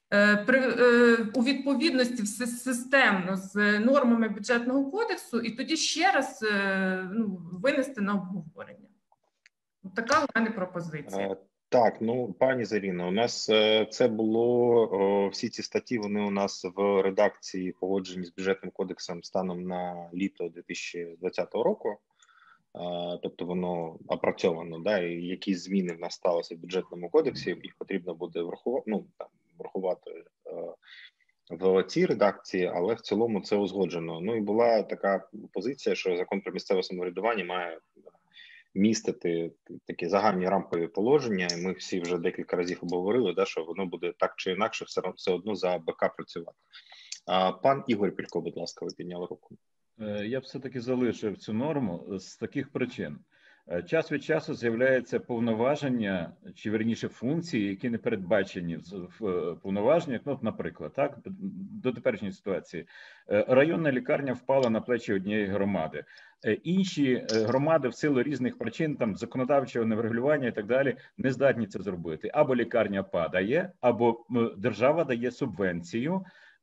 у відповідності системно з нормами бюджетного кодексу і тоді ще раз винести на обговорення. Така у мене пропозиція. Так, пані Заріно, у нас це було, всі ці статті, вони у нас в редакції погоджені з бюджетним кодексом станом на літо 2020 року. Тобто воно опрацьовано, і якісь зміни в нас сталися в бюджетному кодексі, їх потрібно буде врахувати в цій редакції, але в цілому це узгоджено. І була така позиція, що закон про місцеве самоврядування має містити такі загальні рамкові положення, і ми всі вже декілька разів обговорили, що воно буде так чи інакше все одно за БК працювати. Пан Ігор Пілько, будь ласка, ви підняли руку. Я б все-таки залишив цю норму з таких причин. час від часу з'являються повноваження, чи верніше функції, які не передбачені в повноваженнях. Ну, наприклад, так, до теперішньої ситуації. Районна лікарня впала на плечі однієї громади. Інші громади в силу різних причин, там законодавчого неврегулювання і так далі, не здатні це зробити. Або лікарня падає, або держава дає субвенцію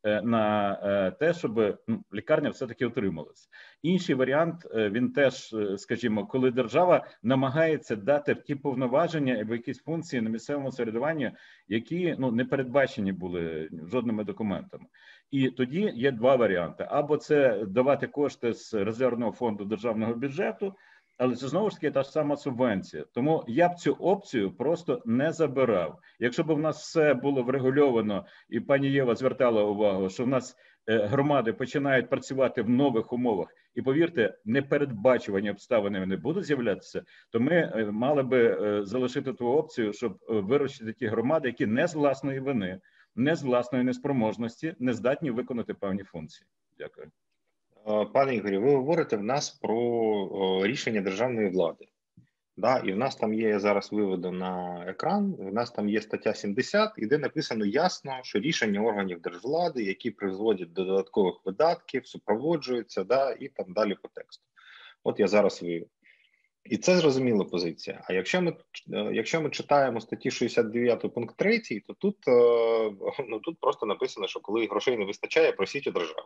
на те, щоб лікарня все-таки утрималась. Інший варіант, він теж, скажімо, коли держава намагається дати ті повноваження або якісь функції на місцевому самоврядуванні, які не передбачені були жодними документами. І тоді є два варіанти. Або це давати кошти з резервного фонду державного бюджету, але це знову ж таки та ж сама субвенція. Тому я б цю опцію просто не забирав. Якщо б в нас все було врегульовано, і пані Єва звертала увагу, що в нас громади починають працювати в нових умовах, і повірте, непередбачувані обставини не будуть з'являтися, то ми мали би залишити ту опцію, щоб вирощити ті громади, які не з власної вини, не з власної неспроможності, не здатні виконати певні функції. Дякую. Пане Ігорі, ви говорите в нас про рішення державної влади. Да? І в нас там є, я зараз виведу на екран, в нас там є стаття 70, і де написано ясно, що рішення органів держвлади, які призводять до додаткових видатків, супроводжуються, да? І там далі по тексту. От я зараз виведу. І це зрозуміла позиція. А якщо ми читаємо статті 69 пункт 3, то тут просто написано, що коли грошей не вистачає, просіть у держави.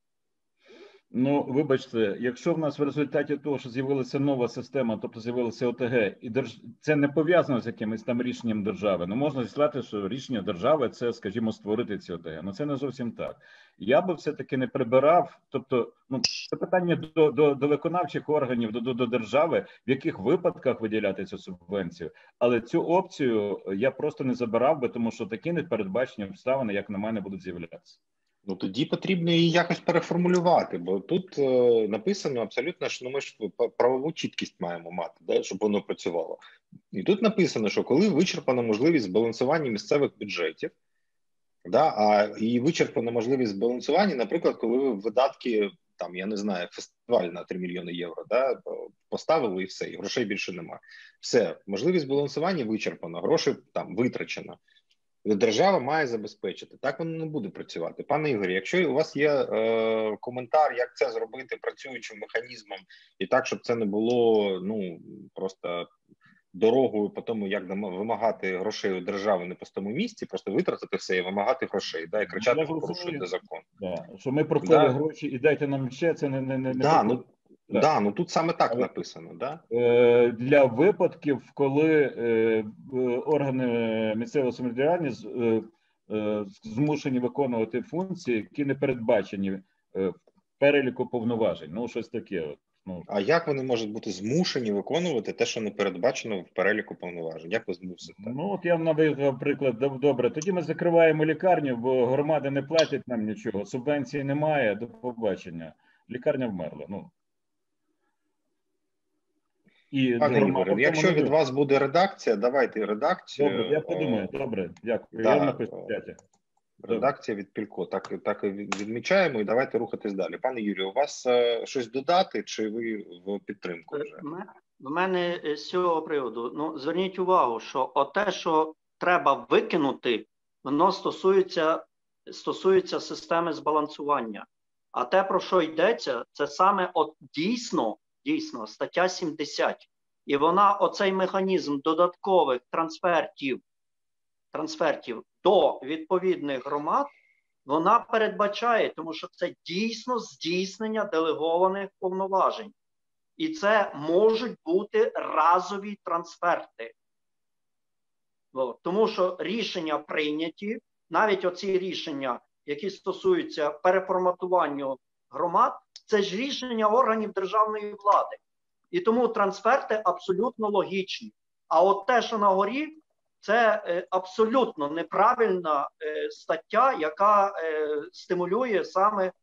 Ну, вибачте, якщо в нас в результаті того, що з'явилася нова система, тобто з'явилася ОТГ, і це не пов'язано з якимось там рішенням держави, можна сказати, що рішення держави – це, скажімо, створити ці ОТГ. Це не зовсім так. Я би все-таки не прибирав, тобто, це питання до виконавчих органів, до держави, в яких випадках виділяти цю субвенцію, але цю опцію я просто не забирав би, тому що такі непередбачені обставини, як на мене, будуть з'являтися. Тоді потрібно її якось переформулювати, бо тут написано абсолютно, що ми ж правову чіткість маємо мати, да, щоб воно працювало. І тут написано, що коли вичерпана можливість збалансування місцевих бюджетів, да, і вичерпана можливість збалансування, наприклад, коли ви видатки, там, я не знаю, фестиваль на 3 мільйони євро, да, поставили і все, і грошей більше немає. Все, можливість збалансування вичерпана, гроші там витрачено. Держава має забезпечити. Так воно не буде працювати. Пане Ігорі, якщо у вас є коментар, як це зробити працюючим механізмом, і так, щоб це не було просто дорогою по тому, як вимагати грошей у держави на пустому місці, просто витратити все і вимагати грошей, да, і кричати, що порушуєте закон. Да. Що ми пропали гроші і дайте нам ще, це не тут саме так написано, да? Для випадків, коли органи місцевого самоврядування змушені виконувати функції, які не передбачені в переліку повноважень. Щось таке. А як вони можуть бути змушені виконувати те, що не передбачено в переліку повноважень? Як ви змусите? Я навів приклад. Добре, тоді ми закриваємо лікарню, бо громади не платять нам нічого, субвенції немає, до побачення. Лікарня вмерла. Пане Ігоре, якщо від вас буде редакція, давайте редакцію. Добре, я подумаю. Добре, дякую. Я напишу в чаті. Редакція від Пілько. Так і відмічаємо, і давайте рухатись далі. Пане Юрію, у вас щось додати, чи ви в підтримку вже? В мене з цього приводу, зверніть увагу, що те, що треба викинути, воно стосується системи збалансування. А те, про що йдеться, це саме дійсно стаття 70. І вона, оцей механізм додаткових трансфертів до відповідних громад, вона передбачає, тому що це дійсно здійснення делегованих повноважень. І це можуть бути разові трансферти. Тому що рішення прийняті, навіть оці рішення, які стосуються переформатування громад, це ж рішення органів державної влади. І тому трансферти абсолютно логічні. А от те, що на горі, це абсолютно неправильна стаття, яка стимулює саме,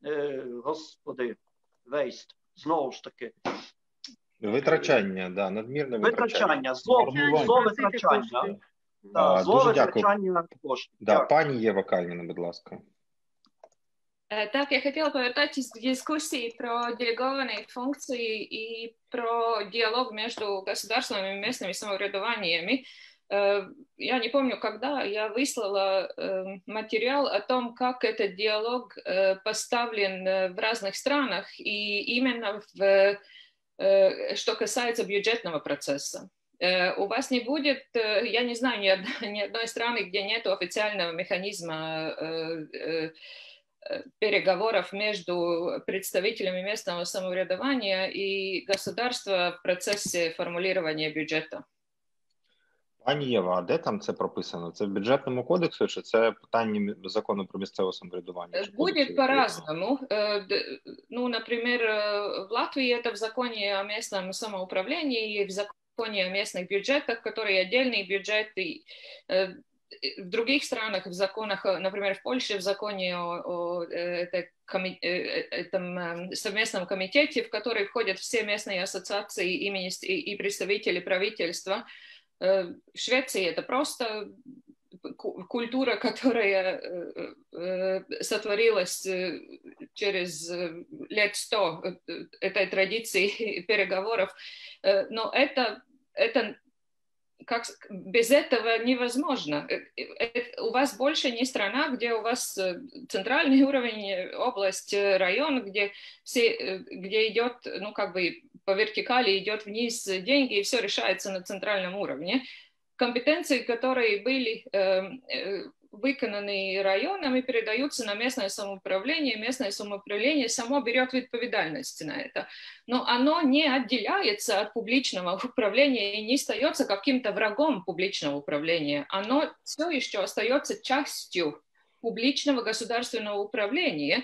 знову ж таки. Витрачання, надмірне витрачання. Зловитрачання. Зловитрачання коштів. Пані Єва Кальніна, будь ласка. Так, я хотела повертатись к дискуссии про делегованные функции и про диалог между государством и местными самоврядуваниями. Я не помню, когда я выслала материал о том, как этот диалог поставлен в разных странах, и именно что касается бюджетного процесса. У вас не будет, я не знаю ни одной страны, где нет официального механизма переговоров между представителями местного самоврядування и государства в процессе формулирования бюджета. Пані Єва, а де там це прописано? Це в бюджетному кодексі, чи це питання закону про місцеве самоврядування? Будет по-разному. Ну, например, в Латвии это в законе о местном самоуправлении, в законе о местных бюджетах, которые отдельные бюджеты. В других странах, в законах, например, в Польше, в законе о этом совместном комитете, в который входят все местные ассоциации и представители правительства. В Швеции это просто культура, которая сотворилась через лет 100 этой традиции переговоров. Но это без этого невозможно. У вас больше не страна, где у вас центральный уровень, область, район, где идет, ну, как бы по вертикали идет вниз деньги, и все решается на центральном уровне. Компетенции, которые были виконані районами, передаются на местное самоуправление. Местное самоуправление само берет ответственность на это. Но оно не отделяется от публичного управления и не остается каким-то врагом публичного управления. Оно все еще остается частью публичного государственного управления,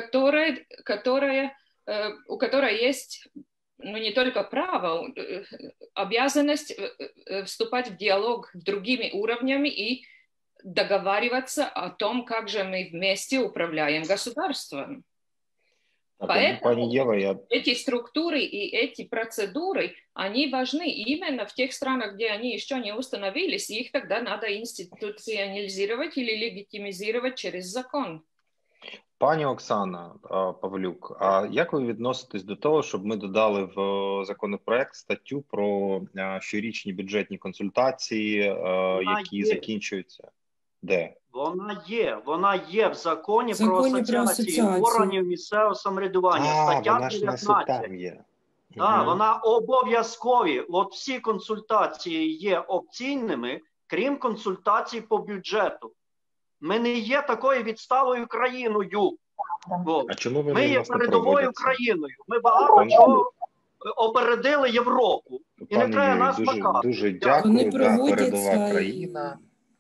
у которой есть, ну, не только право, обязанность вступать в диалог с другими уровнями и договариваться о том, как же мы вместе управляем государством. Поэтому эти структуры и эти процедуры, они важны именно в тех странах, где они еще не установились, и их тогда надо институционализировать или легитимизировать через закон. Пані Оксана Павлюк, а як ви відноситесь до того, щоб ми додали в законопроект статтю про щорічні бюджетні консультації, які закінчуються? Де? Вона є в законі про асоціації органів місцевого самоврядування. Стаття 19. Там є. Так, вона обов'язкові. От всі консультації є опційними, крім консультацій по бюджету. Ми не є такою відсталою країною. А чому ви ми є передовою країною. Ми багато чого опередили Європу. І не треба нас макати. Дуже дякую, передова країна.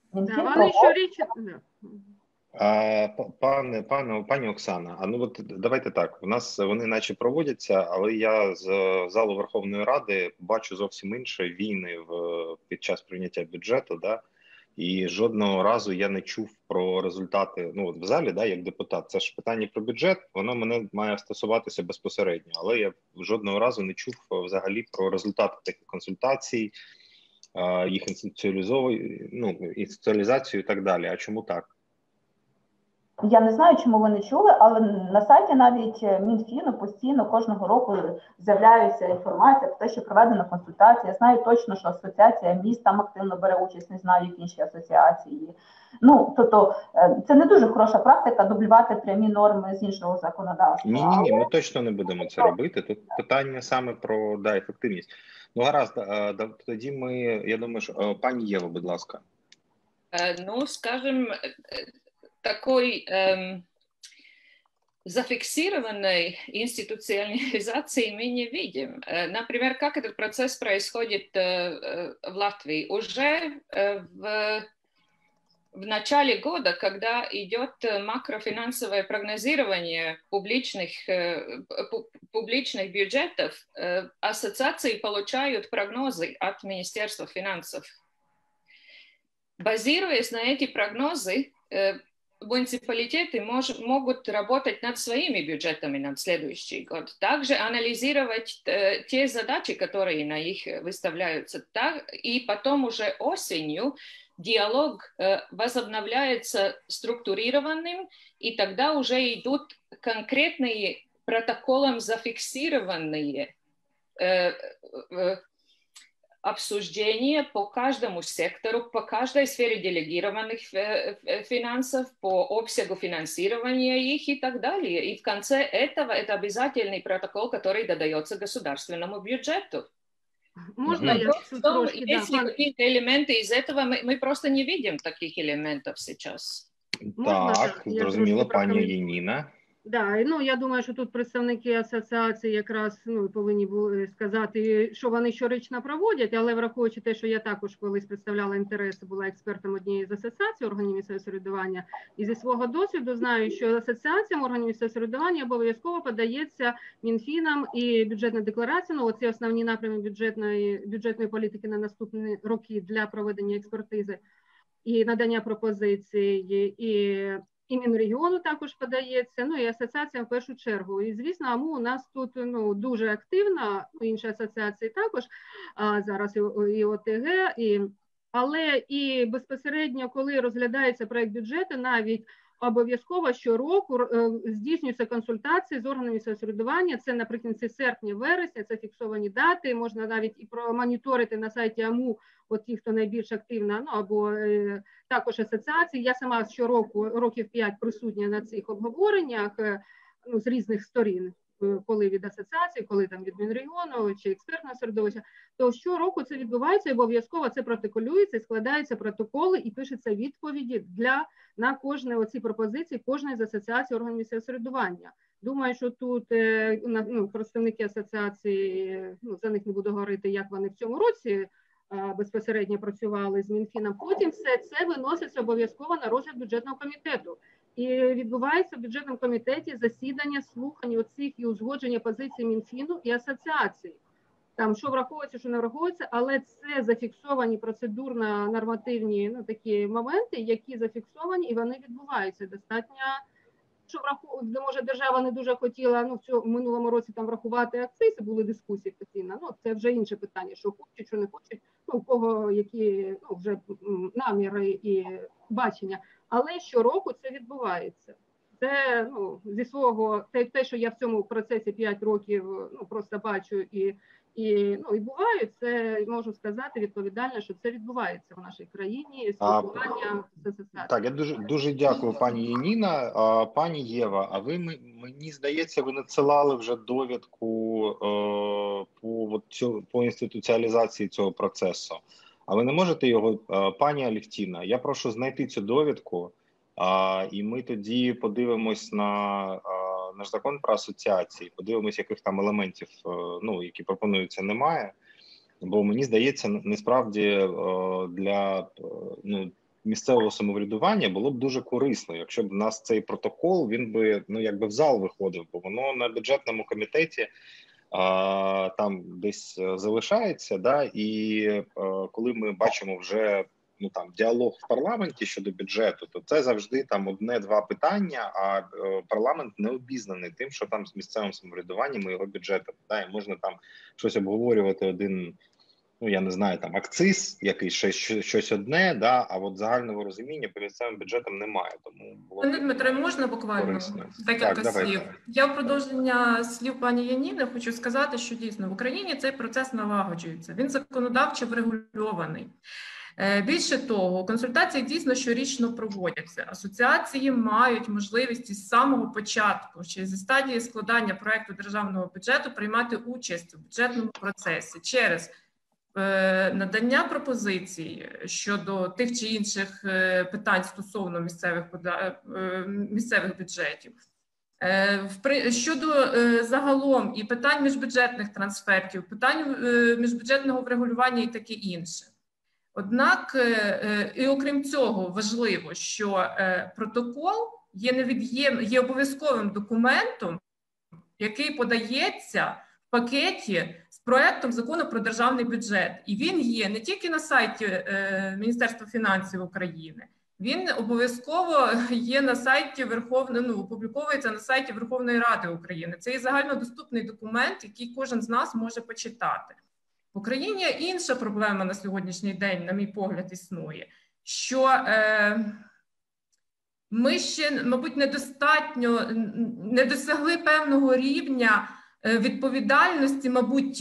Пані Оксана, а ну от давайте так, у нас вони наче проводяться, але я з залу Верховної Ради бачу зовсім інше війни під час прийняття бюджету, да? І жодного разу я не чув про результати, ну от в залі, да, як депутат, це ж питання про бюджет, воно мене має стосуватися безпосередньо, але я жодного разу не чув взагалі про результати таких консультацій, їх інституціалізацію і так далі. А чому так? Я не знаю, чому ви не чули, але на сайті навіть Мінфіну постійно кожного року з'являється інформація про те, що проведена консультація. Я знаю точно, що асоціація міст там активно бере участь, не знаю, як інші асоціації. Ну, тобто, це не дуже хороша практика дублювати прямі норми з іншого законодавства. Ні, ми точно не будемо це робити. Тут питання саме про ефективність. Ну, гаразд, тоді я думаю, що пані Єва, будь ласка. Ну, скажем, такой зафиксированной институционализации мы не видим. Например, как этот процесс происходит в Латвии? Уже в начале года, когда идет макрофинансовое прогнозирование публичных бюджетов, ассоциации получают прогнозы от Министерства финансов. Базируясь на эти прогнозы, муниципалитеты могут работать над своими бюджетами на следующий год. Также анализировать те задачи, которые на них выставляются. И потом уже осенью диалог возобновляется структурированным, и тогда уже идут конкретные протоколом зафиксированные обсуждения по каждому сектору, по каждой сфере делегированных финансов, по обсягу финансирования их и так далее. И в конце этого это обязательный протокол, который додается государственному бюджету. Можно я трошки, если какие-то элементы из этого, мы просто не видим таких элементів сейчас. Так, зрозуміло, пані Яніна. Да, ну я думаю, що тут представники асоціації якраз повинні були сказати, що вони щорічно проводять, але враховуючи те, що я також колись представляла інтереси, була експертом однієї з асоціацій органів місцевого самоврядування, і зі свого досвіду знаю, що асоціаціям органів місцевого самоврядування обов'язково подається Мінфіном і бюджетна декларація, ну оці основні напрями бюджетної політики на наступні роки для проведення експертизи і надання пропозицій, і Мінрегіону також подається, ну і асоціація в першу чергу. І, звісно, АМУ у нас тут дуже активна, інші асоціації також, зараз і ОТГ, але і безпосередньо, коли розглядається проєкт бюджету, навіть обов'язково щороку здійснюються консультації з органами місцевого самоврядування, це наприкінці серпня-вересня, це фіксовані дати, можна навіть і промоніторити на сайті АМУ, от ті, хто найбільш активна, ну або також асоціації. Я сама щороку, років 5 присутня на цих обговореннях, ну, з різних сторін, коли від асоціації, коли там від Мінрегіону чи експертного середовища, то щороку це відбувається, і обов'язково це протоколюється, складаються протоколи і пишуться відповіді на кожні оці пропозиції, кожної з асоціацій органів місцевого самоврядування. Думаю, що тут представники асоціації, ну, за них не буду говорити, як вони в цьому році безпосередньо працювали з Мінфіном. Потім все це виноситься обов'язково на розгляд бюджетного комітету. І відбувається в бюджетному комітеті засідання, слухання оцих і узгодження позицій Мінфіну і асоціації. Там що враховується, що не враховується, але це зафіксовані процедурно-нормативні такі моменти, які зафіксовані, і вони відбуваються достатньо. Що враховується, може держава не дуже хотіла, в минулому році там врахувати акцизи, були дискусії постійно, це вже інше питання, що хочуть, що не хочуть, у кого які вже наміри і бачення. Але щороку це відбувається. Це зі свого, те, що я в цьому процесі 5 років просто бачу і буває, це можу сказати відповідально, що це відбувається в нашій країні. Спілкування з асоціацією. Так, я дуже дякую, пані Яніна. Пані Єва, а ви, мені здається, ви надсилали вже довідку по інституціалізації цього процесу. А ви не можете його, пані Алевтіна, я прошу знайти цю довідку, і ми тоді подивимось на наш закон про асоціації, подивимось, яких там елементів, які пропонуються, немає. Бо мені здається, насправді для місцевого самоврядування було б дуже корисно, якщо б у нас цей протокол, він би якби в зал виходив, бо воно на бюджетному комітеті там десь залишається, да, і коли ми бачимо вже діалог в парламенті щодо бюджету, то це завжди там 1-2 питання, а парламент не обізнаний тим, що там з місцевим самоврядуванням і його бюджетом. Да, і можна там щось обговорювати один, я не знаю, там акциз якийсь, щось одне, да, а от загального розуміння по місцевим бюджетам немає. Тому Пане Дмитре, можна буквально декілька слів? Я в продовження слів пані Яніни хочу сказати, що дійсно в Україні цей процес налагоджується. Він законодавчо врегульований. Більше того, консультації дійсно щорічно проводяться. Асоціації мають можливість із самого початку, ще зі стадії складання проекту державного бюджету, приймати участь у бюджетному процесі через надання пропозицій щодо тих чи інших питань стосовно місцевих бюджетів. Щодо загалом і питань міжбюджетних трансфертів, питань міжбюджетного врегулювання і таке інше. Однак, і окрім цього, важливо, що протокол є обов'язковим документом, який подається в пакеті з проектом закону про державний бюджет. І він є не тільки на сайті Міністерства фінансів України, він обов'язково є на сайті опубліковується на сайті Верховної Ради України. Це є загальнодоступний документ, який кожен з нас може почитати. В Україні інша проблема на сьогоднішній день, на мій погляд, існує. що ми ще, мабуть, не досягли певного рівня відповідальності, мабуть,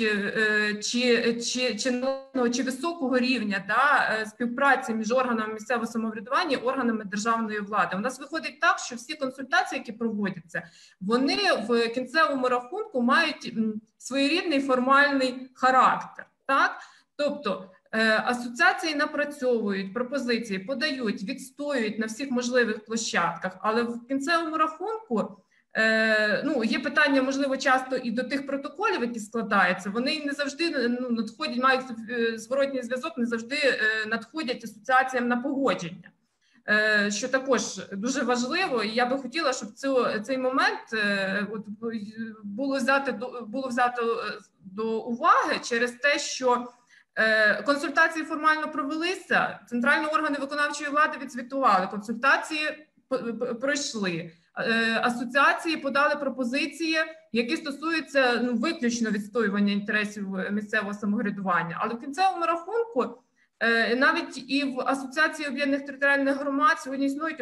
чи високого рівня співпраці між органами місцевого самоврядування і органами державної влади. У нас виходить так, що всі консультації, які проводяться, вони в кінцевому рахунку мають своєрідний формальний характер. Так? Тобто асоціації напрацьовують пропозиції, подають, відстоюють на всіх можливих площадках, але в кінцевому рахунку є питання, можливо, часто і до тих протоколів, які складаються, вони не завжди надходять, мають зворотній зв'язок, не завжди надходять асоціаціям на погодження, що також дуже важливо, і я би хотіла, щоб цей момент було взято до уваги через те, що консультації формально провелися, центральні органи виконавчої влади відзвітували, консультації пройшли, асоціації подали пропозиції, які стосуються виключно відстоювання інтересів місцевого самоврядування. Але в кінцевому рахунку навіть і в Асоціації об'єднаних територіальних громад сьогодні існують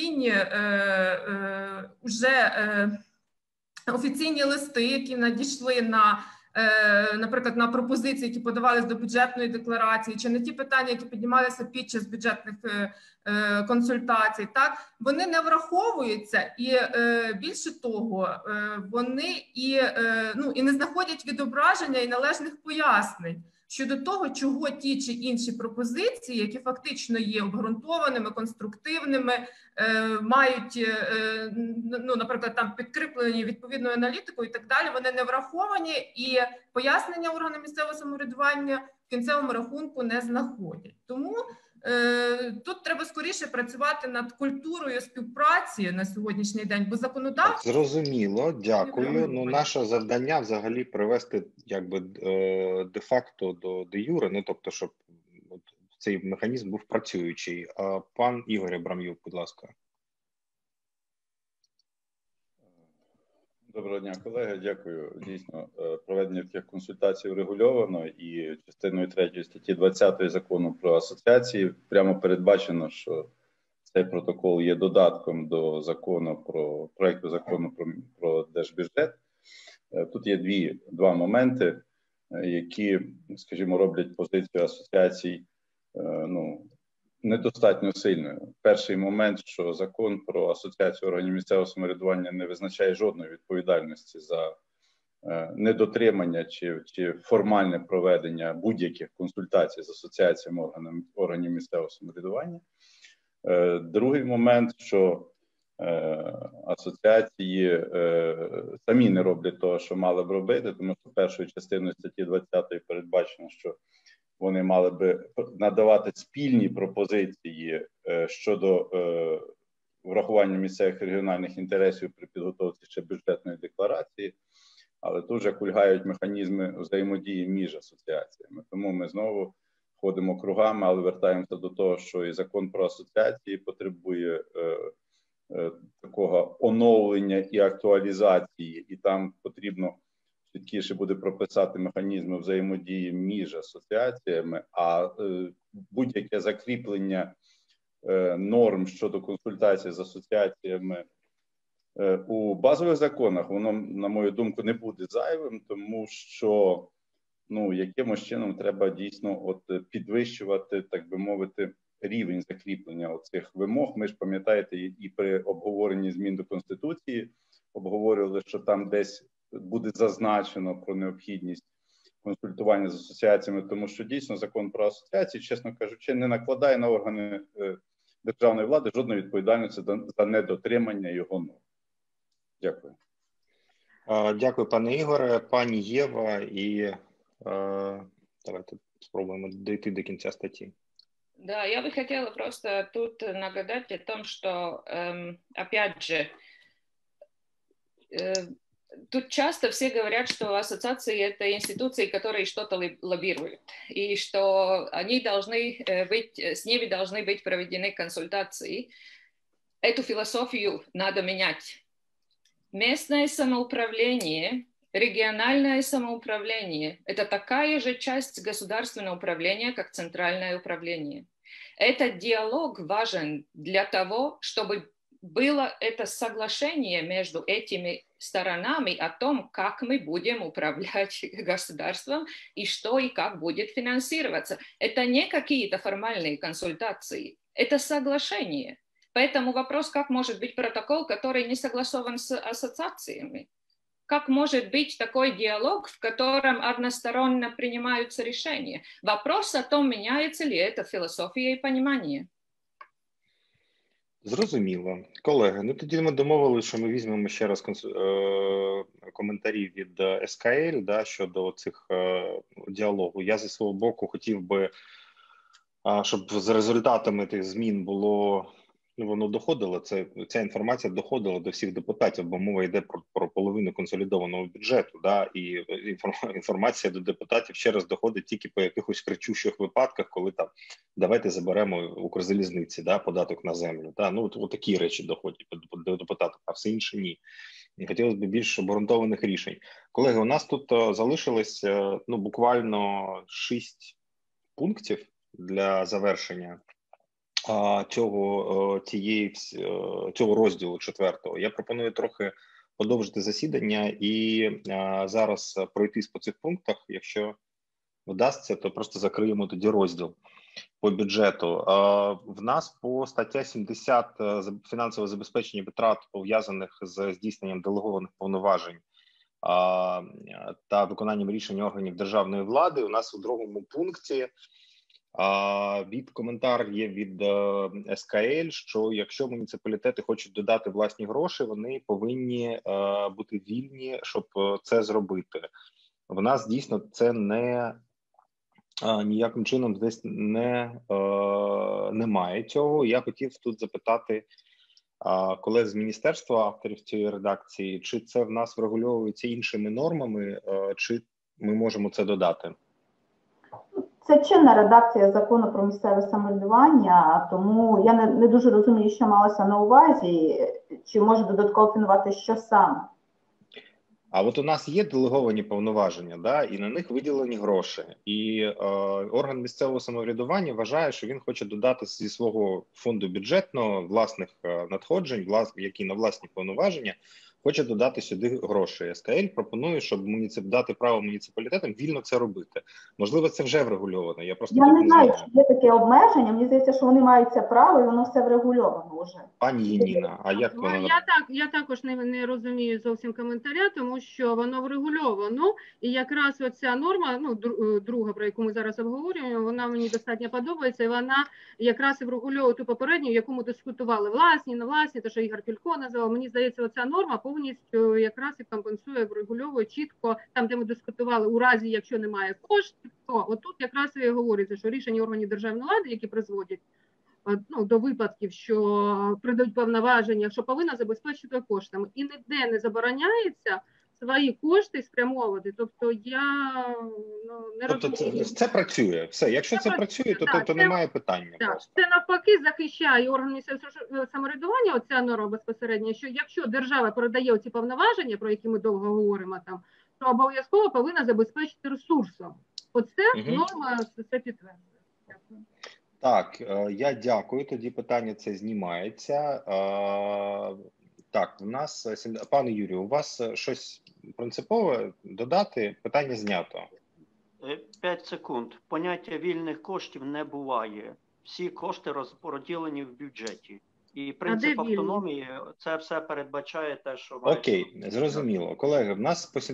офіційні листи, які надійшли наприклад, на пропозиції, які подавались до бюджетної декларації, чи на ті питання, які піднімалися під час бюджетних консультацій, так, вони не враховуються, і більше того, вони і не знаходять відображення і належних пояснень щодо того, чого ті чи інші пропозиції, які фактично є обґрунтованими, конструктивними, мають, наприклад, там підкріплені відповідною аналітикою і так далі, вони не враховані, і пояснення органів місцевого самоврядування в кінцевому рахунку не знаходять. Тому тут треба скоріше працювати над культурою співпраці на сьогоднішній день, бо законодавство... Зрозуміло, дякую. Наше завдання взагалі привести де-факто до де-юре, тобто, щоб цей механізм був працюючий. Пан Ігор Абрам'юк, будь ласка. Доброго дня, колеги. Дякую. Дійсно, проведення таких консультацій врегульовано, і частиною 3 статті 20 закону про асоціації прямо передбачено, що цей протокол є додатком до проекту закону про держбюджет. Тут є два моменти, які, скажімо, роблять позицію асоціацій недостатньо сильною. Перший момент, що закон про асоціацію органів місцевого самоврядування не визначає жодної відповідальності за недотримання чи формальне проведення будь-яких консультацій з асоціаціями органів місцевого самоврядування. Другий момент, що асоціації самі не роблять того, що мали б робити, тому що першою частиною статті 20 передбачено, що вони мали би надавати спільні пропозиції щодо врахування місцевих і регіональних інтересів при підготовці ще бюджетної декларації, але тут вже кульгають механізми взаємодії між асоціаціями. Тому ми знову ходимо кругами, але вертаємося до того, що і закон про асоціації потребує такого оновлення і актуалізації, і там потрібно чіткіше буде прописати механізми взаємодії між асоціаціями, а будь-яке закріплення норм щодо консультацій з асоціаціями у базових законах, воно, на мою думку, не буде зайвим, тому що якимось чином треба дійсно підвищувати, так би мовити, рівень закріплення оцих вимог. Ми ж, пам'ятаєте, і при обговоренні змін до Конституції обговорювали, що там десь буде зазначено про необхідність консультування з асоціаціями, тому що дійсно закон про асоціації, чесно кажучи, не накладає на органи державної влади жодної відповідальності за недотримання його норм. Дякую. Дякую, пане Ігоре. Пані Єва, і давайте спробуємо дойти до кінця статті. Да, я бы хотела просто тут нагадать о том, что, опять же, тут часто все говорят, что ассоциации – это институции, которые что-то лоббируют, и что они должны быть, с ними должны быть проведены консультации. Эту философию надо менять. Местное самоуправление, региональное самоуправление – это такая же часть государственного управления, как центральное управление. Этот диалог важен для того, чтобы было это соглашение между этими сторонами о том, как мы будем управлять государством и что и как будет финансироваться. Это не какие-то формальные консультации, это соглашение. Поэтому вопрос, как может быть протокол, который не согласован с ассоциациями? Как может быть такой диалог, в котором односторонне принимаются решения? Вопрос о том, меняется ли это философия и понимание. Зрозуміло. Колеги, ну тоді ми домовилися, що ми візьмемо ще раз коментарі від СКЛ, да, щодо цих діалогу. Я зі свого боку хотів би, щоб з результатами тих змін було, ну, воно доходило, ця інформація доходила до всіх депутатів, бо мова йде про половину консолідованого бюджету, да, і інформація до депутатів ще раз доходить тільки по якихось кричущих випадках, коли там давайте заберемо Укрзалізниці, да, податок на землю, да, ну от такі речі доходять до депутатів, а все інше ні. І хотілося б більш обґрунтованих рішень. Колеги, у нас тут залишилось, ну, буквально 6 пунктів для завершення цього розділу 4-го. Я пропоную трохи подовжити засідання і зараз пройтись по цих пунктах. Якщо вдасться, то просто закриємо тоді розділ по бюджету. В нас по стаття 70 фінансове забезпечення витрат, пов'язаних з здійсненням делегованих повноважень та виконанням рішень органів державної влади, у нас у другому пункті коментар є від СКЛ, що якщо муніципалітети хочуть додати власні гроші, вони повинні бути вільні, щоб це зробити. В нас дійсно це ніяким чином десь немає цього. Я хотів тут запитати колег з міністерства, авторів цієї редакції, чи це в нас врегульовується іншими нормами, чи ми можемо це додати? Це чинна редакція закону про місцеве самоврядування, тому я не дуже розумію, що малося на увазі, чи може додатково фінувати, що саме. А от у нас є делеговані повноваження, да, і на них виділені гроші. І орган місцевого самоврядування вважає, що він хоче додати зі свого фонду бюджетного власних надходжень, які на власні повноваження, хоче додати сюди гроші. СКЛ пропонує, щоб дати право муніципалітетам вільно це робити. Можливо, це вже врегульовано. Я не знаю, чи є таке обмеження. Мені здається, що вони мають це право, і воно все врегульовано вже. Пані Єніна, а як воно? Я також не розумію зовсім коментаря, тому що воно врегульовано. І якраз оця норма, ну, друга, про яку ми зараз обговорюємо, вона мені достатньо подобається, і вона якраз і врегульовує ту попередню, яку ми дискутували. Власні, не власні, те, що Ігор Філько назвав. Мені здається, оця норма повністю якраз і компенсує, врегульовує чітко, там, де ми дискутували, у разі, якщо немає коштів, то отут якраз і говориться, що рішення органів державної влади, які призводять, ну, до випадків, що придають повноваження, що повинна забезпечити коштами. І ніде не забороняється свої кошти спрямовувати. Тобто я не розумію. Це працює. Все, якщо це працює, то немає питання. Так, це навпаки захищає орган місцевого самоврядування, оця норма безпосередньо, що якщо держава передає ці повноваження, про які ми довго говоримо там, то обов'язково повинна забезпечити ресурсом. Оце норма це підтверджує. Дякую. Так, я дякую. Тоді питання це знімається. Так, у нас, пане Юрію, у вас щось принципове додати? Питання знято. 5 секунд. Поняття вільних коштів не буває. Всі кошти розподілені в бюджеті. І принцип автономії, це все передбачає те, що... Окей, зрозуміло. Колеги, в нас по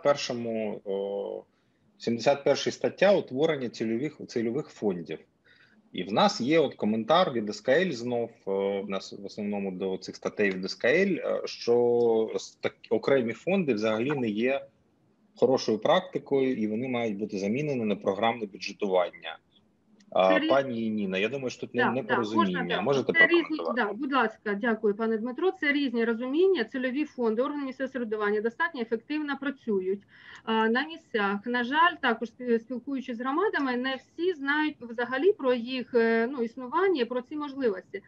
71 стаття утворення цільових фондів. І в нас є от коментар від СКЛ знов, в нас в основному до цих статей від СКЛ, що окремі фонди взагалі не є хорошою практикою і вони мають бути замінені на програмне бюджетування. Пані Ніна, я думаю, що тут непорозуміння. Можете прокоментувати? Будь ласка, дякую, пане Дмитро. Це різні розуміння. Цільові фонди, органи місцевого самоврядування достатньо ефективно працюють на місцях. На жаль, також спілкуючись з громадами, не всі знають взагалі про їх існування, про ці можливості.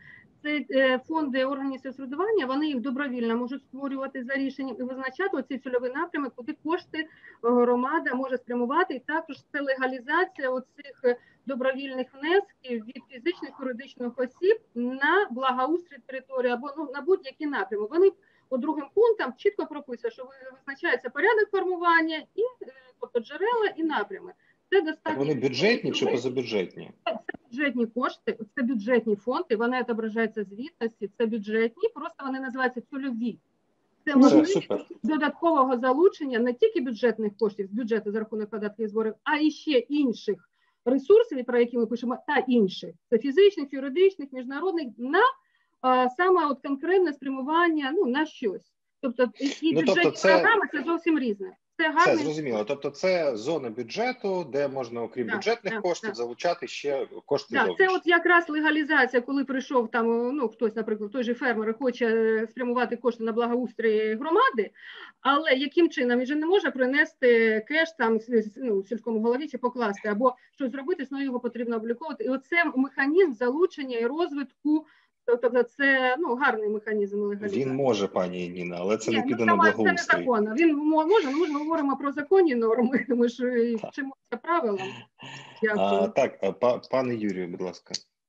це фонди органів самоврядування, вони їх добровільно можуть створювати за рішенням і визначати оці цільові напрями, куди кошти громада може спрямувати. І також це легалізація оцих добровільних внесків від фізичних юридичних осіб на благоустрій території або на будь-які напрями. Вони по другим пунктам чітко прописує, що визначається порядок формування і тобто джерела і напрями. Це достатньо. Так вони бюджетні чи позабюджетні? Це бюджетні кошти, це бюджетні фонди, вони відображаються звітності, це бюджетні, просто вони називаються цільові. Це можливість додаткового залучення не тільки бюджетних коштів з бюджету за рахунок податків і зборів, а і ще інших ресурсів, про які ми пишемо, та інших. Це фізичних, юридичних, міжнародних, на саме от конкретне спрямування на щось. Тобто і бюджетні програми це зовсім різне. Це зрозуміло. Тобто це зона бюджету, де можна, окрім бюджетних коштів, залучати ще кошти зовнішні. Це от якраз легалізація, коли прийшов там, хтось, наприклад, той же фермер хоче спрямувати кошти на благоустрій громади, але яким чином він же не може принести кеш там сільському голові чи покласти, або щось зробити, знову його потрібно обліковувати. І оце механізм залучення і розвитку. Тобто це гарний механізм легалізації. Він може, пані Ніна, але це не піде на благоустрій. Це незаконно. Він може, ми ж говоримо про законні норми, ми ж вчимося правилам. Так, пане Юрію, будь ласка.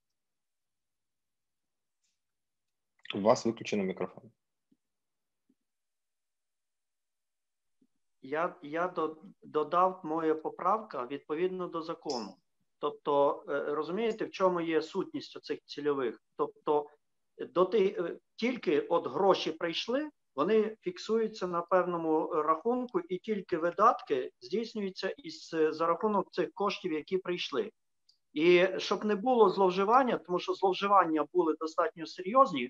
У вас виключено мікрофон. Я додав моя поправка відповідно до закону. Тобто, розумієте, в чому є сутність цих цільових? Тобто, тільки от гроші прийшли, вони фіксуються на певному рахунку, і тільки видатки здійснюються за рахунок цих коштів, які прийшли. І щоб не було зловживання, тому що зловживання були достатньо серйозні,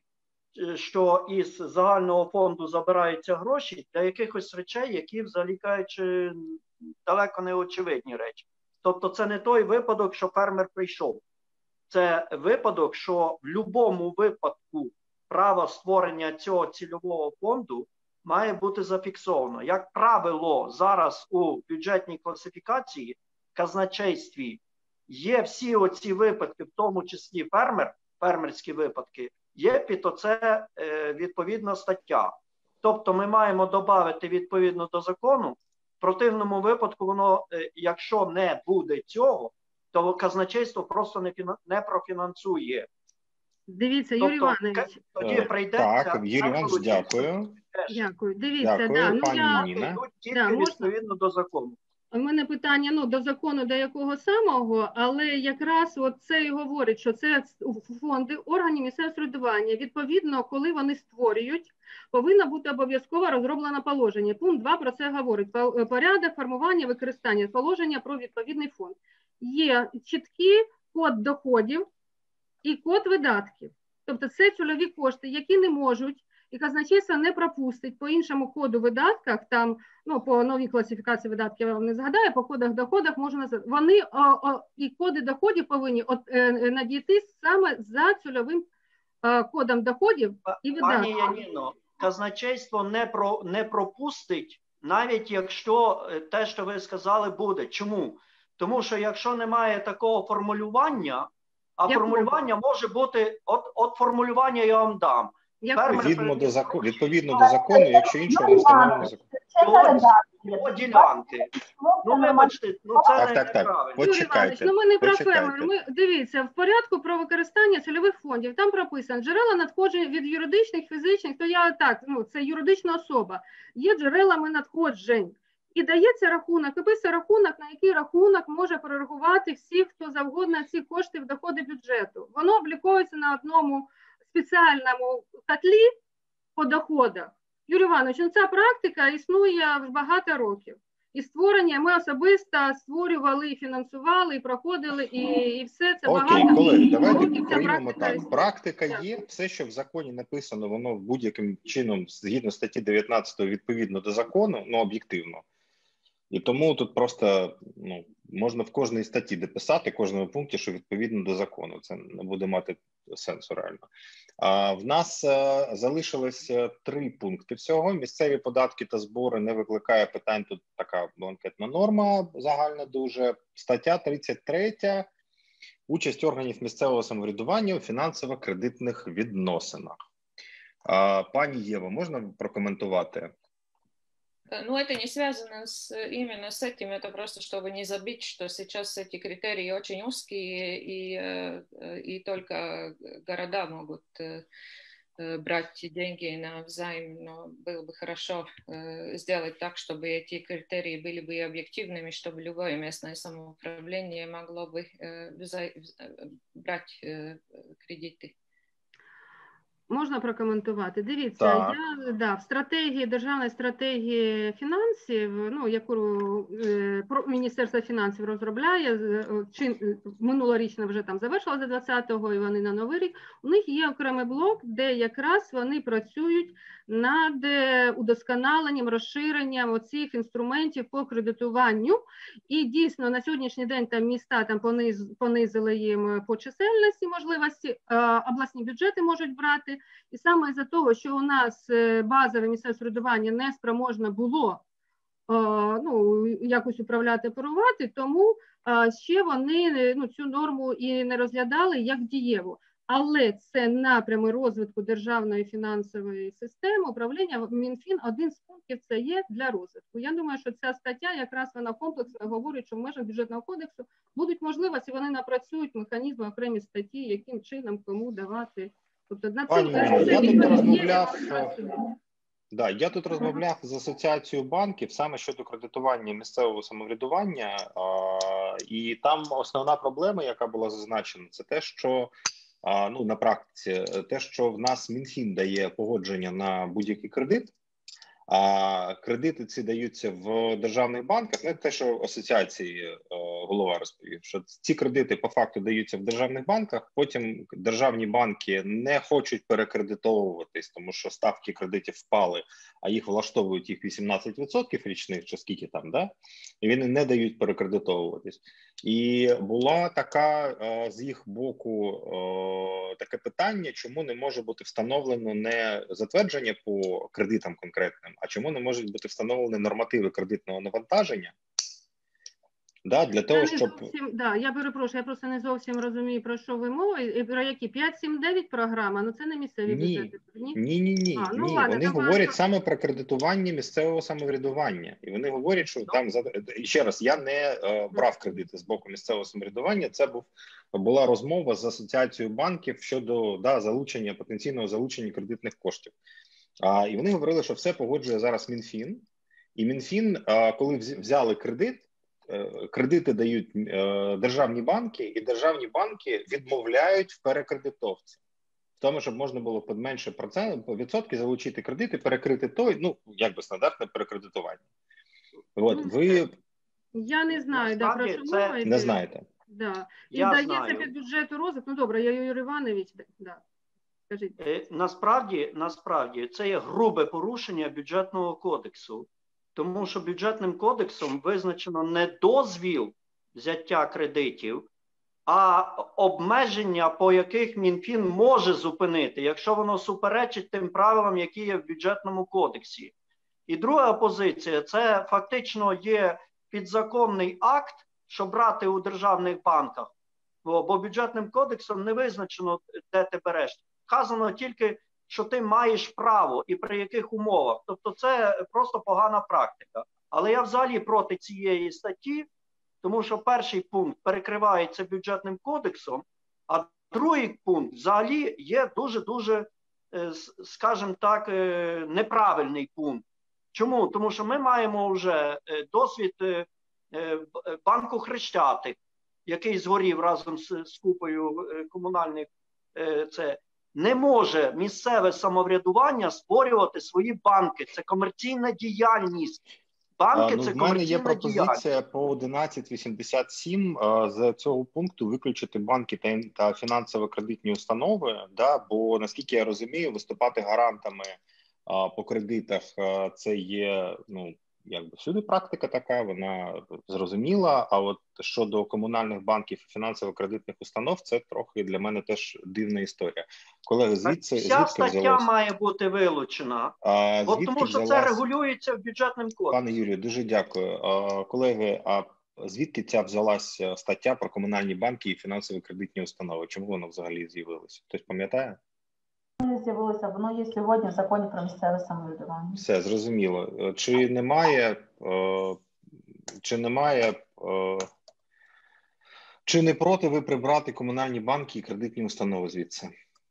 що із загального фонду забираються гроші для якихось речей, які взагалі кажучи, далеко не очевидні речі. Тобто це не той випадок, що фермер прийшов. Це випадок, що в будь-якому випадку право створення цього цільового фонду має бути зафіксовано. Як правило, зараз у бюджетній класифікації, казначействі, є всі оці випадки, в тому числі фермерські випадки, є під оце відповідна стаття. Тобто ми маємо додати відповідно до закону. В противному випадку воно, якщо не буде цього, то казначейство просто не профінансує. Дивіться, Юрій Іванович. Тоді прийдеться... Так, Юрій Іванович, дякую. Дякую. Дивіться, дякую, пані Ніна. Тільки відповідно до закону. У мене питання до закону, до якого самого, але якраз це і говорить, що це фонди органів місцевого самоврядування. Відповідно, коли вони створюють, повинно бути обов'язково розроблено положення. Пункт 2 про це говорить. Порядок формування, використання положення про відповідний фонд. Є чіткий код доходів і код видатків. Тобто це цільові кошти, які не можуть, і казначейство не пропустить по іншому коду видатках, там, по новій класифікації видатків я вам не згадаю, по кодах доходах можна назвати. Вони і коди доходів повинні надійти саме за цільовим кодом доходів і видатків. Пані Яніно, казначейство не пропустить, навіть якщо те, що ви сказали, буде. Чому? Тому що якщо немає такого формулювання, а формулювання може бути, от формулювання я вам дам. Відповідно до закону, якщо іншого не встановлено законом. Ділянки. Вибачте, це неправильно. Почекайте. Ми не про фермер. Дивіться, в порядку про використання цільових фондів, там прописано джерела надходжень від юридичних, фізичних, це юридична особа, є джерелами надходжень. І дається рахунок, виписує рахунок, на який рахунок може перерахувати всіх, хто завгодно ці кошти в доходи бюджету. Воно обліковується на одному спеціальному котлі по доходах. Юрій Іванович, ця практика існує вже багато років. І створення, ми особисто створювали, і фінансували, і проходили, і все це багато. Окей, колеги, давайте приймемо так. Практика є, все, що в законі написано, воно будь-яким чином, згідно статті 19, відповідно до закону, об'єктивно. І тому тут просто можна в кожній статті дописати, в кожному пункті, що відповідно до закону. Це не буде мати сенсу реально. В нас залишилось 3 пункти всього. Місцеві податки та збори не викликає питань. Тут така бланкетна норма загальна дуже. Стаття 33. Участь органів місцевого самоврядування у фінансово-кредитних відносинах. Пані Єва, можна прокоментувати? Ну, это не связано именно с этим, это просто чтобы не забыть, что сейчас эти критерии очень узкие, и только города могут брать деньги на взаим, но было бы хорошо сделать так, чтобы эти критерии были бы объективными, чтобы любое местное самоуправление могло бы брать кредиты. Можна прокоментувати? Дивіться, в стратегії, державної стратегії фінансів, ну, яку Міністерство фінансів розробляє, минулорічно вже там завершила за 20-го, і вони на Новий рік, у них є окремий блок, де якраз вони працюють над удосконаленням, розширенням оцих інструментів по кредитуванню. І дійсно на сьогоднішній день там міста там понизили їм по чисельності можливості, обласні бюджети можуть брати. І саме із-за того, що у нас базове місцеве самоврядування не спроможне було ну, якось управляти, оперувати, тому ще вони цю норму і не розглядали як дієву. Але це напрями розвитку державної фінансової системи, управління, Мінфін, один з пунктів це є для розвитку. Я думаю, що ця стаття якраз вона комплексно говорить, що в межах бюджетного кодексу будуть можливості, вони напрацюють механізми, окремі статті, яким чином кому давати. Тобто, на Пані Юрій, я тут розмовляв з асоціацією банків саме щодо кредитування місцевого самоврядування, і там основна проблема, яка була зазначена, це те, що ну, на практиці, те, що в нас Мінфін дає погодження на будь-який кредит, а кредити ці даються в державних банках, не те, що асоціації голова розповів, що ці кредити по факту даються в державних банках, потім державні банки не хочуть перекредитовуватись, тому що ставки кредитів впали, а їх влаштовують їх 18% річних, чи скільки там, да? І вони не дають перекредитовуватись. І була така з їх боку таке питання, чому не може бути встановлено не затвердження по кредитам конкретним, а чому не можуть бути встановлені нормативи кредитного навантаження, да, для того, щоб... Я перепрошую, я просто не зовсім розумію, про що ви мовите, про які 5-7-9 програма, ну це не місцеві бюджети. Ні. Вони говорять саме про кредитування місцевого самоврядування. І вони говорять, що там, ще раз, я не брав кредити з боку місцевого самоврядування, це була розмова з асоціацією банків щодо залучення, потенційного залучення кредитних коштів. І вони говорили, що все погоджує зараз Мінфін. І Мінфін, коли взяли кредит, кредити дають державні банки, і державні банки відмовляють в перекредитовці. В тому, щоб можна було під менше відсотки залучити кредити, перекрити той, ну, якби стандартне перекредитування. От, ви... Я не знаю, про що мовите. Не знаєте. Да. І дається під бюджету розвитку. Ну, добре, я Юрій Іванович, скажіть. Насправді, це є грубе порушення бюджетного кодексу. Тому що бюджетним кодексом визначено не дозвіл взяття кредитів, а обмеження, по яких Мінфін може зупинити, якщо воно суперечить тим правилам, які є в бюджетному кодексі. І друга позиція – це фактично є підзаконний акт, що брати у державних банках. Бо бюджетним кодексом не визначено, де ти береш. Вказано тільки, що ти маєш право і при яких умовах. Тобто це просто погана практика. Але я взагалі проти цієї статті, тому що перший пункт перекривається бюджетним кодексом, а другий пункт взагалі є дуже-дуже, скажімо так, неправильний пункт. Чому? Тому що ми маємо вже досвід банку Хрещатик, який згорів разом з купою комунальних це. Не може місцеве самоврядування створювати свої банки. Це комерційна діяльність. Банки – це комерційна діяльність. У мене є пропозиція по 1187 з цього пункту виключити банки та фінансово-кредитні установи, бо, наскільки я розумію, виступати гарантами по кредитах це є, ну, якби всюди практика така, вона зрозуміла, а от щодо комунальних банків і фінансово-кредитних установ, це трохи для мене теж дивна історія. Колеги, звідси вся стаття має бути вилучена, тому що це регулюється в бюджетному кодексі. Пане Юрію, дуже дякую. Колеги, звідки ця взялась стаття про комунальні банки і фінансово-кредитні установи? Чому воно взагалі з'явилося? Хтось пам'ятає? З'явилося, воно є сьогодні в законі про місцеве самоврядування. Все, зрозуміло. Чи не проти ви прибрати комунальні банки і кредитні установи звідси?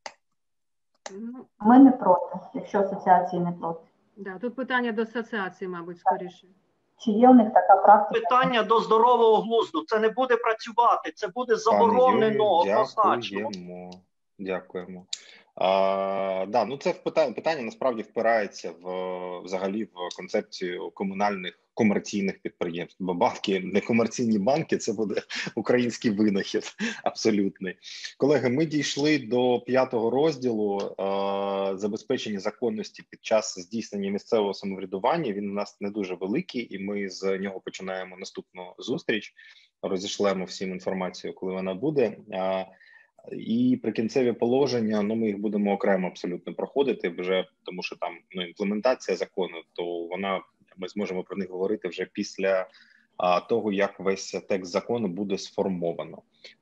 Ми не проти, якщо асоціації не проти. Да, тут питання до асоціації, мабуть, скоріше. Чи є у них така практика? Питання до здорового глузду. Це не буде працювати, це буде заборонено однозначно. Дякуємо. Да, ну це питання насправді впирається взагалі в концепцію комунальних комерційних підприємств, бо банки, некомерційні банки, це буде український винахід абсолютний. Колеги, ми дійшли до 5-го розділу забезпечення законності під час здійснення місцевого самоврядування. Він у нас не дуже великий, і ми з нього починаємо наступну зустріч. Розішлемо всім інформацію, коли вона буде. І прикінцеві положення, ну ми їх будемо окремо абсолютно проходити вже, тому що там імплементація закону, то ми зможемо про них говорити вже після того, як весь текст закону буде сформовано.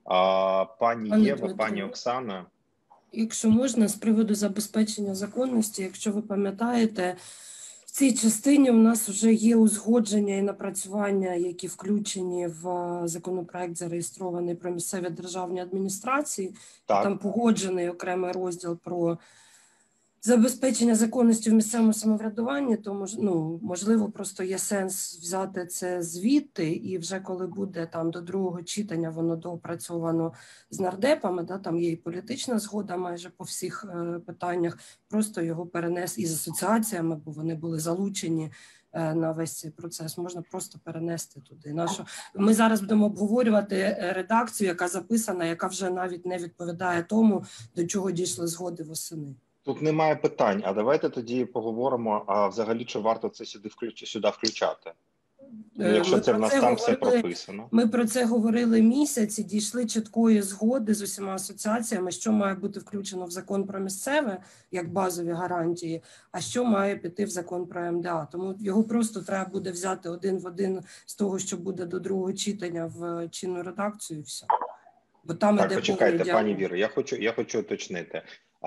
Пані Єва, пані Оксана. Якщо можна, з приводу забезпечення законності, якщо ви пам'ятаєте, в цій частині у нас вже є узгодження і напрацювання, які включені в законопроект, зареєстрований про місцеві державні адміністрації. Там погоджений окремий розділ про забезпечення законності в місцевому самоврядуванні, то можливо просто є сенс взяти це звідти, і вже коли буде там до другого читання воно доопрацьовано з нардепами, там є і політична згода майже по всіх питаннях, просто його перенести із асоціаціями, бо вони були залучені на весь цей процес, можна просто перенести туди. Ми зараз будемо обговорювати редакцію, яка записана, яка вже навіть не відповідає тому, до чого дійшли згоди восени. Тут немає питань, а давайте тоді поговоримо, а взагалі чи варто це сюди включати? Якщо це в нас там все прописано. Ми про це говорили місяць і дійшли чіткої згоди з усіма асоціаціями, що має бути включено в закон про місцеве, як базові гарантії, а що має піти в закон про МДА. Тому його просто треба буде взяти один в один з того, що буде до другого читання в чинну редакцію і все. Бо там так, почекайте, пані Віро, я хочу уточнити.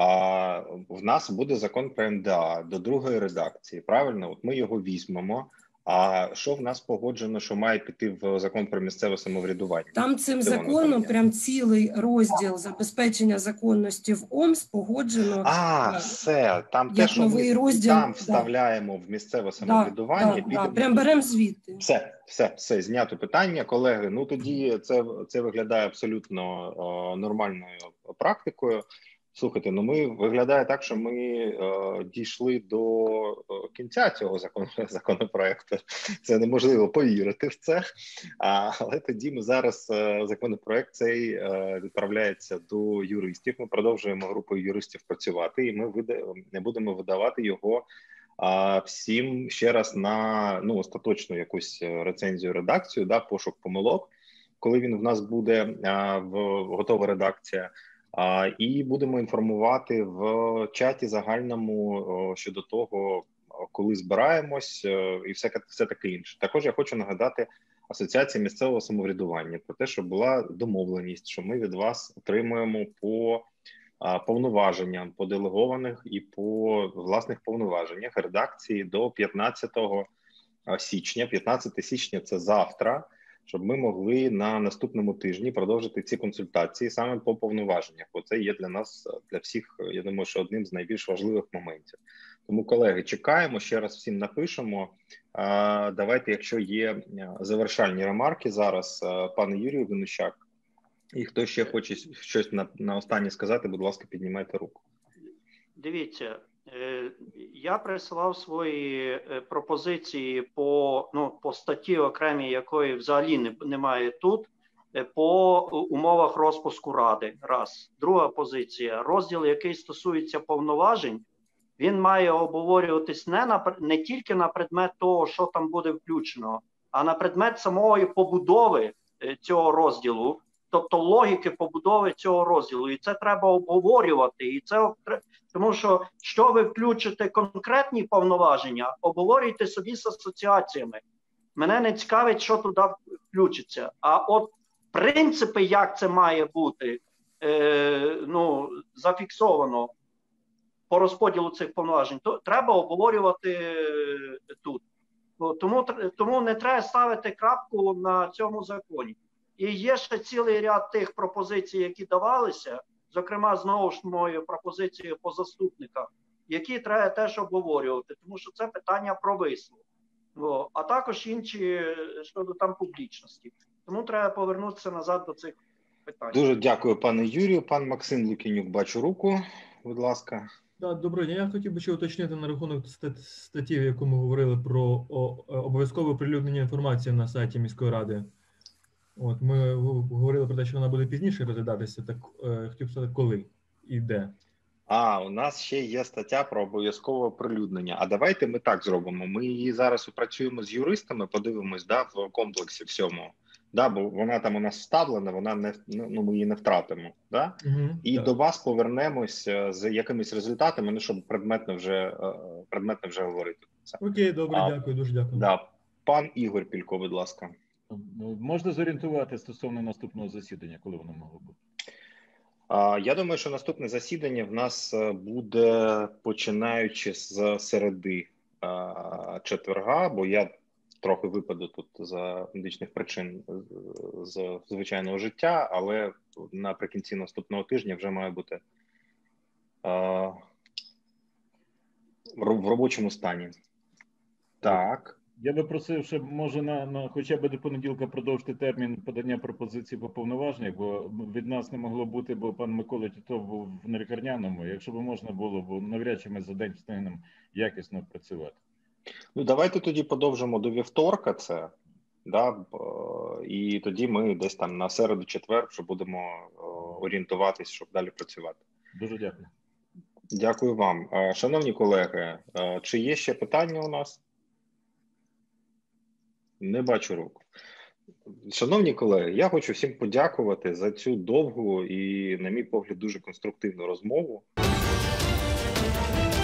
В нас буде закон про МДА до другої редакції, правильно? От ми його візьмемо. А що в нас погоджено, що має піти в закон про місцеве самоврядування? Там цим законом прям цілий розділ забезпечення законності в ОМС погоджено. Все. Там те, що ми розділ, там вставляємо в місцеве самоврядування. Прям беремо звідти. Все, знято питання. Колеги, ну тоді це виглядає абсолютно нормальною практикою. Слухайте, ми виглядає так, що ми дійшли до кінця цього законопроекту. Це неможливо повірити в це. Але тоді ми зараз законопроект цей відправляється до юристів. Ми продовжуємо групою юристів працювати, і ми не будемо видавати його всім ще раз на остаточну якусь рецензію, редакцію, пошук помилок, коли він в нас буде готова редакція. І будемо інформувати в чаті загальному щодо того, коли збираємось і все таке інше. Також я хочу нагадати Асоціації місцевого самоврядування про те, що була домовленість, що ми від вас отримуємо по повноваженням, по делегованих і по власних повноваженнях редакції до 15 січня. 15 січня – це завтра. Щоб ми могли на наступному тижні продовжити ці консультації саме по повноваженнях. Бо це є для нас, для всіх, я думаю, що одним з найбільш важливих моментів. Тому, колеги, чекаємо, ще раз всім напишемо. Давайте, якщо є завершальні ремарки зараз, пане Юрію Винущак, і хто ще хоче щось на останнє сказати, будь ласка, піднімайте руку. Дивіться, я присилав свої пропозиції по статті окремій, якої взагалі немає тут, по умовах розпуску Ради. Раз. Друга позиція. Розділ, який стосується повноважень, він має обговорюватись не тільки на предмет того, що там буде включено, а на предмет самої побудови цього розділу, тобто логіки побудови цього розділу. І це треба обговорювати. І це тому що ви включите конкретні повноваження, обговорюйте собі з асоціаціями. Мене не цікавить, що туди включиться. А от принципи, як це має бути, зафіксовано по розподілу цих повноважень, то треба обговорювати тут. Тому не треба ставити крапку на цьому законі. І є ще цілий ряд тих пропозицій, які давалися, зокрема, знову ж моєю пропозицією по заступниках, які треба теж обговорювати, тому що це питання про вислов. А також інші щодо там публічності. Тому треба повернутися назад до цих питань. Дуже дякую, пане Юрію. Пан Максим Лукінюк, бачу руку. Будь ласка. Так, доброго дня. Я хотів би ще уточнити на рахунок статті, в яку ми говорили про обов'язкове оприлюднення інформації на сайті міської ради. От, ми говорили про те, що вона буде пізніше розглядатися, так хотів сказати, коли і де. У нас ще є стаття про обов'язкове оприлюднення. А давайте ми так зробимо. Ми її зараз опрацюємо з юристами, подивимось, в комплексі всьому. Бо вона там у нас вставлена, ми її не втратимо. І до вас повернемось з якимись результатами, щоб предметно вже говорити. Окей, добре, дякую, дуже дякую. Пан Ігор Пілько, будь ласка. Можна зорієнтувати стосовно наступного засідання, коли воно могло бути? Я думаю, що наступне засідання в нас буде починаючи з середи четверга, бо я трохи випаду тут за медичних причин з звичайного життя, але наприкінці наступного тижня вже має бути в робочому стані. Так. Я би просив, щоб може на хоча б до понеділка продовжити термін подання пропозицій по повноваженнях, бо від нас не могло бути, бо пан Микола Тітов був на лікарняному. Якщо б можна було, бо навряд чи ми за день встигнемо якісно працювати. Давайте тоді подовжимо до вівторка це, і тоді ми десь там на середу-четвер вже будемо орієнтуватись, щоб далі працювати. Дуже дякую. Дякую вам. Шановні колеги, чи є ще питання у нас? Не бачу рук. Шановні колеги, я хочу всім подякувати за цю довгу і, на мій погляд, дуже конструктивну розмову.